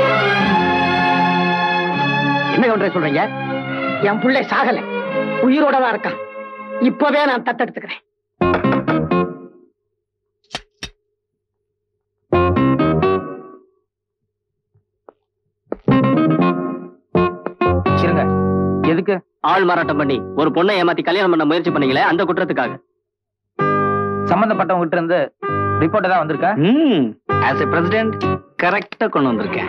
என்ன கவுண்டரே சொல்றீங்க? என் புள்ளை சாகல, உயிரோடதான் இருக்கான். இப்பவே நான் தத்தெடுத்துக்கிறேன். எதுக்கு ஆள் மாறாட்டம் பண்ணி ஒரு பொண்ணை ஏமாத்தி கல்யாணம் பண்ண முயற்சி பண்ணீங்களே, அந்த குற்றத்துக்காக. சம்பந்தப்பட்டவங்க கிட்ட இருந்து ரிப்போர்ட் தான் வந்திருக்கா? ஆஸ் எ பிரசிடென்ட் கரெக்டா கொண்டு வந்திருக்கேன்.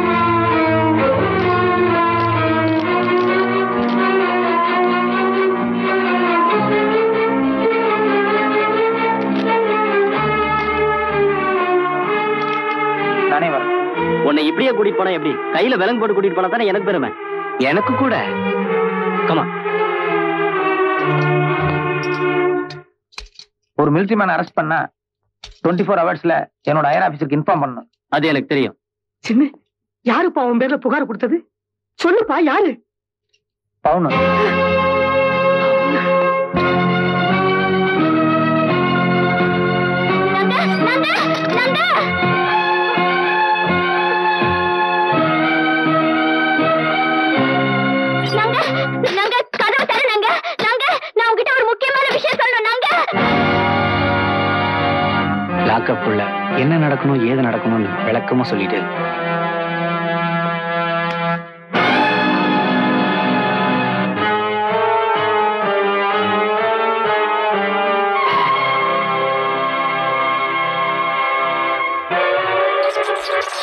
நானே வரேன். உன்னை இப்படியே கூட்டிட்டு போனா எப்படி? கையில விலங்கு போட்டு கூட்டிட்டு போனா தானே எனக்கு பெருமை. எனக்கு கூட. கமா. ஒரு மிலிட்டரி மேன் அரெஸ்ட் பண்ணா 24 ஹவர்ஸ்ல என்னோட ஹையர் ஆபீசருக்கு இன்ஃபார்ம் பண்ணணும். அது எனக்கு தெரியும். சின்ன, யாருப்பா அவன் பேர்ல புகார் கொடுத்தது? சொல்லுப்பா, யாரு? பவுனு. லாக்கப்புள்ள என்ன நடக்கணும் ஏது நடக்கணும்னு விளக்கமா சொல்லிட்டு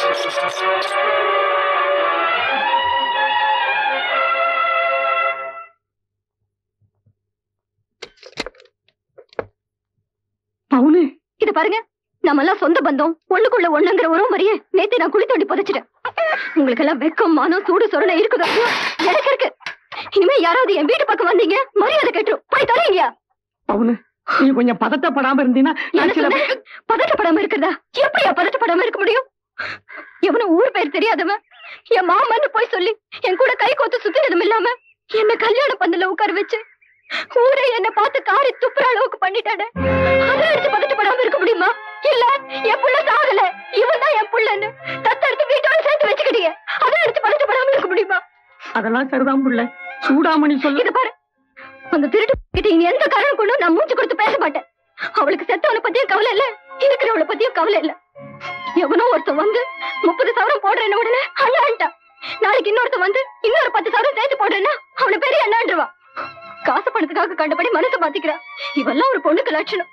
பவுனு இது பாருங்க, நம்ம எல்லாம் சொந்த பந்தம், ஒண்ணுக்குள்ள ஒண்ணுங்கிற ஒரு மாதிரியே நேத்து நான் குழி தோண்டி புதைச்சிட்டேன். உங்களுக்கு எல்லாம் வெக்கம், மானம், சூடு சொரணை இருக்குதா? எனக்கு இருக்கு. இனிமே யாராவது என் வீட்டு பக்கம் வந்தீங்க மரியாதை கேட்டுரும். போய் தரீங்க. பவுனு, நீ கொஞ்சம் பதட்டப்படாம இருந்தீங்கன்னா. பதட்டப்படாம இருக்கிறதா? எப்படியா பதட்டப்படாம இருக்க முடியும்? எவனும் ஊர் பேர் தெரியாதவன் என் மாமன்னு போய் சொல்லி என் கூட கை கோத்து சுத்தினதும் இல்லாம என்ன கல்யாண பந்தல உட்கார வச்சு ஊரே என்ன பார்த்து காரி துப்புற அளவுக்கு பண்ணிட்டானே. அதை எடுத்து பதட்டப்படாம இருக்க முடியுமா? இல்ல, என் புள்ள சாகல, இவன் தான் என் புள்ளன்னு தத்தெடுத்து வீட்டோட சேர்த்து வச்சுக்கிட்டீங்க. அதை எடுத்து பதட்டப்படாம இருக்க முடியுமா? அதெல்லாம் சரிதான் புள்ள. சூடாமணி சொல்லு. இது பாரு, அந்த திருட்டு கிட்ட இனி எந்த காரணம் கொண்டும் நான் மூச்சு கொடுத்து பேச மாட்டேன். அவளுக்கு செத்தவளை பத்தியும் கவலை இல்ல, இருக்கிறவளை பத்தியும் கவலை இல்ல. எவனோ ஒருத்தன் வந்து 30,000 போடுறேன்னு உடனே அண்ணான்ட்டான். நாளைக்கு இன்னொருத்தன் வந்து இன்னொரு 10,000 சேர்த்து போடுறேன்னா அவனை பெரிய அண்ணான்றவா. காசு பணத்துக்காக கண்டபடி மனசை மாத்திக்கிறா. இவெல்லாம் ஒரு பொண்ணுக்கு லட்சணம்.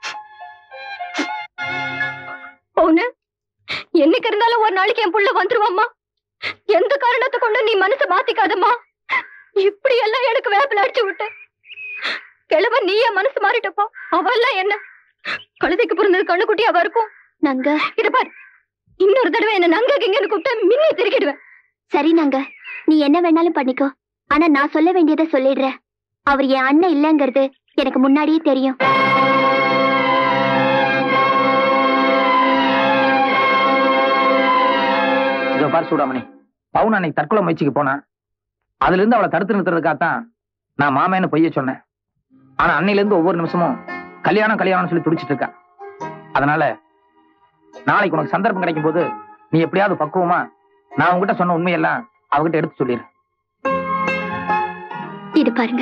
பொண்ணு, என்னைக்கு இருந்தாலும் ஒரு நாளைக்கு என் புள்ள வந்துருவாம்மா. எந்த காரணத்தை கொண்டு நீ மனசை மாத்திக்காதம்மா. இப்படி எல்லாம் எனக்கு வேப்பில அடிச்சு விட்ட கிழவன் நீ என் மனசு மாறிட்டப்போ அவெல்லாம் என்ன கழுதைக்கு பிறந்தது கண்ணுக்குட்டி அவ இருக்கும். நாங்க இத பாரு, இன்னொரு தடவை என்ன நங்க கிங்கன்னு கூப்பிட்டா மின்னி திருக்கிடுவேன். சரி நாங்க, நீ என்ன வேணாலும் பண்ணிக்கோ. ஆனா நான் சொல்ல வேண்டியதை சொல்லிடுறேன். அவர் என் அண்ணன் இல்லங்கிறது எனக்கு முன்னாடியே தெரியும். இதோ பாரு சூடாமணி, பவுன் அன்னைக்கு தற்கொலை முயற்சிக்கு போனா, அதுல இருந்து அவளை தடுத்து நிறுத்துறதுக்காகத்தான் நான் மாமேன்னு பொய்ய சொன்னேன். ஆனா அன்னையில இருந்து ஒவ்வொரு நிமிஷமும் கல்யாணம் கல்யாணம் சொல்லி துடிச்சிட்டு இருக்கா. அதனால நாளைக்கு உனக்கு சந்தர்ப்பம் கிடைக்கும் போது நீ எப்படியாவது பக்குவமா நான் உங்ககிட்ட சொன்ன உண்மையெல்லாம் அவகிட்ட எடுத்து சொல்லிடு. இது பாருங்க,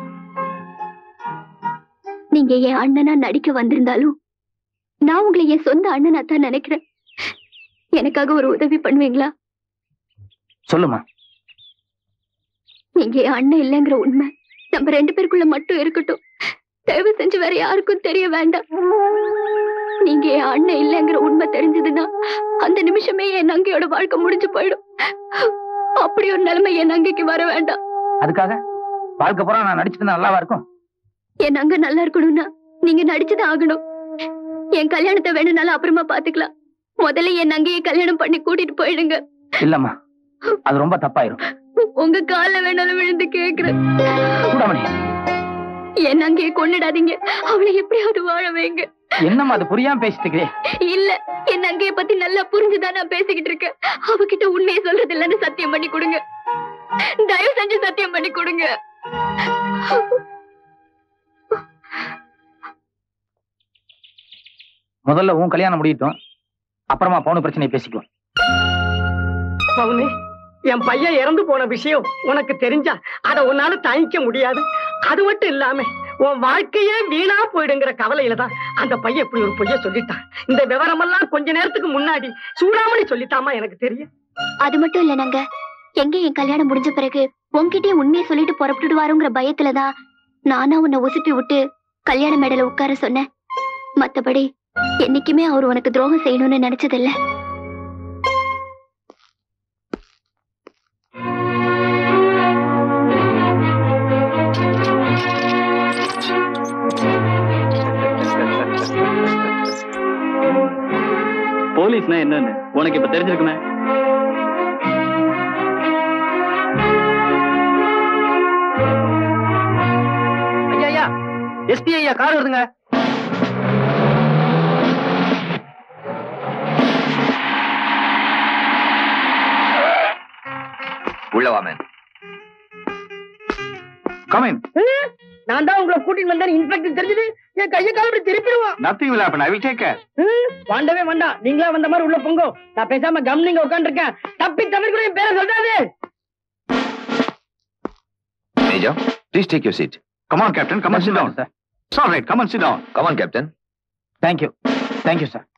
நீங்க என் அண்ணனா நடிக்க வந்திருந்தாலும் நான் உங்களை என் சொந்த அண்ணனா தான் நினைக்கிறேன். எனக்காக ஒரு உதவி பண்ணுவீங்களா? சொல்லுமா. நீங்க என் அண்ணன் இல்லைங்கிற உண்மை நம்ம 2 பேருக்குள்ள மட்டும் இருக்கட்டும். தயவு செஞ்சு வேற யாருக்கும் தெரிய வேண்டாம். நீங்க என் அண்ணன் இல்லைங்கிற உண்மை தெரிஞ்சதுன்னா அந்த நிமிஷமே என் நங்கையோட வாழ்க்கை முடிஞ்சு போயிடும். அப்படி ஒரு நிலைமை என் நங்கைக்கு வர வேண்டாம். அதுக்காக வாழ்க்கை பூரா நான் நடிச்சது நல்லாவா இருக்கும்? என் நங்கை நல்லா இருக்கணும்னா நீங்க நடிச்சுதான் ஆகணும். என் கல்யாணத்தை வேணும்னாலும் அப்புறமா பாத்துக்கலாம். முதல்ல என் நங்கையை கல்யாணம் பண்ணி கூட்டிட்டு போயிடுங்க. இல்லம்மா, அது ரொம்ப தப்பாயிரும். உங்க கால வேணாலும் விழுந்து கேக்குறேன். என் நங்கையை கொன்னுடாதீங்க. அவளை எப்படியாவது வாழ வைங்க. என்னம்மா அது புரியாம பேசிட்டு இருக்கே? இல்ல, என் நங்கையை பத்தி நல்லா புரிஞ்சுதான் நான் பேசிக்கிட்டு இருக்கேன். அவகிட்ட உண்மையை சொல்றது இல்லன்னு சத்தியம் பண்ணி கொடுங்க. தயவு செஞ்சு சத்தியம் பண்ணி கொடுங்க. முதல்ல உன் கல்யாணம் முடியட்டும், அப்புறமா பவுன் பிரச்சனையை பேசிக்குவோம். பவுனு, என் பையன் இறந்து போன விஷயம் உனக்கு தெரிஞ்சா அதை உன்னால தாங்கிக்க முடியாது. அது மட்டும் இல்லாம உன் வாழ்க்கையே வீணா போயிடுங்கிற கவலையில தான் அந்த பையன் இப்படி ஒரு பொய்ய சொல்லிட்டான். இந்த விவரமெல்லாம் கொஞ்ச நேரத்துக்கு முன்னாடி சூடாமணி சொல்லிட்டாமா எனக்கு தெரியும். அது மட்டும் இல்ல, நாங்க எங்க என் கல்யாணம் முடிஞ்ச பிறகு உன்கிட்டயே உண்மையை சொல்லிட்டு புறப்பட்டுடுவாருங்கிற பயத்துலதான் நானா உன்னை உசுப்பி விட்டு கல்யாண மேடையில உட்கார சொன்னேன். மத்தபடி என்னைக்குமே அவர் உனக்கு துரோகம் செய்யணும்னு நினைச்சதில்ல. போலீஸ்னா என்னன்னு உனக்கு இப்ப தெரிஞ்சிருக்குமே. ஐயா, எஸ்பி ஐயா, கார் வருதுங்க. உள்ளவாமன் கமிங். நான் தான் உங்களை கூட்டிட்டு வந்தேன். இன்ஸ்பெக்டர் தெரிஞ்சது என் கையை கால் இப்படி திருப்பிடுவான். Nothing will happen. I will take care. வாண்டவே வேண்டாம். நீங்களா வந்த மாதிரி உள்ள பொங்கோ. நான் பேசாம கம்னிங்க உட்காந்துருக்கேன். தப்பி தவிர கூட என் பேரை சொல்றாது. Major, please take your seat. Come on, Captain. Come on, sit down. It's all right. Come on, sit down. Come on, Captain. Thank you. Thank you, sir.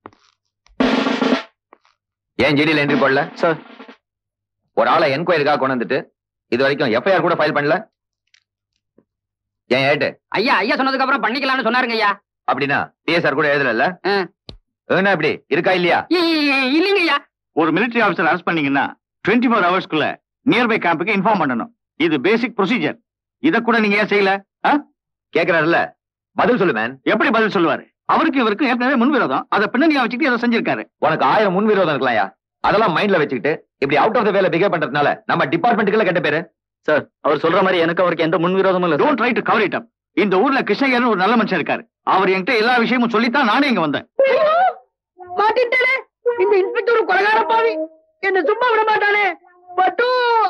ஏன் ஜிடியில் என்ட்ரி போடல? சார், ஒரு ஆளை என்கொயரிக்காக கொண்டு வந்துட்டு இது வரைக்கும் எஃப்ஐஆர் கூட ஃபைல் பண்ணல. ஏன் ஏட்டு? ஐயா ஐயா சொன்னதுக்கு அப்புறம் பண்ணிக்கலாம்னு சொன்னாருங்க ஐயா. அப்படின்னா பிஎஸ்ஆர் கூட எழுதல? என்ன இப்படி இருக்கா இல்லையா? இல்லைங்க ஐயா, ஒரு மிலிட்டரி ஆபீசர் அரெஸ்ட் பண்ணீங்கன்னா 24 ஹவர்ஸ்க்குள்ள நியர்பை கேம்புக்கு இன்ஃபார்ம் பண்ணணும். இது பேசிக் ப்ரொசீஜர். இத கூட நீங்க ஏன் செய்யல? கேக்குறாருல்ல, பதில் சொல்லு மேன். எப்படி பதில் சொல்லுவாரு? அவருக்கு இவருக்கு ஏற்கனவே முன்விரோதம். அதை பின்னணியா வச்சுக்கிட்டு ஏதோ செஞ்சிருக்காரு. உனக்கு 1000 முன்விரோதம் இருக்கலாம்யா. அதெல்லாம் மைண்ட்ல வச்சுக்கிட்டு இப்படி அவுட் ஆஃப் த வேல பிஹேவ் பண்றதுனால நம்ம டிபார்ட்மெண்ட்டுக்குள்ள கெட்ட பேரு. சார், அவர் சொல்ற மாதிரி எனக்கு அவருக்கு எந்த முன்விரோதமும் இல்ல. Don't try to cover it up. இந்த ஊர்ல கிருஷ்ணய்யர்னு ஒரு நல்ல மனுஷன் இருக்காரு. அவர் என்கிட்ட எல்லா விஷயமும் சொல்லித்தான் நானே இங்க வந்தேன். மாட்டிட்டே இந்த இன்ஸ்பெக்டர் கொலகார பாவி என்ன சும்மா விட மாட்டானே. பட்டு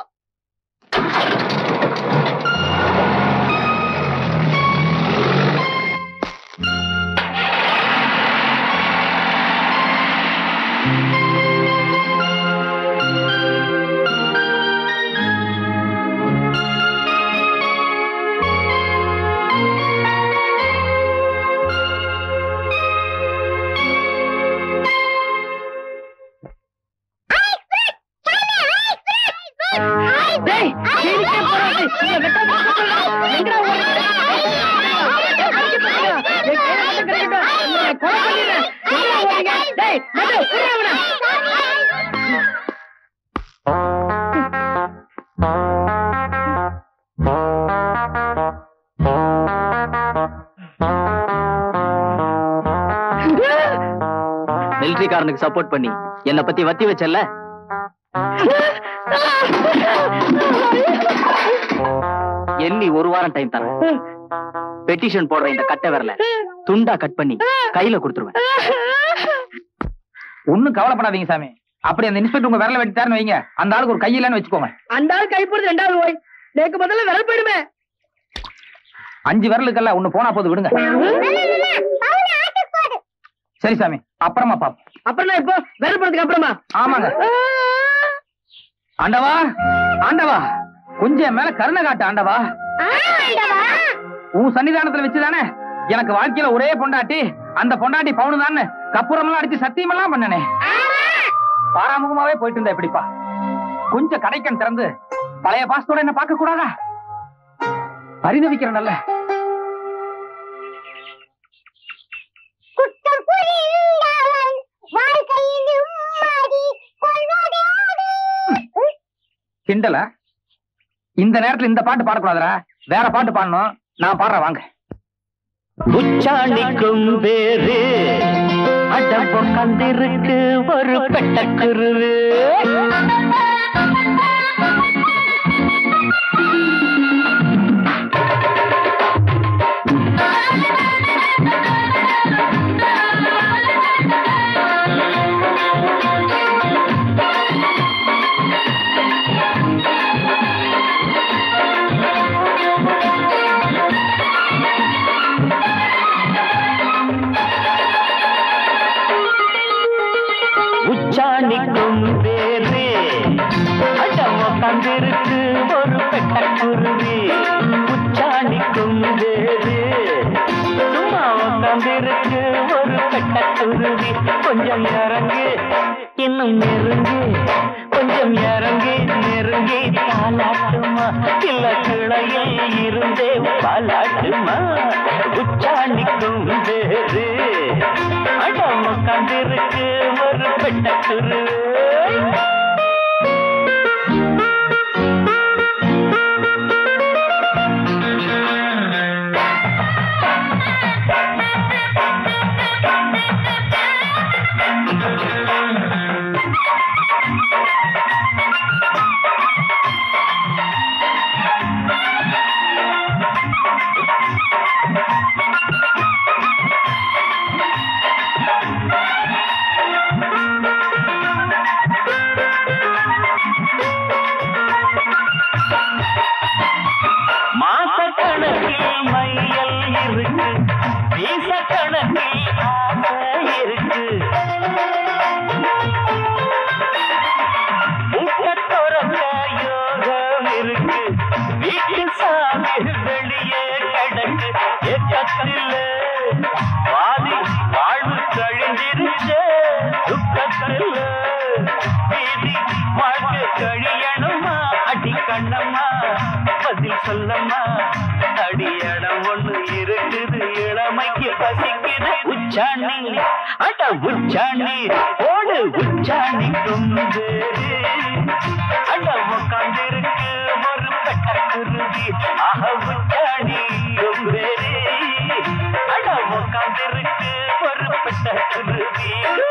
மிலிட்டரிக்காரனுக்கு சப்போர்ட் பண்ணி என்ன பத்தி வத்தி வச்சல்ல. எண்ணி ஒரு வாரம் டைம் தரேன். பெட்டிஷன் போடுற இந்த கட்டை வரல துண்டா கட் பண்ணி கையில கொடுத்துருவேன். ஒண்ணும் கவலைப்படாதீங்க சாமி. அப்படி அந்த இன்ஸ்பெக்டர் உங்க விரல வெட்டிட்டாருன்னு வைங்க, அந்த ஆளுக்கு ஒரு கையிலன்னு வச்சுக்கோங்க. அந்த ஆள் கை போடுறது 2வது ஓய். நேக்கு முதல்ல விரல் போயிடுமே. 5 விரலுக்கல்ல ஒண்ணு போனா போது விடுங்க. சரி சாமி, அப்புறமா பாப்போம். அப்புறம் இப்போ விரல் போடுறதுக்கு அப்புறமா? ஆமாங்க. ஆண்டவா ஆண்டவா, கொஞ்சம் மேல கருணை காட்டு ஆண்டவா. உன் சன்னிதானத்துல வச்சுதானே எனக்கு வாழ்க்கையில ஒரே பொண்டாட்டி, அந்த பொண்டாட்டி பவுனு தானே கப்புறம் எல்லாம் அடிச்சு சத்தியம் எல்லாம் பண்ணனே. பாராமுகமாவே போயிட்டு இருந்தா எப்படிப்பா? கொஞ்சம் கடைக்கன் திறந்து பழைய பாசத்தோட என்ன பார்க்க கூடாதா? பரிதவிக்கிறேன். கிண்டல. இந்த நேரத்துல இந்த பாட்டு பாடக்கூடாதுரா, வேற பாட்டு பாடணும். நான் பாடுறேன் வாங்க. உச்சாணிக்கும் வேறு அடம்போ கந்திருக்கு ஒரு பெட்டக்குருவு. உச்சாணிக்கும் வேறு அடம்போ கந்திருக்கு ஒரு பெட்டக்குருவி. உச்சாணிக்கும் வேறு சும்மா உட்காந்திருக்கு ஒரு பெட்டக்குருவி. கொஞ்சம் இறங்கு இன்னும் நெருங்கி, கொஞ்சம் இறங்கி நெருங்கி பாலாட்டுமா, இல்ல கிளையில் இருந்தே பாலாட்டுமா. உச்சாணிக்கும் வேறு அடம்போ கந்திருக்கு ஒரு பெட்டக்குருவி. மாசக்கணக்கில் மையல் இருக்கு, வீசக்கணக்கில் ஆசை இருக்கு. முட்டத்தொரக்க யோகம் இருக்கு, வீட்டு சாமி வெளியே கிடக்கு. ஏக்கத்தில் பாதி வாழ்வு கழிஞ்சிருச்சு, துக்கத்தில் வீதி வாழ்க்கை கழியணுமா? அடி கண்ணம்மா பதில் சொல்லம்மா. அடியடம் ஒண்ணு இருக்குது, இளமைக்கு பசிக்குது. உச்ச உச்சாணி அட உச்சாணி ஓடு உச்சாணி கொண்டு அட உட்கார்ந்திருக்கு ஒரு பெட்டக்குருவி ஆஹ உச்சாணி கொம்பேரி அட உட்கார்ந்திருக்கு ஒரு பெட்டக்குருவி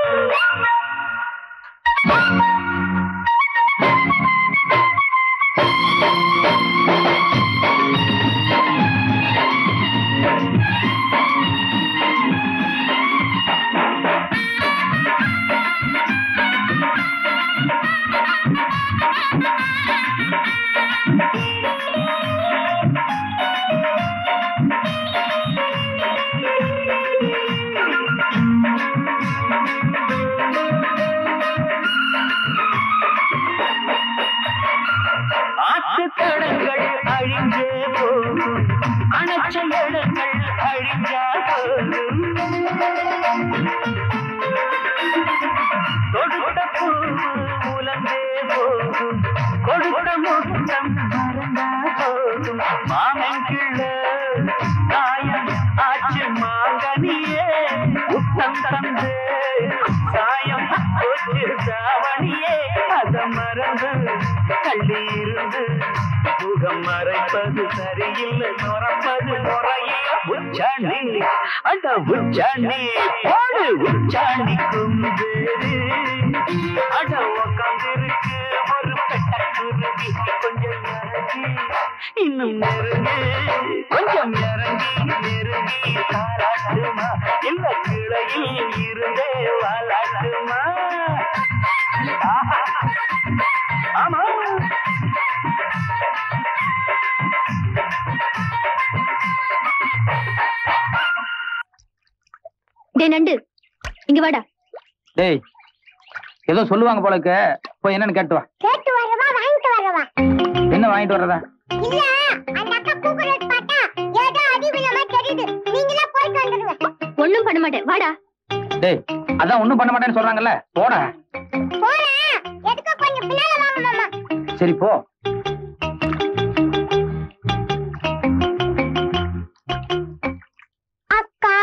ஆற்றுத்தடங்கள் அழிஞ்சே போகும் அணைச்ச இடங்கள் அழிஞ்சா போகும் தொடுத்த பூ உலர்ந்தே போகும் கொடுத்த முத்தம் மறந்தா போகும் மாமன் கிள்ள காயம் ஆச்சு மாங்கனியே முத்தம் தந்து சாயம் போச்சு சாவணியே அத மறந்து கள்ளி இருந்து முகம் மறைப்பது சரியில்லை நுறப்பது முறையில் உச்சாணி அந்த உச்சாணி போடு உச்சாணி கும்பேரு அட உக்காந்திருக்கு ஒரு பெட்டக்குருவி கொஞ்சம் இறங்கி இன்னும் நெருங்கி கொஞ்சம் இறங்கி நெருங்கி தாராட்டுமா இல்ல கிளையில் இருந்தே வாலாட்டுமா ஆமா டேய் நண்டு இங்க வாடா. டேய் ஏதோ சொல்லுவாங்க போலக்கு, போய் என்னன்னு கேட்டு வா. கேட்டு வரவா வாங்கிட்டு வரவா? என்ன வாங்கிட்டு வர்றதா? இல்ல அந்த அக்கா கூக்குறது பார்த்தா ஏதோ அதிவிலமா தெரியுது. நீங்களே போய் வந்துருங்க. ஒண்ணும் பண்ண மாட்டேன் வாடா. டேய் அதான் ஒண்ணும் பண்ண மாட்டேன்னு சொல்றாங்கல்ல, போடா. போறேன். எதுக்கு கொஞ்சம் பின்னால வாங்க மாமா. சரி போ. அக்கா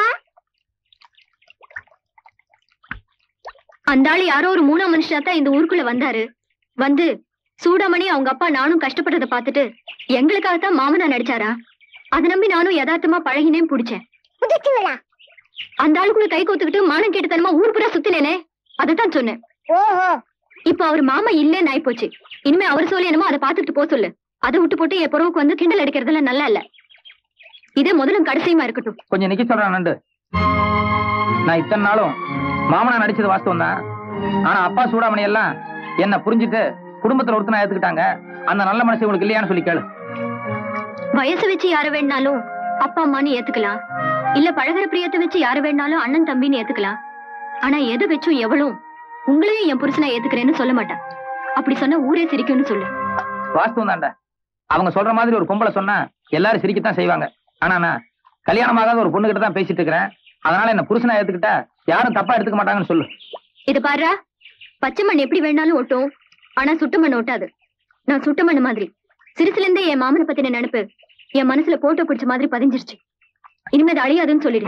அந்த ஆளு யாரோ ஒரு மூணாம் மனுஷனாத்தான் இந்த ஊருக்குள்ள வந்தாரு. வந்து சூடாமணி அவங்க அப்பா நானும் கஷ்டப்பட்டதை பார்த்துட்டு எங்களுக்காகத்தான் மாமனா நடிச்சாரா? அதை நம்பி நானும் யதார்த்தமா பழகினேன், பிடிச்சேன். அந்த ஆளுக்குள்ள கை கோத்துக்கிட்டு மானம் கேட்டுத்தனமா ஊர் பூரா சுத்தினேனே, அதைத்தான் சொன்னேன். ஓஹோ இப்ப அவர் மாமா இல்லன்னு ஆயிப்போச்சு. இனிமே அவர் சொல்லி என்னமோ அதை பார்த்துட்டு போ சொல்லு. அதை விட்டு போட்டு என் புறவுக்கு வந்து கிண்டல் அடிக்கிறதுல நல்லா இல்ல. இதே முதலும் கடைசியுமா இருக்கட்டும். கொஞ்சம் நிக்க சொல்றான் நண்டு. நான் இத்தனை நாளும் மாமனா நடிச்சது வாஸ்தவம் தான். ஆனா அப்பா சூடாமணி எல்லாம் என்ன புரிஞ்சுட்டு குடும்பத்துல ஒருத்தனா ஏத்துக்கிட்டாங்க. அந்த நல்ல மனசு உங்களுக்கு இல்லையான்னு சொல்லி கேளு. வயசு வச்சு யார வேணாலும் அப்பா அம்மான்னு ஏத்துக்கலாம், இல்ல பழகிற பிரியத்தை வச்சு யார வேணாலும் அண்ணன் தம்பின்னு ஏத்துக்கலாம். ஆனா எதை வச்சும் எவளும் உங்களையும் என் புருஷனா ஏத்துக்கிறேன்னு சொல்ல மாட்டான். அப்படி சொன்னா ஊரே சிரிக்கும்னு சொல்லு. வாஸ்தவம் தான்டா. அவங்க சொல்ற மாதிரி ஒரு பொம்பளை சொன்னா எல்லாரும் சிரிக்கத்தான் செய்வாங்க. ஆனா நான் கல்யாணம் ஆகாத ஒரு பொண்ணு கிட்ட தான் பேசிட்டு இருக்கிறேன். அதனால என்ன புருஷனா ஏத்துக்கிட்டா யாரும் தப்பா எடுத்துக்க மாட்டாங்கன்னு சொல்லு. இது பாரு, பச்சை மண் எப்படி வேணாலும் ஒட்டும், ஆனா சுட்ட மண் ஒட்டாது. நான் சுட்ட மண் மாதிரி. சிறுசுல இருந்தே என் மாமனை பத்தின நினைப்பு என் மனசுல போட்டோ பிடிச்ச மாதிரி பதிஞ்சிருச்சு. இனிமே அது அழியாதுன்னு சொல்லிடு.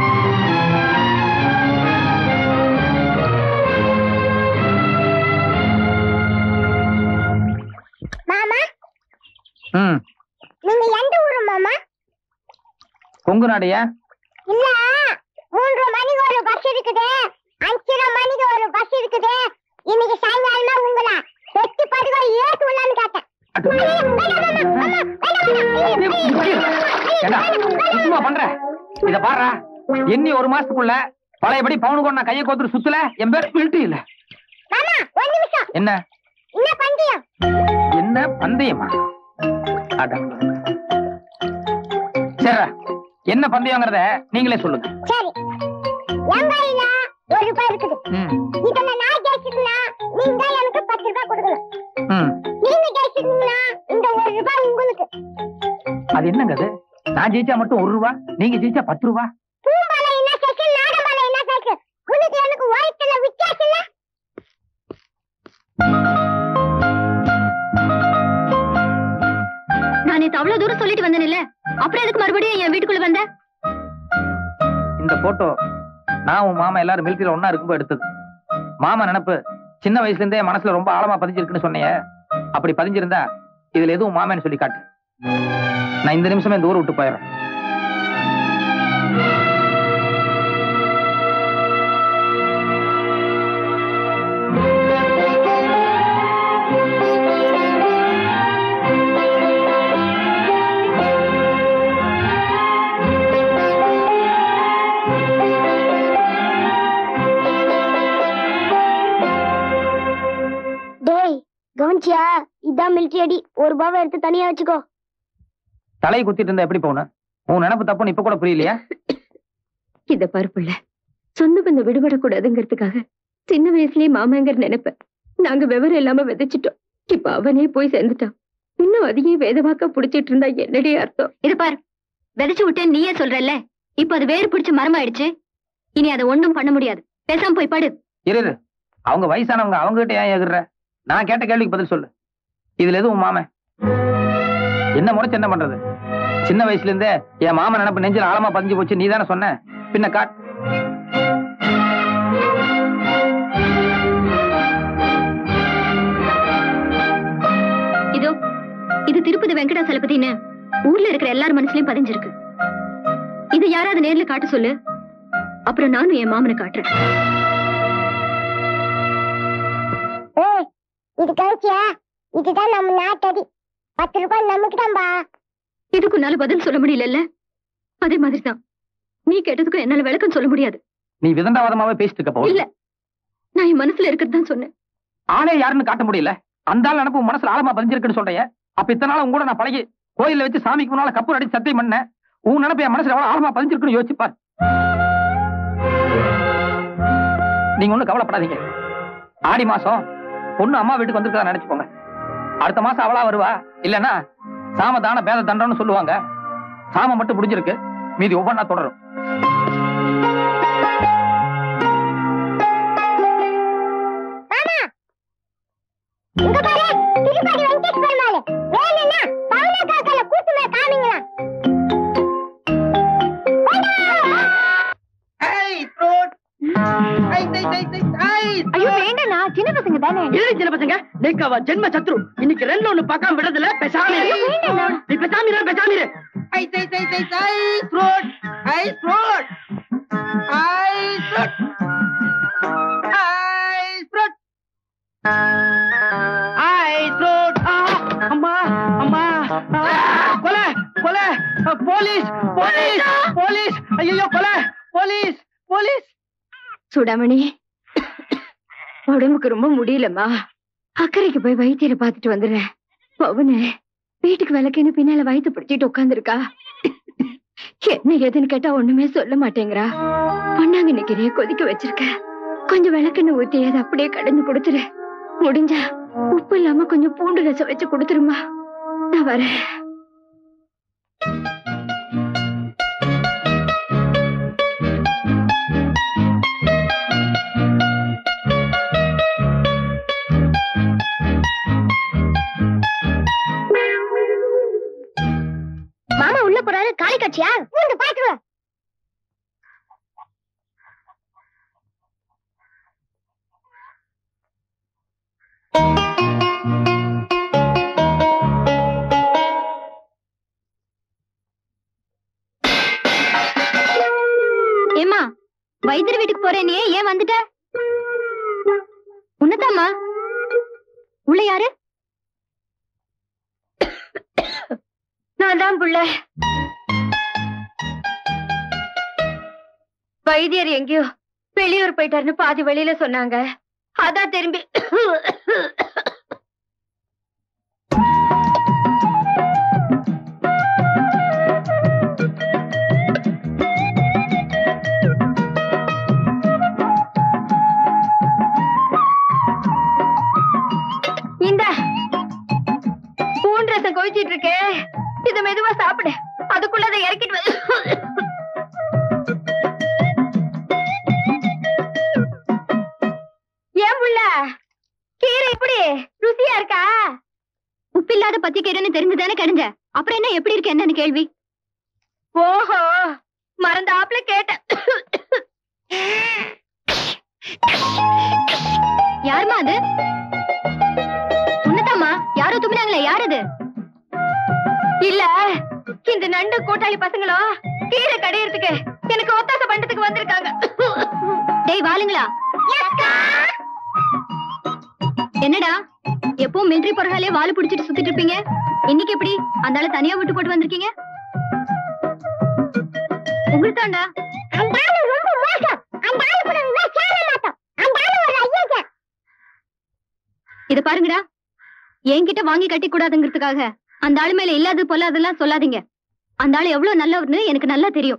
மாமா நீங்க எந்த ஊரு மாமா? கொங்கு நாடையா? இல்ல 3 மணிக்கு ஒரு பஸ் இருக்குது, 5:30 மணிக்கு ஒரு பஸ் இருக்குது. இன்னைக்கு சாயங்காலமா உங்கள வெட்டி படுக ஏத்து உள்ளான்னு கேட்டேன். பண்ற இத பாரு, எண்ணி ஒரு மாசத்துக்குள்ள பழையபடி பவுனுக்கு நான் கையை கோத்துட்டு சுத்தல. என் பேர் மில்ட்ரி இல்ல. என்ன என்ன பந்தயம்? என்ன பந்தயமா? சரி என்ன பந்தயங்கிறத நீங்களே சொல்லுங்க. சரி என் கையில ₹1 இருக்குது. இதுல நான் ஜெயிச்சிட்டேன்னா நீங்க எனக்கு ₹10 கொடுக்கணும். நீங்க ஜெயிச்சிட்டீங்கன்னா இந்த ₹1 உங்களுக்கு. அது என்னங்க அது? நான் ஜெயிச்சா மட்டும் ₹1, நீங்க ஜெயிச்சா ₹10. பூம்பால என்ன சைக்கிள், நாடமால என்ன சைக்கிள்? உனக்கு எனக்கு வயசுல வித்தியாசம் இல்ல. நான் நேத்து அவ்வளவு தூரம் சொல்லிட்டு வந்தேன் இல்ல, அப்புறம் எதுக்கு மறுபடியும் என் வீட்டுக்குள்ள வந்த? இந்த போட்டோ நான் உன் மாமா எல்லாரும் மிலிட்டரியில ஒன்னா இருக்கும்போது எடுத்தது. மாமா நினைப்பு சின்ன வயசுல இருந்தே மனசுல ரொம்ப ஆழமா பதிஞ்சிருக்குன்னு சொன்னியே, அப்படி பதிஞ்சிருந்தா இதுல எதுவும் மாமன்னு சொல்லி காட்டு. நான் இந்த நிமிஷமே இந்த ஊரை விட்டு போயிடுறேன். கவனிச்சியா? இதான் மிலிட்டரி அடி. ஒரு ரூபாவை எடுத்து தனியா வச்சுக்கோ. தலையை குத்திட்டு இருந்தா எப்படி போகணும்? உன் நினைப்பு தப்புன்னு இப்ப கூட புரியலையா? இத பருப்புல சொந்த பந்த விடுபடக்கூடாதுங்கிறதுக்காக சின்ன வயசுலயே மாமாங்கிற நினைப்ப நாங்க விவரம் இல்லாம விதைச்சிட்டோம். இப்ப அவனே போய் சேர்ந்துட்டான். இன்னும் அதையே வேதவாக்க புடிச்சிட்டு இருந்தா என்னடி அர்த்தம்? இது பாரு, விதைச்சு விட்டேன் நீயே சொல்றல்ல, இப்ப அது வேறு பிடிச்ச மரமாயிடுச்சு. இனி அதை ஒண்ணும் பண்ண முடியாது. பேசாம போய் படு. இரு, அவங்க வயசானவங்க, அவங்க கிட்ட ஏன் எகுற? நான் கேட்ட கேள்விக்கு பதில் சொல்லு. இதுல எதுவும் மாமன் என்ன முறைச்சு என்ன பண்றது? சின்ன வயசுல இருந்தே என் மாமன் நினைப்பு நெஞ்சில் ஆழமா பதிஞ்சு போச்சு. நீ தானே சொன்ன, பின்ன காட். இதோ இது திருப்பதி வெங்கடாசலபதினு ஊர்ல இருக்கிற எல்லார் மனசுலயும் பதிஞ்சிருக்கு. இது யாராவது நேர்ல காட்ட சொல்லு, அப்புறம் நானும் என் மாமனை காட்டுறேன். இது கழிச்சியா? இதுதான் நம்ம நாட்டடி. 10 ரூபாய் நமக்கு தான்பா. இதுக்கு உன்னால பதில் சொல்ல முடியல. அதே மாதிரிதான் நீ கேட்டதுக்கும் என்னால விளக்கம் சொல்ல முடியாது. நீ விதண்டாவாதமாவே பேசிட்டு இருக்க போல. இல்ல, நான் என் மனசுல இருக்கிறது தான் சொன்னேன். ஆளே யாருன்னு காட்ட முடியல. அந்த ஆள் நினைப்பு மனசுல ஆழமா பதிஞ்சிருக்குன்னு சொல்றேன். அப்ப இத்தனை நாள் உங்க கூட நான் பழகி கோயில வச்சு சாமிக்கு முன்னால கப்பு அடிச்சு சத்தியம் பண்ணேன். உன் நினைப்பு என் மனசுல எவ்வளவு ஆழமா பதிஞ்சிருக்குன்னு யோசிச்சுப்பார். நீங்க ஒண்ணும் கவலைப்படாதீங்க. ஆடி மாசம் பொண்ணு அம்மா வீட்டுக்கு வந்திருக்கா நினைச்சுக்கோங்க. அடுத்த மாசம் அவளா வருவா. இல்லன்னா சாம தான பேத தண்டம்னு சொல்லுவாங்க. சாம மட்டும் முடிஞ்சிருக்கு, மீதி ஒவ்வொன்னா தொடரும். ஐயோ வேண்டாண்ணா, சின்ன பசங்க தானே. சின்ன பசங்க நேக்காவா ஜென்ம சத்ரு. இன்னைக்கு ரெண்டு ஒண்ணு பார்க்காம விடுறதுல பேசாம நீ பேசாம அம்மா அம்மா கொலை கொலை போலீஸ் போலீஸ் போலீஸ் ஐயோ கொலை போலீஸ் போலீஸ். சுடாமணி, உடம்புக்கு ரொம்ப முடியலம்மா. அக்கறைக்கு போய் வைத்தியரை பார்த்துட்டு வந்துடுறேன். பவனு வீட்டுக்கு விளக்குன்னு பின்னால வயிற்று பிடிச்சிட்டு உட்காந்துருக்கா. என்ன ஏதுன்னு கேட்டா ஒண்ணுமே சொல்ல மாட்டேங்கிறா. பொன்னாங்க நிக்கிறே கொதிக்க வச்சிருக்க. கொஞ்சம் விளக்குன்னு ஊத்தி அதை அப்படியே கடந்து கொடுத்துரு. முடிஞ்சா உப்பு இல்லாம கொஞ்சம் பூண்டு ரசம் வச்சு கொடுத்துருமா. நான் வரேன். மாமா உள்ள போறாரு. காளி காட்சியா? வந்து பாத்துருவ. ஏமா, வைத்தியர் வீட்டுக்கு போறேன், நீ ஏன் வந்துட்ட? உன்னதாமா? உள்ள யாரு? நான் தான் புள்ள. வைத்தியர் எங்கேயோ வெளியூர் போயிட்டாருன்னு பாதி வெளியில சொன்னாங்க. அதான் திரும்பி இந்த பூண்டு ரசம் கொதிச்சிட்டு இருக்கே, இத மெதுவா சாப்பிடு. அதுக்குள்ள அதை இறக்கிட்டு ஏன் புள்ள கீரை இப்படி ருசியா இருக்கா? உப்பில்லாத பச்சை கீரைன்னு தெரிஞ்சுதானே கடிஞ்ச. அப்புறம் என்ன எப்படி இருக்கு என்னன்னு கேள்வி. ஓஹோ, மறந்தாப்புல கேட்ட. யாருமா அது? உன்னதாமா? யாரோ தும்பினாங்களே, யார் அது? இல்ல, இந்த நண்டு கூட்டாளி பசங்களும் கீரை கடையறதுக்கு எனக்கு ஒத்தாசை பண்றதுக்கு வந்திருக்காங்க. டேய் வாளுங்களா, என்னடா எப்பவும் மிலிட்டரி போறாலே வாளு பிடிச்சிட்டு சுத்திட்டு இருப்பீங்க, இன்னைக்கு எப்படி அதனால தனியா விட்டு போட்டு வந்திருக்கீங்க? உங்களுக்கு தாண்டா இத பாருங்கடா, என்கிட்ட வாங்கி கட்டி கூடாதுங்கிறதுக்காக அந்த ஆளு மேல இல்லாது போல அதெல்லாம் சொல்லாதீங்க. அந்த ஆளு எவ்வளவு நல்லவர்னு எனக்கு நல்லா தெரியும்.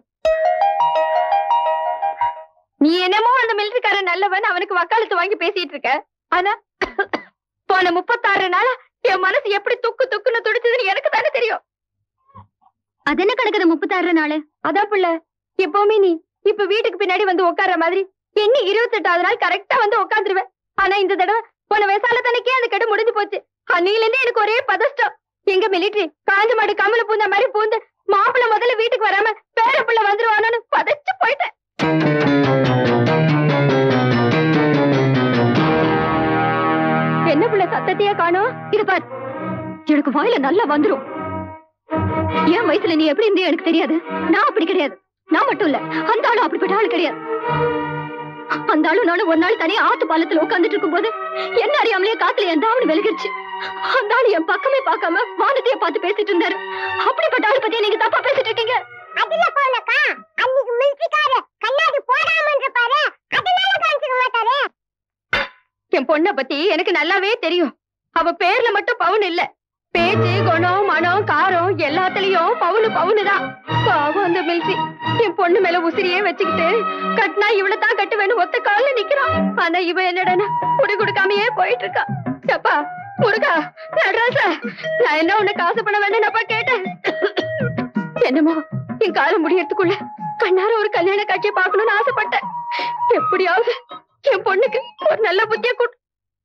நீ என்னமோ அந்த மிலிட்டரிக்காரன் நல்லவன் அவனுக்கு வக்காலத்து வாங்கி பேசிட்டு இருக்க. ஆனா போன 36 நாளா என் மனசு எப்படி துக்கு துக்குன்னு துடிச்சதுன்னு எனக்கு தானே தெரியும். அது என்ன கணக்குது 36 நாள்? அதான் புள்ள, எப்பவுமே நீ இப்ப வீட்டுக்கு பின்னாடி வந்து உட்கார்ற மாதிரி எண்ணி 28வது நாள் கரெக்டா வந்து உட்காந்துருவேன். ஆனா இந்த தடவை போன வயசால தனக்கே அந்த கடை முடிஞ்சு போச்சு. அன்னையில இருந்து எனக்கு ஒரே பதஷ்டம். எங்க மிலிட்டரி காஞ்ச மாடு கமல பூந்த மாதிரி பூந்து மாப்பிள்ள முதல்ல வீட்டுக்கு வராம பேர பிள்ளை வந்துருவானு பதச்சு போயிட்டேன். என்ன பிள்ளை சத்தத்தையே காணோம்? இது பார், எனக்கு வாயில நல்லா வந்துரும். என் வயசுல நீ எப்படி இருந்தே எனக்கு தெரியாது. நான் அப்படி கிடையாது. நான் மட்டும் இல்ல, அந்த ஆளும் அப்படிப்பட்ட ஆளு கிடையாது. அந்த ஆளும் நானும் ஒரு நாள் தனியா ஆத்து பாலத்துல உட்காந்துட்டு இருக்கும் போது என்ன அறியாமலேயே காத்துல என் தாவணி விலகிடுச்சு. அந்த ஆளு என் பக்கமே பார்க்காம வானத்தையே பார்த்து பேசிட்டு இருந்தாரு. அப்படிப்பட்ட ஆளு பத்தி நீங்க தப்பா பேசிட்டு இருக்கீங்க. அதுல போலக்கா, அன்னைக்கு மிலிட்டரிக்கார கண்ணாடி போடாம இருப்பாரு, அதனால காமிச்சிக்க மாட்டாரு. என் பொண்ண பத்தி எனக்கு நல்லாவே தெரியும். அவ பேர்ல மட்டும் பவுன் இல்ல, பேச்சு, குணம், மனம், காரம் எல்லாத்துலயும் பவுனு தான். பாவம் அந்த மிலிட்டரி என் பொண்ணு மேல உசிரியே வச்சுக்கிட்டு கட்டினா இவ்வளவு தான் கட்டுவேன்னு ஒத்த கால நிக்கிறான். ஆனா இவ என்னடா குடி கொடுக்காமையே போயிட்டு இருக்கா. அப்பா முருகா, நடராச, நான் என்ன உன்னை காசு பண்ண வேண்டாம்ப்பா கேட்டேன். என்னமோ என் காலம் முடியறதுக்குள்ள கண்ணார ஒரு கல்யாண காட்சியை பார்க்கணும்னு ஆசைப்பட்டேன். எப்படியாவது என் பொண்ணுக்கு ஒரு நல்ல புத்திய கூட்டு.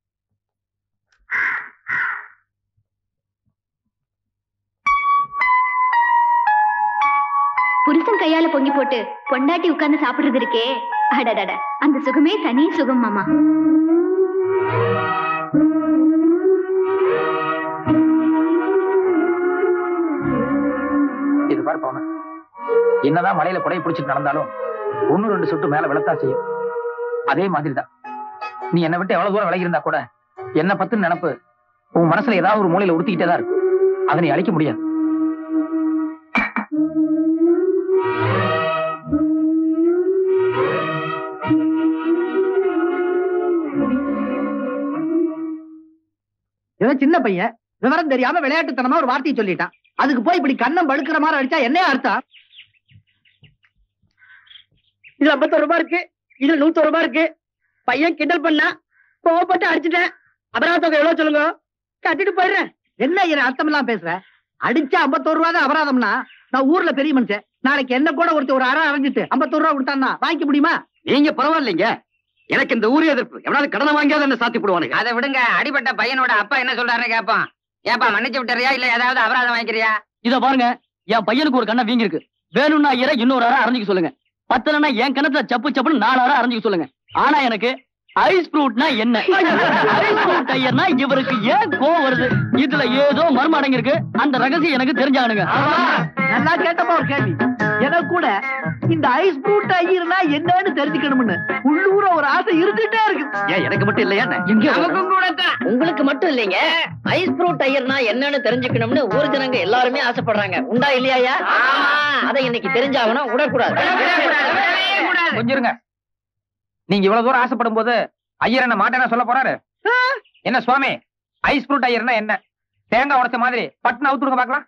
புருஷன் கையால பொங்கி போட்டு பொண்டாட்டி உட்கார்ந்து சாப்பிடுறது இருக்கே, அடடட, அந்த சுகமே தனி சுகம் மாமா. இது பாரு பவுன, என்னதான் மலையில கொடையை பிடிச்சிட்டு நடந்தாலும் 1-2 சொட்டு மேல விழத்தா செய்யும். அதே மாதிரிதான் நீ என்னை விட்டு எவ்வளவு தூரம் விலகி இருந்தா கூட என்ன பத்தின நினைப்பு உன் மனசுல ஏதாவது ஒரு மூலையில உறுத்திக்கிட்டே தான் இருக்கு. அதை நீ அழிக்க முடியாது. ஏதோ சின்ன பையன் விவரம் தெரியாம விளையாட்டுத்தனமா ஒரு வார்த்தையை சொல்லிட்டான். அதுக்கு போய் இப்படி கண்ணம் படுக்கிற மாதிரி அடிச்சா என்ன அர்த்தம்? இதுல 51 ரூபாய் இருக்கு, இதுல 100 ரூபாய் இருக்கு. பையன் கிண்டல் பண்ணா கோவப்பட்டு அடிச்சுட்டேன். அபராத தொகை எவ்வளவு சொல்லுங்க, கட்டிட்டு போயிடுறேன். என்ன என்ன அர்த்தம் எல்லாம் பேசுற? அடிச்சா 51 ரூபாய் தான் அபராதம்னா நான் ஊர்ல பெரிய மனுஷன். நாளைக்கு என்ன கூட ஒருத்தர் ஒரு அரை அரைஞ்சிட்டு 51 ரூபாய் கொடுத்தான்னா வாங்கிக்க முடியுமா? நீங்க பரவாயில்லைங்க, எனக்கு இந்த ஊரே எதிர்ப்பு. எவனாவது கடனை வாங்கியாத என்ன சாத்தி போடுவானுங்க. அதை விடுங்க, அடிபட்ட பையனோட அப்பா என்ன சொல்றாருன்னு கேட்பான். ஏப்பா மன்னிச்சு விட்டுறியா இல்ல ஏதாவது அபராதம் வாங்கிக்கிறியா? இத பாருங்க, என் பையனுக்கு ஒரு கண்ணை வீங்கி இருக்கு. வேணும்னா ஐயரை இன்னொரு அரை அரைஞ்சிக்க சொல்லுங்க. பத்தலன்னா என் கணத்துல சப்பு சப்புன்னு 4 அரை அரைஞ்சிக்க சொல்லுங்க. ஆனா எனக்கு ஐஸ் ஃப்ரூட்னா என்ன, ஐஸ் ஃப்ரூட் ஐயர்னா இவருக்கு ஏன் கோவம் வருது? இதுல ஏதோ மர்மம் அடங்கி இருக்கு. அந்த ரகசியம் எனக்கு தெரிஞ்சானுங்க. நல்லா கேட்டப்பா ஒரு கேள்வி. எனக்கு கூட இந்த ஐஸ் ஃப்ரூட் ஐயர்னா என்னன்னு தெரிஞ்சுக்கணும்னு உள்ளூர ஒரு ஆசை இருந்துட்டே இருக்கு. ஏன் எனக்கு மட்டும் இல்லையா? உங்களுக்கு மட்டும் இல்லைங்க, ஐஸ் ஃப்ரூட் ஐயர்னா என்னன்னு தெரிஞ்சுக்கணும்னு ஊர் ஜனங்க எல்லாருமே ஆசைப்படுறாங்க. உண்டா இல்லையா? அதை இன்னைக்கு தெரிஞ்சாகணும், விடக்கூடாது. கொஞ்சம் இருங்க. நீங்க இவ்வளவு தூரம் ஆசைப்படும் போது ஐயர் என்ன மாட்டேன்னா சொல்ல போறாரு? என்ன சுவாமி, ஐஸ் ஃப்ரூட் ஐயர்னா என்ன? தேங்காய் உடைச்ச மாதிரி பட்டுன்னு அவுத்துடுங்க பாக்கலாம்.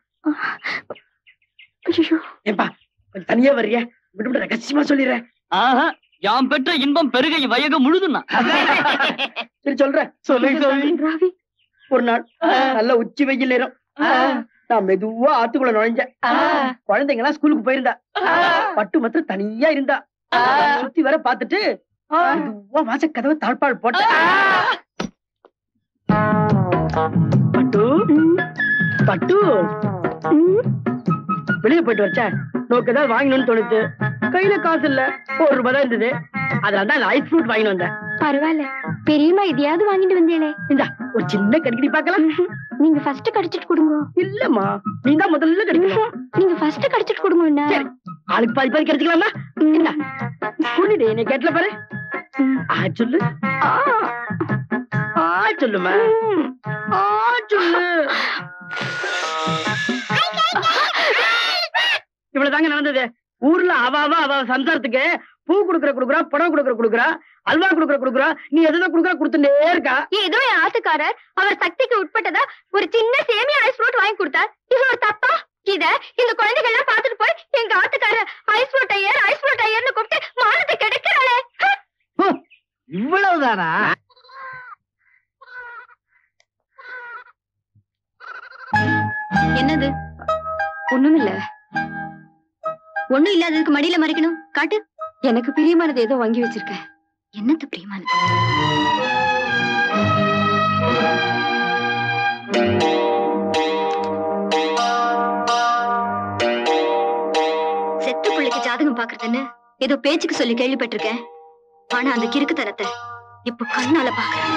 ஏப்பா தனியா வர்றிய, விட்டு விட்டு ரகசியமா சொல்லிடுறேன். ஆஹா, யாம் பெற்ற இன்பம் பெருகை வயக முழுதுன்னா. சரி சொல்றேன். சொல்லுங்க. ஒரு நாள் நல்ல உச்சி வெயில் நேரம், நான் மெதுவா ஆத்துக்குள்ள நுழைஞ்சேன். குழந்தைங்க எல்லாம் ஸ்கூலுக்கு போயிருந்தா, பட்டு மாத்திரம் தனியா இருந்தா. சுத்தி வர பாத்துட்டு மெதுவா வாச கதவை தாழ்பாள் போட்ட. பட்டு பட்டு வெளியே போயிட்டு வச்சேன். நோக்கு ஏதாவது வாங்கணும்னு தோணுது. கையில காசு இல்ல, 1 ரூபாய் தான் இருந்தது. அதனாலதான் ஐஸ் ஃப்ரூட் வாங்கிட்டு வந்தேன். பரவாயில்ல, பெரியம்மா இதையாவது வாங்கிட்டு வந்தீங்களே. இந்தா ஒரு சின்ன கடிக்கடி பார்க்கலாம். நீங்க ஃபர்ஸ்ட் கடிச்சிட்டு கொடுங்க. இல்லம்மா, நீ தான் முதல்ல கடிக்கணும். நீங்க ஃபர்ஸ்ட் கடிச்சிட்டு கொடுங்க. என்ன சரி, ஆளுக்கு பாதி பாதி கடிச்சுக்கலாமா? இந்தா சொல்லுடி, நீ கேட்டல பாரு. சொல்லு, சொல்லுமா, சொல்லு. இவ்வளவுதாங்க நடந்தது. ஊர்ல அவ சம்சாரத்துக்கு பூ குடுக்குறா, படம் குடுக்குறா, அல்வா குடுக்குறா, நீ எதுவும் கொடுத்துட்டே இருக்கா. ஏதோ என் ஆத்துக்காரர் அவர் சக்திக்கு உட்பட்டதா ஒரு சின்ன சேமியா ஐஸ் ஃப்ரூட் வாங்கி கொடுத்தார். இது ஒரு தப்பா? இத இந்த குழந்தைகள் எல்லாம் பாத்துட்டு போய் எங்க ஆத்துக்காரர் ஐஸ் ஃப்ரூட் ஐயர்னு கூப்பிட்டு மானத்தை கெடுக்கிறாளே. இவ்வளவுதானா? என்னது? ஒண்ணுமில்ல. ஒண்ணும் இல்லாததுக்கு மடியில மறைக்கணும். காட்டு. எனக்கு பிரியமானது ஏதோ வாங்கி வச்சிருக்கேன். என்னது பிரியமானது? செத்த பிள்ளைக்கு ஜாதகம் பாக்குறதுன்னு ஏதோ பேச்சுக்கு சொல்லி கேள்விப்பட்டிருக்கேன். ஆனா அந்த கிறுக்குத்தனத்தை இப்ப கண்ணால பாக்குறேன்.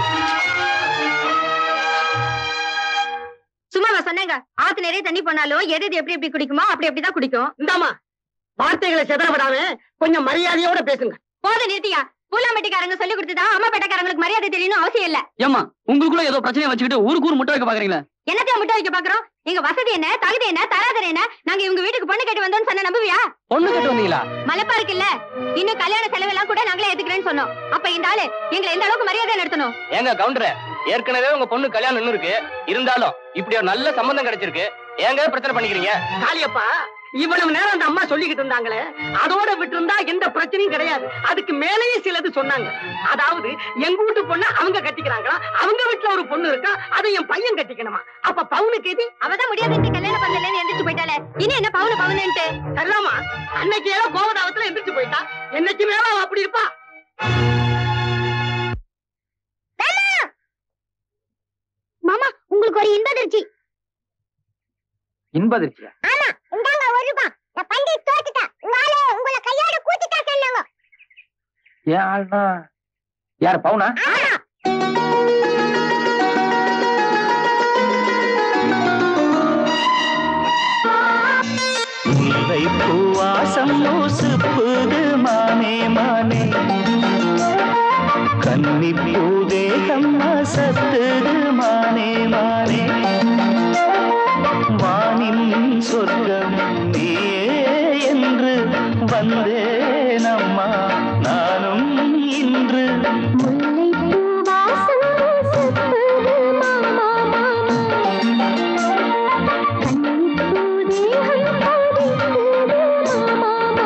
சும்மாவா சொன்னேங்க? ஆத்து நிறைய தண்ணி போனாலும் எது எப்படி எப்படி குடிக்குமோ அப்படி அப்படிதான் குடிக்கும். இந்தாமா, வார்த்தைகளை செதறப்படாம கொஞ்சம் மரியாதையோட பேசுங்க. போத நிறுத்தியா? பூலாம்பட்டிக்காரங்க சொல்லி கொடுத்துதான் அம்மா பேட்டக்காரங்களுக்கு மரியாதை தெரியணும் அவசியம் இல்ல. ஏமா உங்களுக்குள்ள ஏதோ பிரச்சனையை வச்சுக்கிட்டு ஊருக்கு முட்டை வைக்க பாக்குறீங்களா? என்னத்தையும் முட்டை வைக்க பாக்குறோம்? எங்க வசதி என்ன, தகுதி என்ன, தராதரம் என்ன? நாங்க இவங்க வீட்டுக்கு பொண்ணு கேட்டு வந்தோம்னு சொன்ன நம்புவியா? பொண்ணு கேட்டு வந்தீங்களா? மலைப்பா இருக்குல்ல, இன்னும் கல்யாண செலவெல்லாம் கூட நாங்களே ஏத்துக்கிறேன்னு சொன்னோம். அப்ப இந்த ஆளு எங்களை எந்த அளவுக்கு மரியாதை நடத்தணும்? ஏங்க கவுண்டர, ஏற்கனவே உங்க பொண்ணு கல்யாணம் இன்னும் இருக்கு. இருந்தாலும் இப்படி ஒரு நல்ல சம்பந்தம் கிடைச்சிருக்கு, ஏங்க பிரச்சனை பண்ணிக்கிறீங்க? காளியப்பா, இவ்வளவு நேரம் அந்த அம்மா சொல்லிக்கிட்டு இருந்தாங்களே, அதோட விட்டு இருந்தா எந்த பிரச்சனையும் கிடையாது. அதுக்கு மேலேயே சிலது சொன்னாங்க. அதாவது எங்க வீட்டு பொண்ணு அவங்க கட்டிக்கிறாங்களா, அவங்க வீட்டுல ஒரு பொண்ணு இருக்கா, அதை என் பையன் கட்டிக்கணுமா? அப்ப பவுனுக்கு எது? அவதான் முடியாது கல்யாணம் பண்ணல எந்திரிச்சு போயிட்டாலே. இனி என்ன பவுனுன்ட்டு? சரிதாமா, அன்னைக்கு ஏதோ கோவதாவத்துல எந்திரிச்சு போயிட்டா, என்னைக்கு மேல அவ அப்படி இருப்பா. மாமா, உங்களுக்கு ஒரு இன்பதிர்ச்சி. இன்பதிர்ச்சியா? ஆமா, இந்தாங்க ₹1. நான் பண்டிகை தோத்துட்டேன். உங்களை கையோட கூட்டிட்டா சொன்னாங்க. ஏன் ஆள்னா யார்? பவுனா? முல்லை பூவாசம் மூசுப்புது மானே மானே, கன்னி பூதேகம் அசத்துது மானே மானே, வானின் சொர்க்கம் நீயே என்று வந்தேன் அம்மா நானும் இன்று. முல்லை பூவாசம் மூசுப்புது மாமா மாமா, கன்னி பூதேகம் கொதிக்குது மாமா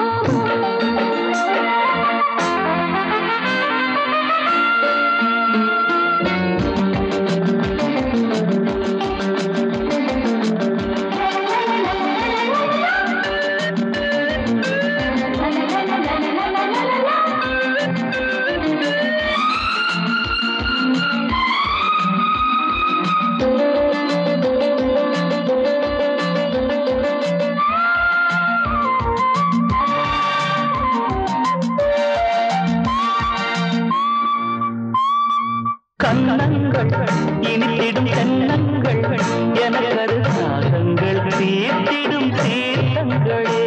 கண்ணங்கள் இனித்திடும் தென்னங்கள் எனக்கரு ராகங்கள் தீர்த்திடும் தீர்த்தங்களே.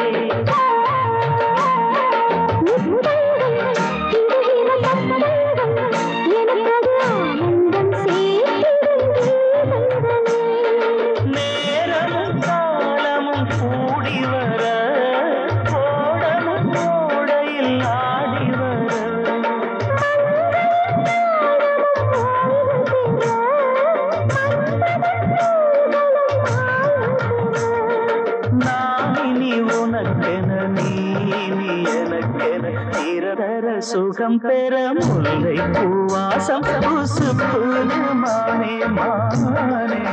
நேரமும் காலமும் கூடி வர, கோடமும் கோடையில் ஆடி வர, நானினி உனக்கென நீ எனக்கென நிரந்தர சுகம் பெற முல்லை பூவாசம் புசுப்புது மானே மானே.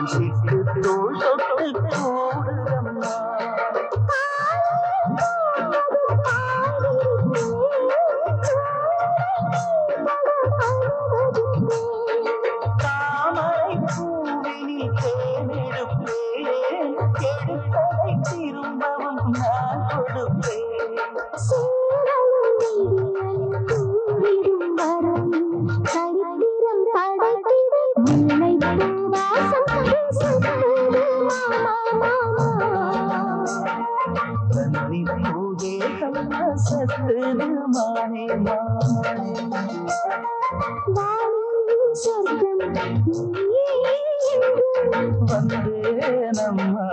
சிட்டு தோஷத்து கூடுதம்மா தாமரை பூவினில் தேனெடுப்பேன் எடுத்ததை திரும்பவும் நான் கொடுப்பேன் கன்னி பூவே சத்துது மானே மானே வந்தே நம்மா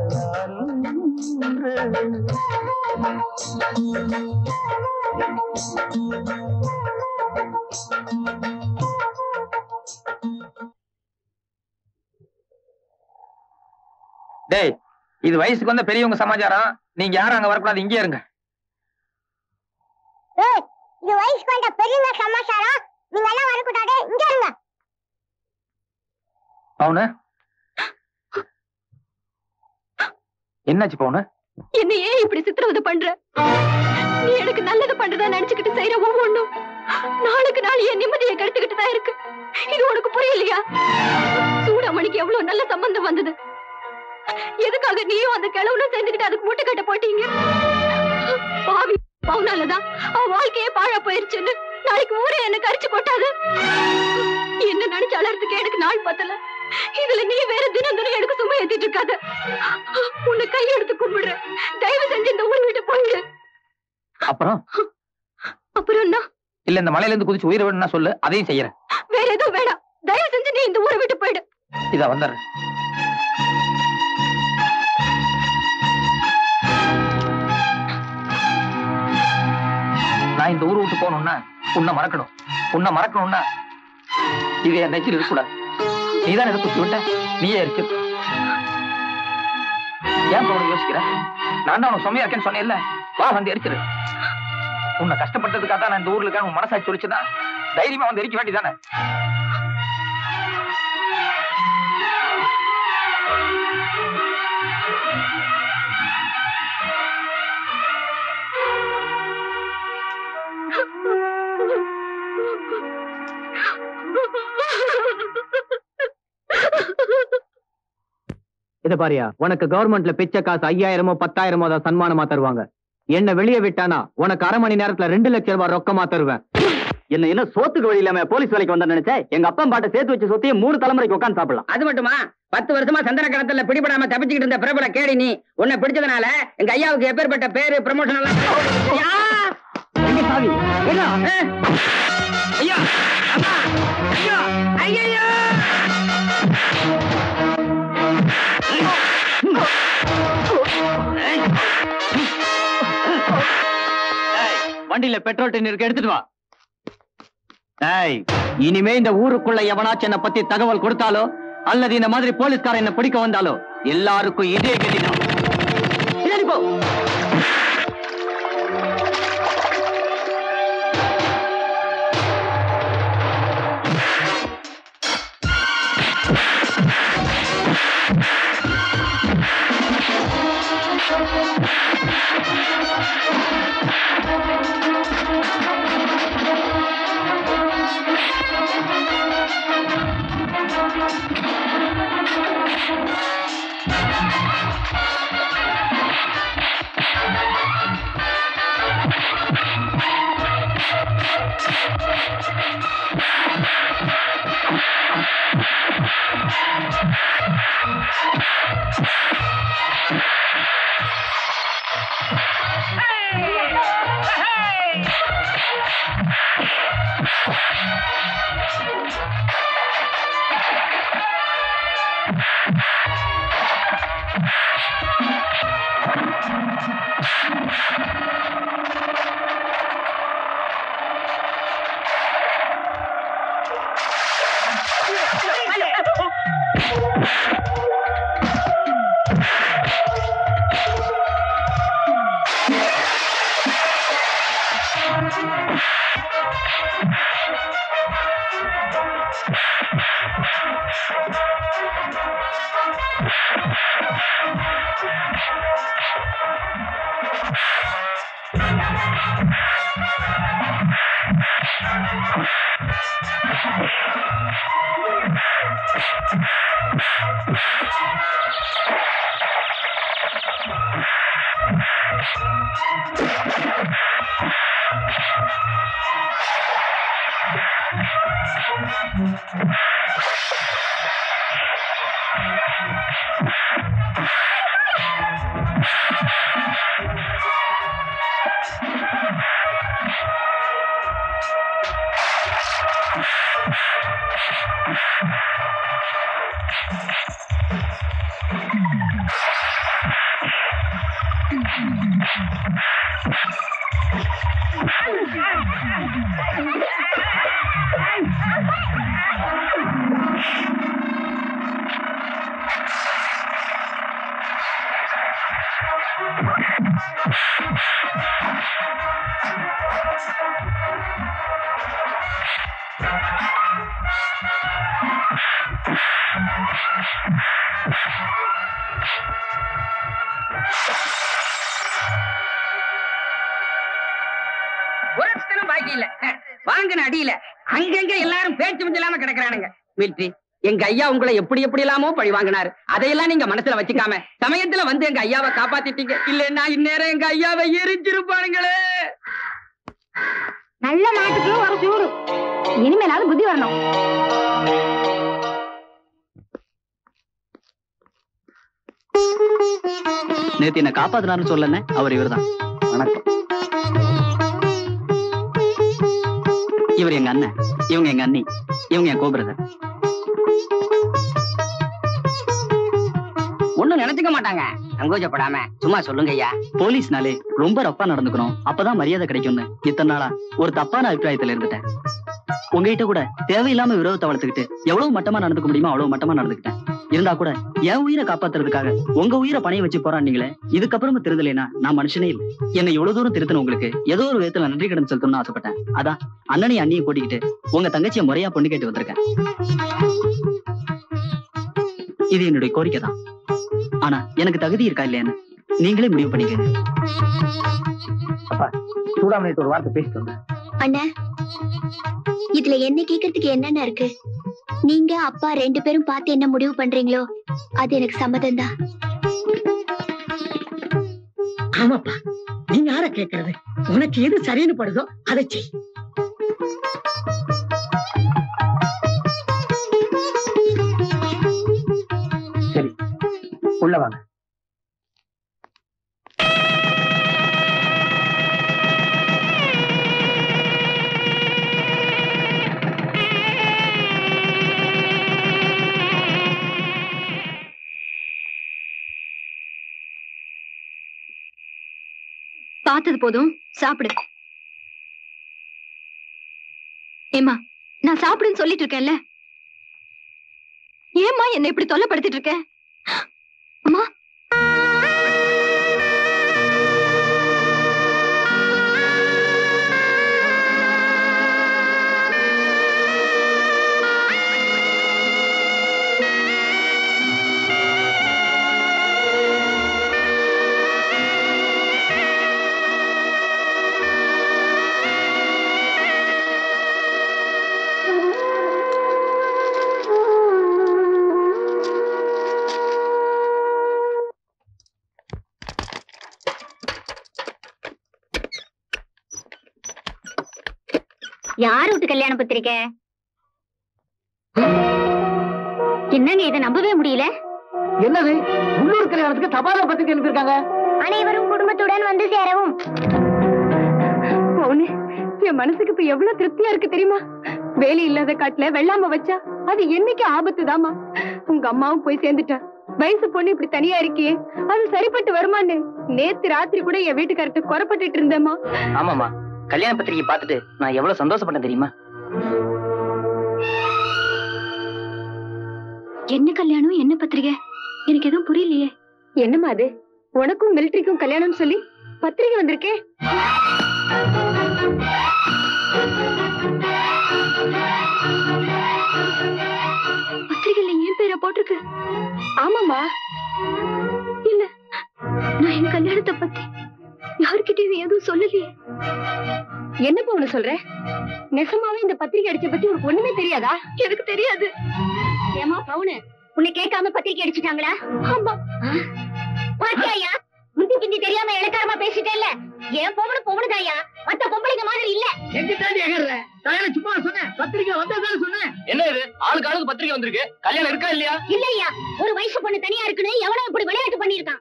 டேய், இது வயசுக்கு வந்த பெரியவங்க சமாச்சாரம். நீங்க யாரும் அங்க வரக்கூடாது, இங்கே இருங்க. இது வயசுக்கு வந்த பெரியவங்க சமாச்சாரம், நீங்க எல்லாம் வரக்கூடாது, இங்க இருங்க. பவுனு, என்னாச்சு பவுனு? என்ன ஏன் இப்படி சித்திரவதை பண்ற? நீ எனக்கு நல்லது பண்றதா நினைச்சுக்கிட்டு செய்யற ஒவ்வொன்னும் நாளுக்கு நாள் என் நிம்மதியை கெடுத்துக்கிட்டு தான் இருக்கு. இது உனக்கு புரியலையா? சூடாமணிக்கு எவ்வளவு நல்ல சம்பந்தம் வந்தது. எதுக்காக நீயும் அந்த கிழவுல சேர்ந்துக்கிட்டு அதுக்கு மூட்டை கட்ட போட்டீங்க? பாவி பவுனாலதான் அவன் வாழ்க்கையே பாழா போயிருச்சுன்னு நாளைக்கு ஊரே என்ன கரிச்சு கொட்டாது. என்ன நினைச்சு அலறதுக்கு எனக்கு நாள் பத்தல. இதுல நீ வேற தினம் தினம் எனக்கு சும்மா ஏத்திட்டு இருக்காத. உன்னை கையெடுத்து கும்பிடுற, தயவு செஞ்சு இந்த ஊரை விட்டு போயிடு. அப்புறம் அப்புறம் இல்ல, இந்த மலையில இருந்து குதிச்சு உயிரை விடணும்னா சொல்லு, அதையும் செய்யறேன். வேற எதுவும் வேணாம், தயவு செஞ்சு நீ இந்த ஊரை விட்டு போயிடு. இதா வந்துடுறேன். நான் இந்த ஊரை விட்டு போகணும்னா உன்னை மறக்கணும். உன்னை மறக்கணும்னா இது என் நெஞ்சில் இருக்கக்கூடாது. நீதான் எதை குத்தி விட்ட, நீயே இருக்கு. ஏன் போன யோசிக்கிற? நான் தான் உனக்கு சுமையா இருக்கேன்னு சொன்னேன்ல, வா வந்து எரிச்சிரு. உன்னை கஷ்டப்பட்டதுக்காக தான் நான் இந்த ஊர்ல இருக்க உன் மனசாட்சி சொல்லிச்சுன்னா தைரியமா வந்து எரிக்க வேண்டியதானே? இத பாரியா, உனக்கு கவர்மெண்ட்ல பிச்சை காசு 5000மோ 10,000மோ தான் சன்மானமா தருவாங்க. என்ன வெளியே விட்டானா உனக்கு 1/2 மணி நேரத்துல 2 லட்சம் ரூபாய் ரொக்கமா தருவேன். என்ன சோத்துக்கு வழி இல்லாம போலீஸ் வேலைக்கு வந்த நினைச்சேன். எங்க அப்பா பாட்ட சேர்த்து வச்சு சொத்தையே 3 தலைமுறைக்கு உட்காந்து சாப்பிடலாம். அது மட்டுமா, 10 வருஷமா சந்தன கடத்தல பிடிபடாம தப்பிச்சுக்கிட்டு இருந்த பிரபல கேடி நீ. உன்னை பிடிச்சதுனால எங்க ஐயாவுக்கு எப்பேற்பட்ட பேரு ப்ரமோஷன் எல்லாம். சாவி ஐயா, அம்மா, ஐயோ, ஐயோ. வண்டியில பெட்ரோல் டென் இருக்கு, எடுத்துட்டு வா. இனிமே இந்த ஊருக்குள்ள எவனாச்சும் என்ன பத்தி தகவல் கொடுத்தாலோ அல்லது இந்த மாதிரி போலீஸ்காரன் என்ன பிடிக்க வந்தாலோ எல்லாருக்கும் இதே கதிதான். போ. ஒருத்தனும் பாக்கி இல்ல. வாங்கின அடியில அங்கங்க எல்லாரும் பேச்சு முடியலாம கிடக்குறானுங்க. மில்ட்ரி, எங்க ஐயா உங்களை எப்படி எப்படி எல்லாமோ பழி வாங்கினாரு. அதையெல்லாம் நீங்க மனசுல வச்சுக்காம சமயத்துல வந்து எங்க ஐயாவை காப்பாத்திட்டீங்க. இல்லன்னா இந்நேரம் எங்க ஐயாவை எரிஞ்சிருப்பானுங்களே. நல்ல நாட்டுக்கு ஒரு சூடு. இனிமேலாவது புத்தி வரணும். நேத்து என்ன காப்பாத்தினாருன்னு சொல்லனே அவர் இவர்தான். வணக்கம். இவர் எங்க அண்ணன், இவங்க எங்க அண்ணி, இவங்க என் கோபிரதர். ஒண்ணும் நினைச்சுக்க மாட்டாங்க. சங்கோஜப்படாம சும்மா சொல்லுங்க ஐயா. போலீஸ்னாலே ரொம்ப ரப்பா நடந்துக்கணும், அப்பதான் மரியாதை கிடைக்கும்னு இத்தனை நாளா ஒரு தப்பான அபிப்பிராயத்துல இருந்துட்டேன். உங்ககிட்ட கூட தேவையில்லாம விரோதத்தை வளர்த்துக்கிட்டு எவ்வளவு மட்டமா நடந்துக்க முடியுமோ அவ்வளவு மட்டமா நடந்துக்கிட்டேன். இருந்தா கூட என் உயிரை காப்பாத்துறதுக்காக உங்க உயிரை பணைய வச்சு போராடினீங்களே, இதுக்கப்புறமும் திருந்தலைன்னா நான் மனுஷனே இல்லை. என்னை எவ்வளவு தூரம் திருத்தன உங்களுக்கு ஏதோ ஒரு விதத்துல நன்றி கடன் செலுத்தணும்னு ஆசைப்பட்டேன். அதான் அண்ணனையும் அண்ணியை கூட்டிக்கிட்டு உங்க தங்கச்சியை முறையா பொண்ணு கேட்டு வந்திருக்கேன். இது என்னுடைய கோரிக்கை தான். ஆனா எனக்கு தகுதி இருக்கா இல்லையான்னு நீங்களே முடிவு பண்ணிக்கங்க. அப்பா சூடாமணிட்டு ஒரு வார்த்தை பேசிட்டு வந்தேன். அண்ணா, இதுல என்ன கேக்குறதுக்கு என்னென்ன இருக்கு? நீங்க அப்பா 2 பேரும் பார்த்து என்ன முடிவு பண்றீங்களோ அது எனக்கு சம்மதம் தான். ஆமாப்பா, நீ யார கேக்குறது? உனக்கு எது சரின்னு படுதோ அதை செய். சரி, உள்ள வாங்க. பார்த்தது போதும், சாப்பிடு. ஏமா, நான் சாப்பிடுன்னு சொல்லிட்டு இருக்கேன்ல, ஏமா என்ன இப்படி தொல்லைப்படுத்திட்டு இருக்க? அம்மா, யார் வீட்டு கல்யாண பத்திரிக்கை? என்னங்க இதை நம்பவே முடியல. என்னது? உள்ளூர் கல்யாணத்துக்கு தபால பத்திரிக்கை அனுப்பியிருக்காங்க. அனைவரும் குடும்பத்துடன் வந்து சேரவும். பொண்ணு, என் மனசுக்கு இப்ப எவ்வளவு திருப்தியா இருக்கு தெரியுமா? வேலை இல்லாத காட்டுல வெள்ளாம வச்சா அது என்னைக்கு ஆபத்து தாமா. உங்க அம்மாவும் போய் சேர்ந்துட்டா. வயசு பொண்ணு இப்படி தனியா இருக்கியே, அது சரிப்பட்டு வருமான்னு நேத்து ராத்திரி கூட என் வீட்டுக்காரர்கிட்ட குறைப்பட்டு இருந்தேம்மா. ஆமாமா, கல்யாண பத்திரிகை பார்த்துட்டு நான் எவ்வளவு சந்தோஷப்பட்டேன் தெரியுமா? என்ன கல்யாணம், என்ன பத்திரிகை? எனக்கு எதுவும் புரியலையே. என்னம்மா அது? உனக்கும் மிலிட்டரிக்கும் கல்யாணம் சொல்லி பத்திரிகை வந்திருக்கே. பத்திரிகைல என் பேரை போட்டிருக்கு. ஆமாமா. இல்ல, நான் என் கல்யாணத்தை பத்தி யாருக்கிட்டையும் எதுவும் சொல்லலையே. என்ன பொண்ணு சொல்ற? நெசமாவே இந்த பத்திரிகை அடிச்ச பத்தி ஒரு ஒண்ணுமே தெரியாதா? எனக்கு தெரியாது. ஏமா பவுனு, உன்னை கேட்காம பத்திரிக்கை அடிச்சுட்டாங்களா? ஆமா. பாத்தியாயா, முந்தி பிந்தி தெரியாம இலக்காரமா பேசிட்டேல்ல. என் பொம்பளை தாயா, மத்த பொம்பளைங்க மாதிரி இல்ல. எங்க தாண்டி எகற? நான் சும்மா சொன்னேன், பத்திரிக்கை வந்ததால சொன்னேன். என்ன இது, ஆளுக்கு ஆளுக்கு பத்திரிகை வந்திருக்கு, கல்யாணம் இருக்கா இல்லையா? இல்லையா, ஒரு வயசு பொண்ணு தனியா இருக்குன்னு எவனோ இப்படி விளையாட்டு பண்ணிருக்கான்.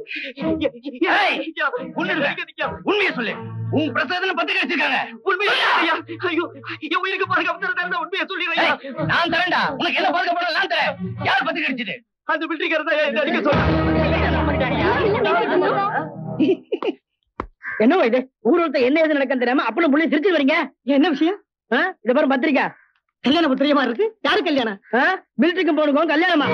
உண்மையை சொல்லு. உன் பிரசாதன பத்திரிக்கை வச்சிருக்காங்க. உயிருக்கு பாதுகாப்பு உண்மையை சொல்லிடுறேன். நான் தரேன்டா. உனக்கு என்ன பாதுகாப்பு நான் தரேன். யார் பத்திரிக்கை அடிச்சது? அந்த மிலிட்டரிக்காரர் தான் அடிக்க சொன்னான். என்னவோ இது ஊர்வலத்தை என்ன எது நடக்க தெரியாம அப்பளும் புள்ளி சிரிச்சு வரீங்க. என்ன விஷயம்? இத பாரு பத்திரிக்கை. கல்யாண பத்திரிகைமா இருக்கு. யாரு கல்யாணம்? மிலிட்டரிக்கு போனுக்கும் கல்யாணமா?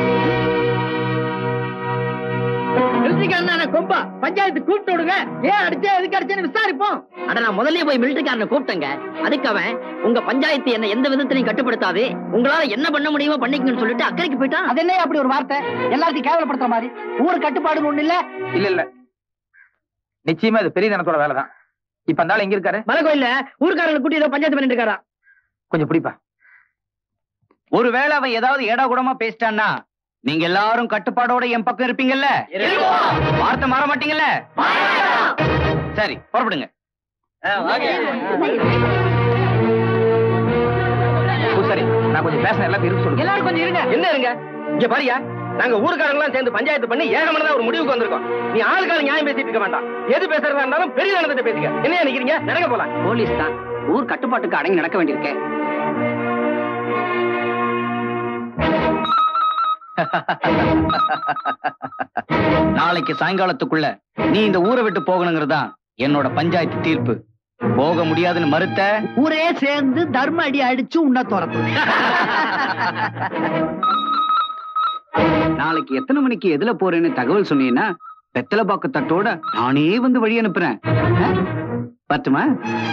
மிலிட்டரிக்காரன கொம்பா பஞ்சாயத்து கூப்பிட்டு விடுங்க. ஏன் அடிச்சே எதுக்கு அடிச்சேன்னு விசாரிப்போம். அட நான் முதல்லயே போய் மிலிட்டரிக்காரனை கூப்பிட்டேங்க. அதுக்கு அவன் உங்க பஞ்சாயத்து என்ன எந்த விதத்திலையும் கட்டுப்படுத்தாது, உங்களால என்ன பண்ண முடியுமோ பண்ணிக்கணும்னு சொல்லிட்டு அக்கறைக்கு போயிட்டான். அது என்ன அப்படி ஒரு வார்த்தை? எல்லாத்தையும் கேவலப்படுத்துற மாதிரி. ஊர் கட்டுப்பாடுன்னு ஒண்ணு இல்ல. இல்ல நிச்சயமா இது பெரிய தனத்தோட வேலைதான். இப்ப அந்த ஆள் எங்க இருக்காரு? மலை கோயில்ல ஊர்க்காரங்களை கூட்டி ஏதோ பஞ்சாயத்து பண்ணிட்டு இருக்காரா. கொஞ்சம் பிடிப்பா. ஒருவேளை அவன் ஏதாவது ஏடா கூடமா பேசிட்டான்னா நீங்க எல்லாரும் கட்டுப்பாடோட என் பக்கம் இருப்பீங்கல்ல? வார்த்தை மாற மாட்டீங்கல்ல? சரி புறப்படுங்க. சரி நான் கொஞ்சம் பேசுறேன். எல்லாத்தையும் இருக்கு சொல்லுங்க. எல்லாரும் கொஞ்சம் இருங்க. என்ன இருங்க? இங்க பாரியா, நாங்க ஊருக்காரங்களாம் சேர்ந்து பஞ்சாயத்து பண்ணி ஏகமனதா ஒரு முடிவுக்கு வந்திருக்கோம். நீ ஆளுக்கால நியாயம் பேசிட்டு இருக்க வேண்டாம். எது பேசுறதா இருந்தாலும் பெரிய நடந்துட்டு பேசுங்க. என்ன நினைக்கிறீங்க? நடக்க போலாம். போலீஸ் தான் ஊர் கட்டுப்பாட்டுக்கு அடங்கி நடக்க வேண்டியிருக்கேன். நாளைக்கு சாயங்காலத்துக்குள்ள நீ இந்த ஊரை விட்டு போகணுங்கிறதா என்னோட பஞ்சாயத்து தீர்ப்பு. போக முடியாதுன்னு மறுத்த ஊரே சேர்ந்து தர்ம அடி அடிச்சு உன்ன துறப்பு. நாளைக்கு எத்தனை மணிக்கு எதுல போறேன்னு தகவல் சொன்னீங்கன்னா வெத்தலை பாக்கு தட்டோட நானே வந்து வழி அனுப்புறேன். பத்துமா?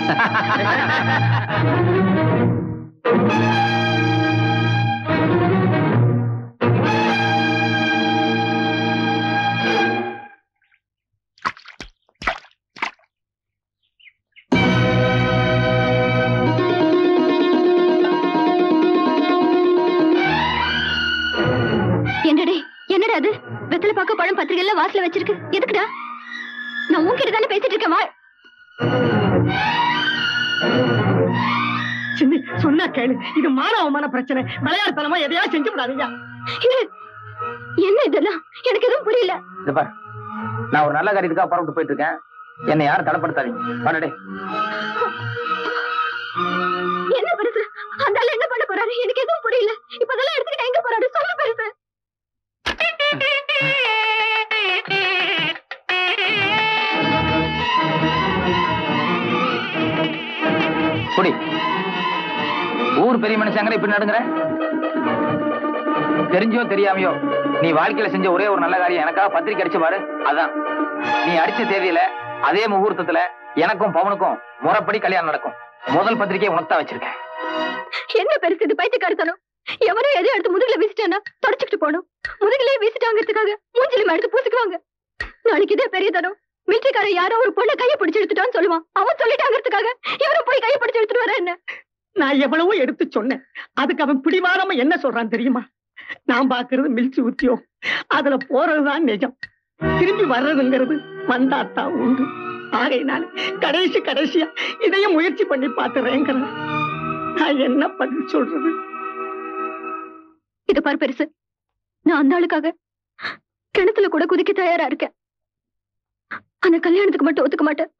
என்னடா அது? வெத்தலை பாக்க பழம் பத்திரிகை எல்லாம் வாசல வச்சிருக்கு. எதுக்குடா? நான் உன்கிட்ட தானே பேசிட்டு இருக்கேன். சொன்னா கேளு. இது மானவமான பிரச்சனை. விளையாட்டுத்தனமா எதையாவது செஞ்சு விடாதீங்க. என்ன இதெல்லாம்? எனக்கு எதுவும் புரியல. நான் ஒரு நல்ல காரியத்துக்காக புறப்பட்டு போயிட்டு இருக்கேன். என்னை யாரும் தடப்படுத்தாதீங்க. பாடடே. என்ன பெருசு? அந்த ஆளு என்ன பண்ண போறாரு? எனக்கு எதுவும் புரியல. இப்ப அதெல்லாம் எடுத்துக்கிட்டு எங்க போறாரு? சொல்லு பெருசு. குடி. ஊர் பெரிய மனுஷங்க இப்படி நடுங்குற? தெரிஞ்சோ தெரியாமையோ நீ வாழ்க்கையில செஞ்ச ஒரே ஒரு நல்ல காரியம் எனக்காக பத்திரிக்கை அடிச்சு பாரு. அதான் நீ அடிச்ச தேதியில அதே முகூர்த்தத்துல எனக்கும் பவனுக்கும் முறைப்படி கல்யாணம் நடக்கும். முதல் பத்திரிகையை உனக்கு தான் வச்சிருக்கேன். என்ன பெருசு இது? பைத்தியக்காரத்தனம். எவரும் எதையும் எடுத்து முதுகுல வீசிட்டானா தொடச்சுக்கிட்டு போகணும். முதுகுலயே வீசிட்டாங்கிறதுக்காக மூஞ்சிலும் எடுத்து பூசிக்குவாங்க. நாளைக்கு இதே பெரிய தனம். மிலிட்டரிக்காரன் யாரோ ஒரு பொண்ணை கையை பிடிச்சு எடுத்துட்டான்னு சொல்லுவான். அவன் சொல்லிட்டாங்கிறதுக்காக இவரும் போய் கையை பிடிச்சு எடுத்துட்டு வர என்ன? நான் எவ்வளவோ எடுத்து சொன்னேன். அதுக்கு அவன் பிடிவாதமா என்ன சொல்றான் தெரியுமா? நான் பாக்குறது மிலிட்டரி உத்தியோகம். அதுல போறதுதான் நிஜம். திரும்பி வர்றதுங்கிறது வந்தாத்தான் உண்டு. ஆகையினால கடைசியா இதையும் முயற்சி பண்ணி பாத்துறேங்கிறேன். நான் என்ன பண்ணி சொல்றது? இது பாரு பெருசு, நான் அந்த ஆளுக்காக கிணத்துல கூட குதிக்க தயாரா இருக்கேன். அந்த கல்யாணத்துக்கு மட்டும் ஒத்துக்க மாட்டேன்.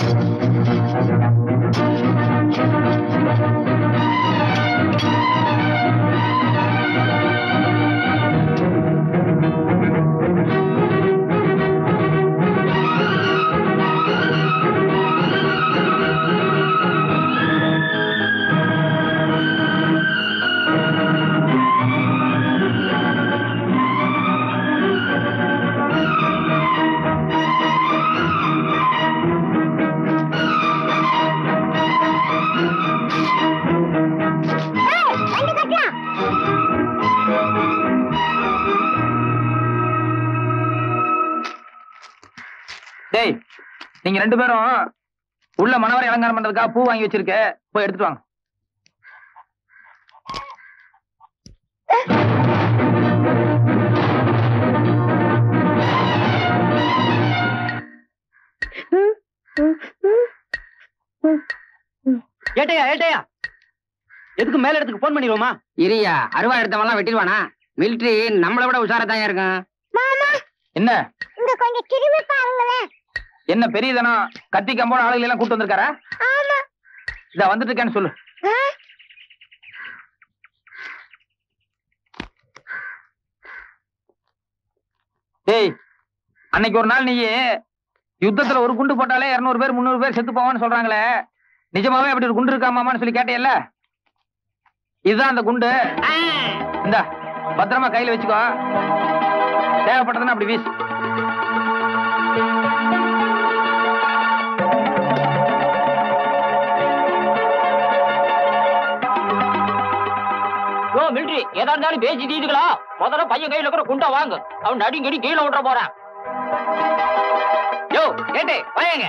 டேய், நீங்க ரெண்டு பேரும் உள்ள மணவரை அலங்காரம் பண்றதுக்காக பூ வாங்கி வச்சிருக்க, போய் எடுத்துட்டு வாங்க. ஏட்டையா எதுக்கு மேல இடத்துக்கு போன் பண்ணிடுவோமா? இரியா, அருவா எடுத்தவெல்லாம் வெட்டிடுவானா? மிலிட்டரி நம்மளை விட உஷாரா தான் இருக்கும். என்ன இந்த இங்க கொஞ்சம் திரும்பி பாருங்களேன். என்ன பெரியதனா கத்தி கம்போட ஆளுகளை எல்லாம் கூட்டு வந்திருக்காரா? ஆமா. இத வந்துட்டு இருக்கேன்னு சொல்லு. டேய், அன்னைக்கு ஒரு நாள் நீ யுத்தத்துல ஒரு குண்டு போட்டாலே 200 பேர் 300 பேர் செத்து போவான்னு சொல்றாங்களே, நிஜமாவே அப்படி ஒரு குண்டு இருக்காமான்னு சொல்லி கேட்டியல்ல? இதுதான் அந்த குண்டு. இந்த பத்திரமா கையில வச்சுக்கோ, தேவைப்பட்டதுன்னா அப்படி வீசு. மிலிட்டரி ஏதா இருந்தாலும் பேசிட்டீங்களா? முதல்ல பையன் கையில இருக்கிற குண்டா வாங்க, அவன் நடிங்கடி கீழே விட்டுற போறான். யோ கேட்டே வாங்க.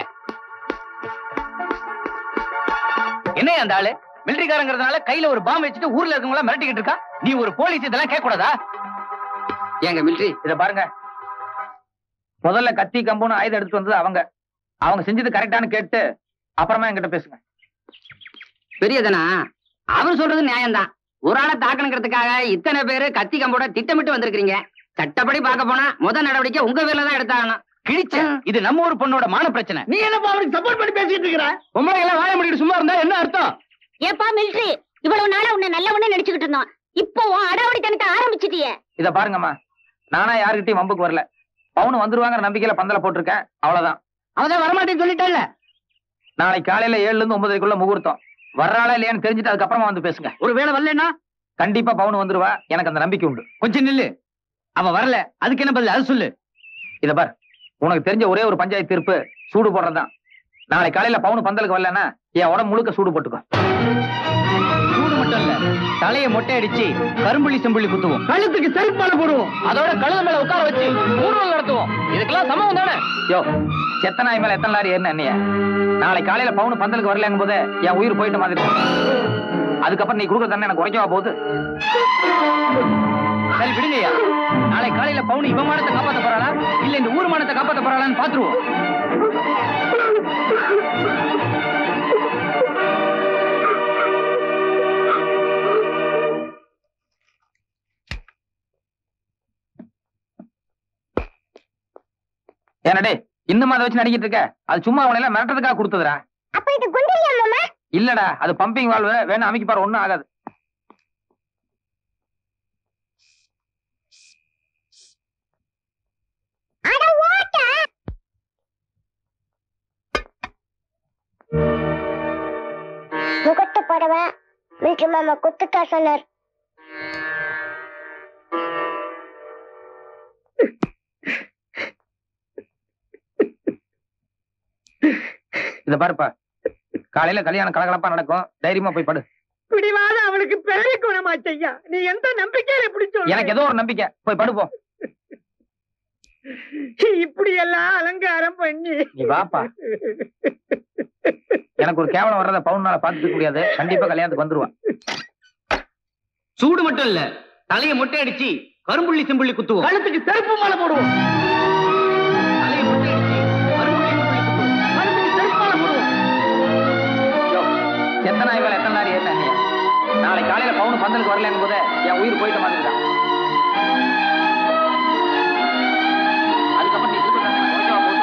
என்ன அந்த ஆளு மிலிட்டரிக்காரங்கிறதுனால கையில ஒரு பாம்பு வச்சுட்டு ஊர்ல இருக்கவங்கள மிரட்டிக்கிட்டு இருக்கா? நீ ஒரு போலீஸ் இதெல்லாம் கேட்க கூடாதா? ஏங்க மிலிட்டரி இத பாருங்க, முதல்ல கத்தி கம்புன்னு ஆயுதம் எடுத்துட்டு வந்தது அவங்க. அவங்க செஞ்சது கரெக்டானு கேட்டு அப்புறமா என்கிட்ட பேசுங்க. பெரியதனா அவர் சொல்றது நியாயம்தான். ஒரு ஆளை தாக்கணுங்கிறதுக்காக இத்தனை பேரு கத்தி கம்போட திட்டமிட்டு வந்திருக்கீங்க. சட்டப்படி பார்க்க போனா முதல் நடவடிக்கை உங்க பேர்ல தான் எடுத்தாகணும். கிழிச்ச இது நம்ம ஒரு பொண்ணோட மான பிரச்சனை. நீ என்னப்பா அவனுக்கு சப்போர்ட் பண்ணி பேசிட்டு இருக்கிற? உங்களை எல்லாம் வாய முடிக்கிட்டு சும்மா இருந்தா என்ன அர்த்தம்? ஏப்பா மிலிட்டரி, இவ்வளவு நாளா உன்னை நல்லவன்னு நினைச்சுக்கிட்டு இருந்தோம், இப்போ அடாவடித்தனத்தை ஆரம்பிச்சிட்டியே. இத பாருங்கம்மா, நானா யாருக்கிட்டையும் வம்புக்கு வரல. பவுன் வந்துருவாங்கிற நம்பிக்கையில பந்தல போட்டிருக்கேன், அவ்வளவுதான். அவதான் வரமாட்டேன்னு சொல்லிட்டேன்ல. நாளைக்கு காலையில 7ல இருந்து 9க்குள்ள முகூர்த்தம். வர்றாளா இல்லையான்னு தெரிஞ்சுட்டு அதுக்கப்புறமா வந்து பேசுங்க. ஒரு வேளை வரலன்னா கண்டிப்பா பவுன் வந்துருவா, எனக்கு அந்த நம்பிக்கை உண்டு. கொஞ்சம் நில்லு. அவ வரல, அதுக்கு என்ன பதில் அது சொல்லு. இத பார், உனக்கு தெரிஞ்ச ஒரே ஒரு பஞ்சாயத்து தீர்ப்பு சூடு போடுறதுதான். நாளை காலையில பவுன் பந்தலுக்கு வரலன்னா என் உடம்பு முழுக்க சூடு போட்டுக்கோ. சூடு மட்டும் இல்ல, தலையை மொட்டை அடிச்சு கரும்புள்ளி செம்புள்ளி குத்துவோம், கழுத்துக்கு செருப்பு மேல போடுவோம், அதோட கழுத மேல உட்கார வச்சு ஊர்வலம் நடத்துவோம். இதுக்கெல்லாம் சமம் தானே? யோ, செத்த நாய் மேல எத்தனை லாரி ஏறின என்னைய? நாளை காலையில பவுன் பந்தலுக்கு வரலங்கும் போது என் உயிர் போயிட்ட மாதிரி. அதுக்கப்புறம் நீ கொடுக்குற தண்ணி எனக்கு குறைக்கவா போகுது? சரி விடுங்கய்யா. நாளை காலையில பவுன் இவன் மானத்தை காப்பாத்த போறாளா இல்ல இந்த ஊர் மானத்தை காப்பாத்த போறாளான்னு பாத்துருவோம். ஏனடே இன்னும் அதை வச்சு நடிக்கிட்டு இருக்க? அது சும்மா அவனை எல்லாம் மிரட்டதுக்காக கொடுத்ததுடா. அப்ப இது குண்டியா மாமா? இல்லடா, அது பம்பிங் வால்வு. வேணா அமைக்க பாரு, ஒண்ணும் ஆகாது. அட ஓட்ட. முகத்து படவ மிலிட்டரி மாமா குத்துட்டா சொன்னார். இத பாருப்பா, காலையில கல்யாணம் கலகலப்பா நடக்கும், தைரியமா போய் படு. பிடிவாத அவளுக்கு பெரிய குணமாச்சையா. நீ எந்த நம்பிக்கையில இப்படி சொல்ற? எனக்கு ஏதோ ஒரு நம்பிக்கை, போய் படுப்போ. இப்படி எல்லாம் அலங்காரம் பண்ணி நீ வாப்பா. எனக்கு ஒரு கேவலம் வர்றத பவுன்னால பாத்துக்க முடியாது. கண்டிப்பா கல்யாணத்துக்கு வந்துருவா. சூடு மட்டும் இல்ல, தலையை மொட்டை அடிச்சு கரும்புள்ளி செம்புள்ளி குத்துவோம், கழுத்துக்கு செருப்பு மாலை போடுவோம். தலையை மொட்டை அடிச்சு கரும்புள்ளி செம்புள்ளி குத்துவோம், கழுத்துக்கு செருப்பு மாலை போடுவோம். எத்தனை நாய் மேல எத்தனை லாரி ஏறின என்னைய? நாளை காலையில பவுன் பந்தலுக்கு வரலங்கும் போது என் உயிர் போயிட்ட மாதிரி தான். அதுக்கப்புறம் நீ கொடுக்குற தண்ணி எனக்கு குறைக்கவா போகுது?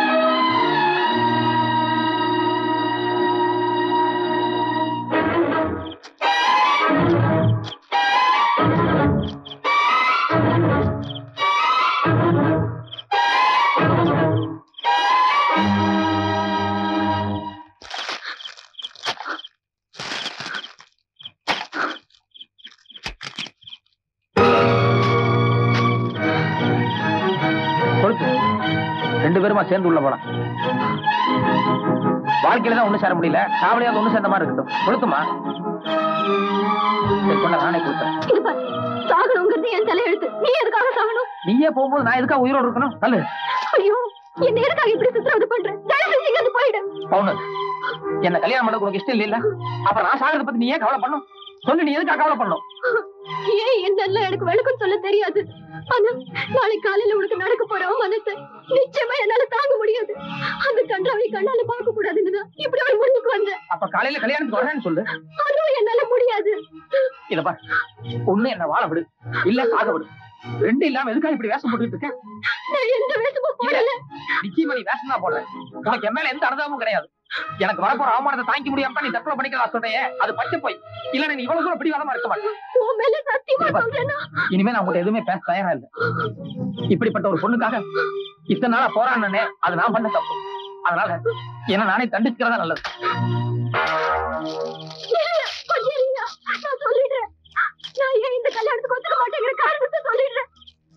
ரெண்டு பேருமா சேர்ந்து உள்ள போலாம். வாழ்க்கையில தான் ஒண்ணு சேர முடியல, சாவடியாவது ஒண்ணு சேர்ந்த மாதிரி இருக்கட்டும். கொளுத்துமா? நானே கொடுத்தேன். சாகணுங்கிறது என் தலையெழுத்து. நீ எதுக்காக சாகணும்? நீயே போகும்போது நான் எதுக்காக உயிரோடு இருக்கணும்? தள்ளு. ஐயோ, என்ன எதுக்காக இப்படி சித்திரவதை பண்ற? தயவு செஞ்சு இங்க இருந்து போயிடு. பவுனு, என்ன கல்யாணம் பண்ண உனக்கு இஷ்டம் இல்ல? அப்புறம் நான் சாகிறத பத்தி நீ ஏன் கவலை பண்ணும்? சொல்லு, நீ எதுக்காக கவலை பண்ணும்? ஏன் என்னெல்லாம் எனக்கு விளக்கம் சொல்ல தெரியாது. ஆனா நாளை காலையில உனக்கு நடக்க போற மனசை நிச்சயமா என்னால தாங்க முடியாது. அந்த கன்றாவை கண்ணால பார்க்க கூடாதுன்னு இப்படி ஒரு முடிவுக்கு வந்தேன். அப்ப காலையில கல்யாணத்துக்கு வரேன்னு சொல்லு. அதுவும் என்னால முடியாது. இத பாரு, ஒண்ணு என்ன வாழ விடு, இல்ல சாக விடு. ரெண்டு இல்லாம எதுக்காக இப்படி வேஷம் போட்டுட்டு இருக்க? நான் எந்த வேஷமும் போடல. நிச்சயமா நீ வேஷம் தான் போடுற. உனக்கு என் மேல எந்த அனுதாபமும் கிடையாது. எனக்கு வரப்போற அவமானத்தை தாங்கிக்க முடியாம நீ தற்கொலை பண்ணிக்கலாம் சொல்றேன். அது பச்சை போய். இல்ல நீ இவ்வளவு தூரம் பிடிவாதமா இருக்க மாட்டேன். உன் மேல சத்தியமா சொல்றேனா? இனிமே நான் உங்கள்கிட்ட எதுவுமே பேச தயாரா இல்ல. இப்படிப்பட்ட ஒரு பொண்ணுக்காக இத்தனை நாளா போராடினே அது நான் பண்ண தப்பு. அதனால என்ன நானே தண்டிச்சுக்கிறதா நல்லது. நான் சொல்லிடுறேன். நான் ஏன் இந்த கல்யாணத்துக்கு ஒத்துக்க மாட்டேங்கிற காரணத்தை சொல்லிடுறேன்.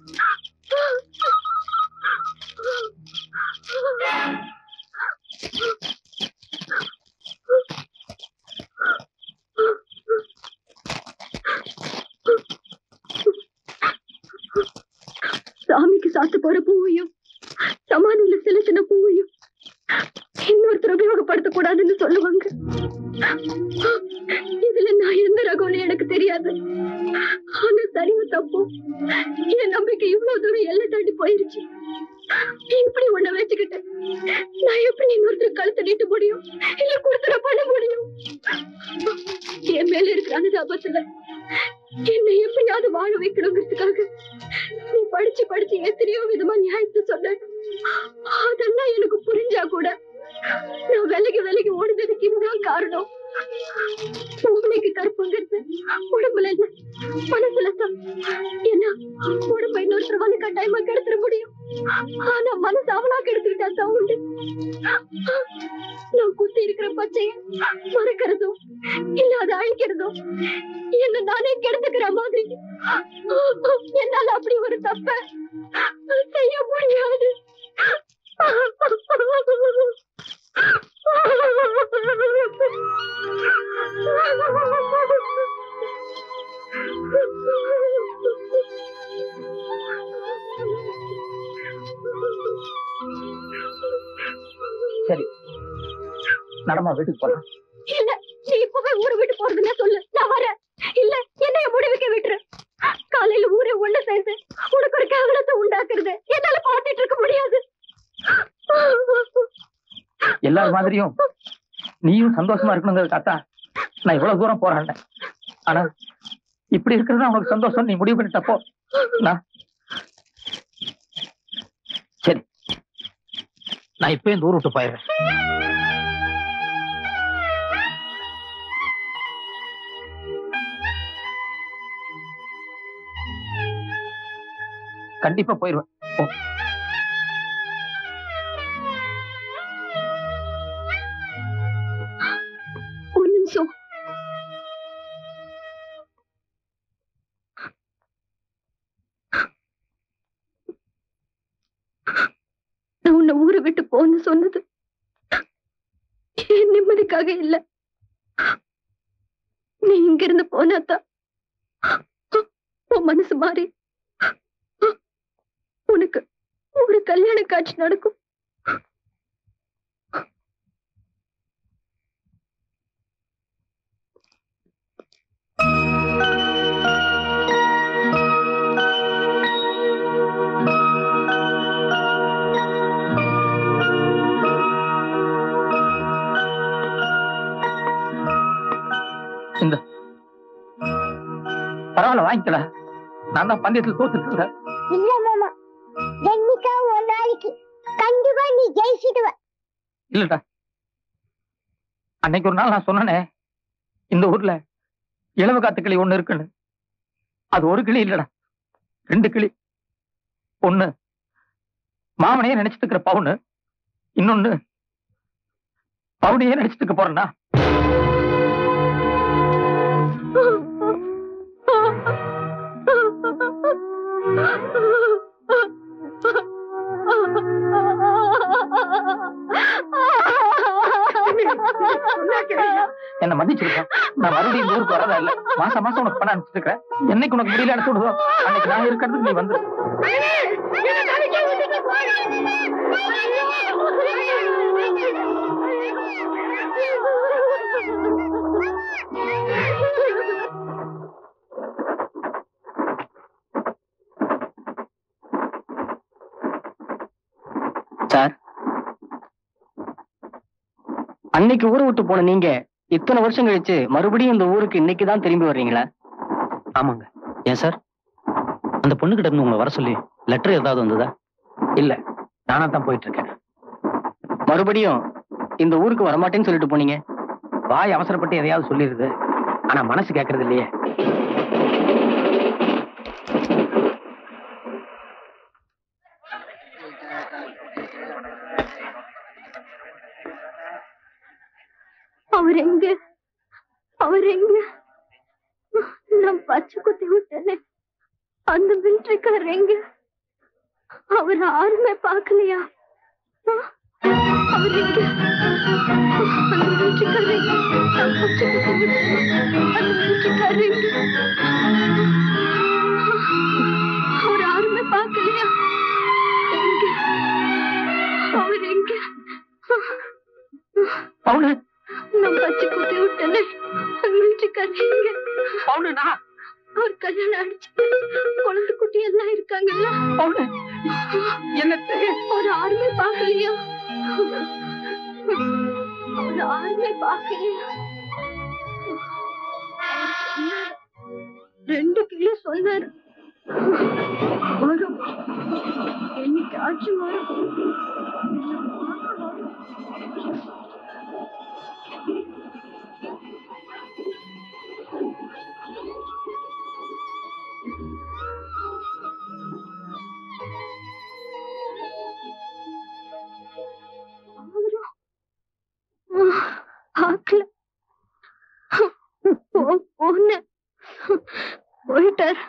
சாமிக்கு சாத்து போற பூவையும் சமாதியில செலுத்தின பூவையும் இன்னொருத்தர் உபயோகப்படுத்த கூடாதுன்னு சொல்லுவாங்க. இதுல நான் எந்த ரகம்னு எனக்கு தெரியாது. ஆனா சரிவு தப்பு என் நம்பிக்கை இவ்வளவு தூரம் எல்லாம் தாண்டி போயிருச்சு. இப்படி உன்னை வச்சுக்கிட்டு நான் எப்படி இன்னொருத்தர் கழுத்து நீட்ட முடியும்? இல்ல கொடுத்துட பண்ண முடியும்? என் மேல இருக்கிற அனுதாபத்துல என்னை எப்படியாவது வாழ வைக்கணுங்கிறதுக்காக நீ படிச்சு படிச்சு எத்தனையோ விதமா நியாயத்தை சொன்ன. அதெல்லாம் எனக்கு புரிஞ்சா கூட நான் விலகி ஓடுனதுக்கு இதுதான் காரணம். பொம்பளைக்கு கற்பங்கிறது உடம்புல இல்ல மனசுல தான். ஏன்னா உடம்ப இன்னொருத்தர் வந்து கட்டாயமா கெடுத்துட முடியும். ஆனா மனசு அவனா கெடுத்துக்கிட்டா தான் உண்டு. நான் குத்தி இருக்கிற பச்சைய மறக்கிறதும் இல்ல அதை அழிக்கிறதும் என்ன நானே கெடுத்துக்கிற மாதிரி. என்னால அப்படி ஒரு தப்ப செய்ய முடியாது. சரி நடமா வீட்டுக்கு போலாம். இல்ல நீ இப்பவே ஊரை விட்டு போறதுன்னா சொல்லு, நான் வரேன். இல்ல என்னைய முடிவுக்க விட்டுரு. காலையில ஊரை ஒண்ணு சேர்ந்து உனக்கு ஒரு கேவலத்தை உண்டாக்குறது என்னால பார்த்துட்டு இருக்க முடியாது. எல்லார் மாதிரியும் நீயும் சந்தோஷமா இருக்கணுங்கிறதுக்காக நான் இவ்வளவு தூரம் போராடினேன். ஆனா இப்படி இருக்கிறது உனக்கு சந்தோஷம் நீ முடிவு பண்ணிட்டப்போ நான் சரி நான் இப்ப இந்த ஊர் விட்டு போயிடுறேன். கண்டிப்பா போயிடுவேன். ஒரு நிமிஷம். நான் உன்னை ஊரை விட்டு போன்னு சொன்னது என் நிம்மதிக்காக இல்ல. நீ இங்க இருந்து போனாதான் உன் மனசு மாறி உனக்கு ஒரு கல்யாண காட்சி நடக்கும். இந்த பரவாயில்ல வாங்கிக்கல. நான் தான் பந்தயத்தில் தோத்துட்டு இருக்கேன். இல்ல மாமா, என்னைக்கா ஒரு நாளைக்கு கண்டிப்பா நீ ஜெயிச்சிடுவ. இல்லடா, அன்னைக்கு ஒரு நாள் நான் சொன்னனே இந்த ஊர்ல இளவ காத்து கிளி ஒண்ணு இருக்குன்னு. அது ஒரு கிளி இல்லடா, 2 கிளி. ஒண்ணு மாமனையே நினைச்சிட்டு இருக்கிற பவுனு, இன்னொன்னு பவுனையே நினைச்சிட்டு இருக்க போறேன்னா. என்ன மன்னிச்சிருக்கேன். நான் மறுபடியும் இந்த ஊருக்கு வரதா இல்ல. மாசம் மாசம் உனக்கு பணம் அனுப்பிச்சிட்டு இருக்கிறேன். என்னைக்கு உனக்கு முடியல அனுப்பிச்சு விடுதோ அன்னைக்கு நான் இருக்கிறதுக்கு நீ வந்து. சார், அன்னைக்கு ஊரை விட்டு போன நீங்க இத்தனை வருஷம் கழிச்சு மறுபடியும் இந்த ஊருக்கு இன்னைக்குதான் திரும்பி வர்றீங்களா? ஆமாங்க. ஏன் சார்? அந்த பொண்ணுகிட்ட இருந்து உங்களை வர சொல்லி லெட்டர் ஏதாவது வந்ததா? இல்ல, நானா தான் போயிட்டு இருக்கேன். மறுபடியும் இந்த ஊருக்கு வரமாட்டேன்னு சொல்லிட்டு போனீங்க. வாய் அவசரப்பட்டு எதையாவது சொல்லிடுது, ஆனா மனசு கேட்கறது இல்லையே. அவர் எங்க நான் பச்சை குத்தி விட்டேனே, அந்த மிலிட்டரிக்காரர் எங்க? அவர் யாருமே பார்க்கலையா? அவர் எங்க? அந்த மிலிட்டரிக்காரர் எங்க? நான் பச்சை குத்தி விட்டேனே, அந்த மிலிட்டரிக்காரர் எங்க? அவர் யாருமே பார்க்கலையா? எங்க? அவர் எங்க? பவுனு, நான் பச்சை குத்தி விட்டேனே, அந்த மிலிட்டரிக்காரர் எங்க? பவுனுண்ணா, அவர் கல்யாணம் அடிச்சு குழந்தை குட்டி எல்லாம் இருக்காங்கல்ல. என்ன ஒரு யாருமே பார்க்கலையா? ஒரு யாருமே பார்க்கலையா? 2 கிலோ சொன்னாரு. வரும், என்னைக்காச்சும் வரும். பார்க்கல, போயிட்டார்.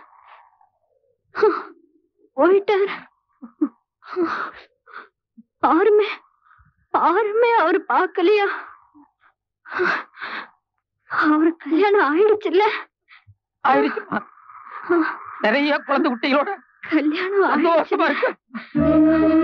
யாருமே அவரு பார்க்கலையா? அவரு கல்யாணம் ஆயிடுச்சுல்ல? ஆயிடுச்சுமா, நிறைய குழந்தை குட்டிகளோட கல்யாணம் சந்தோஷமா இருக்கு.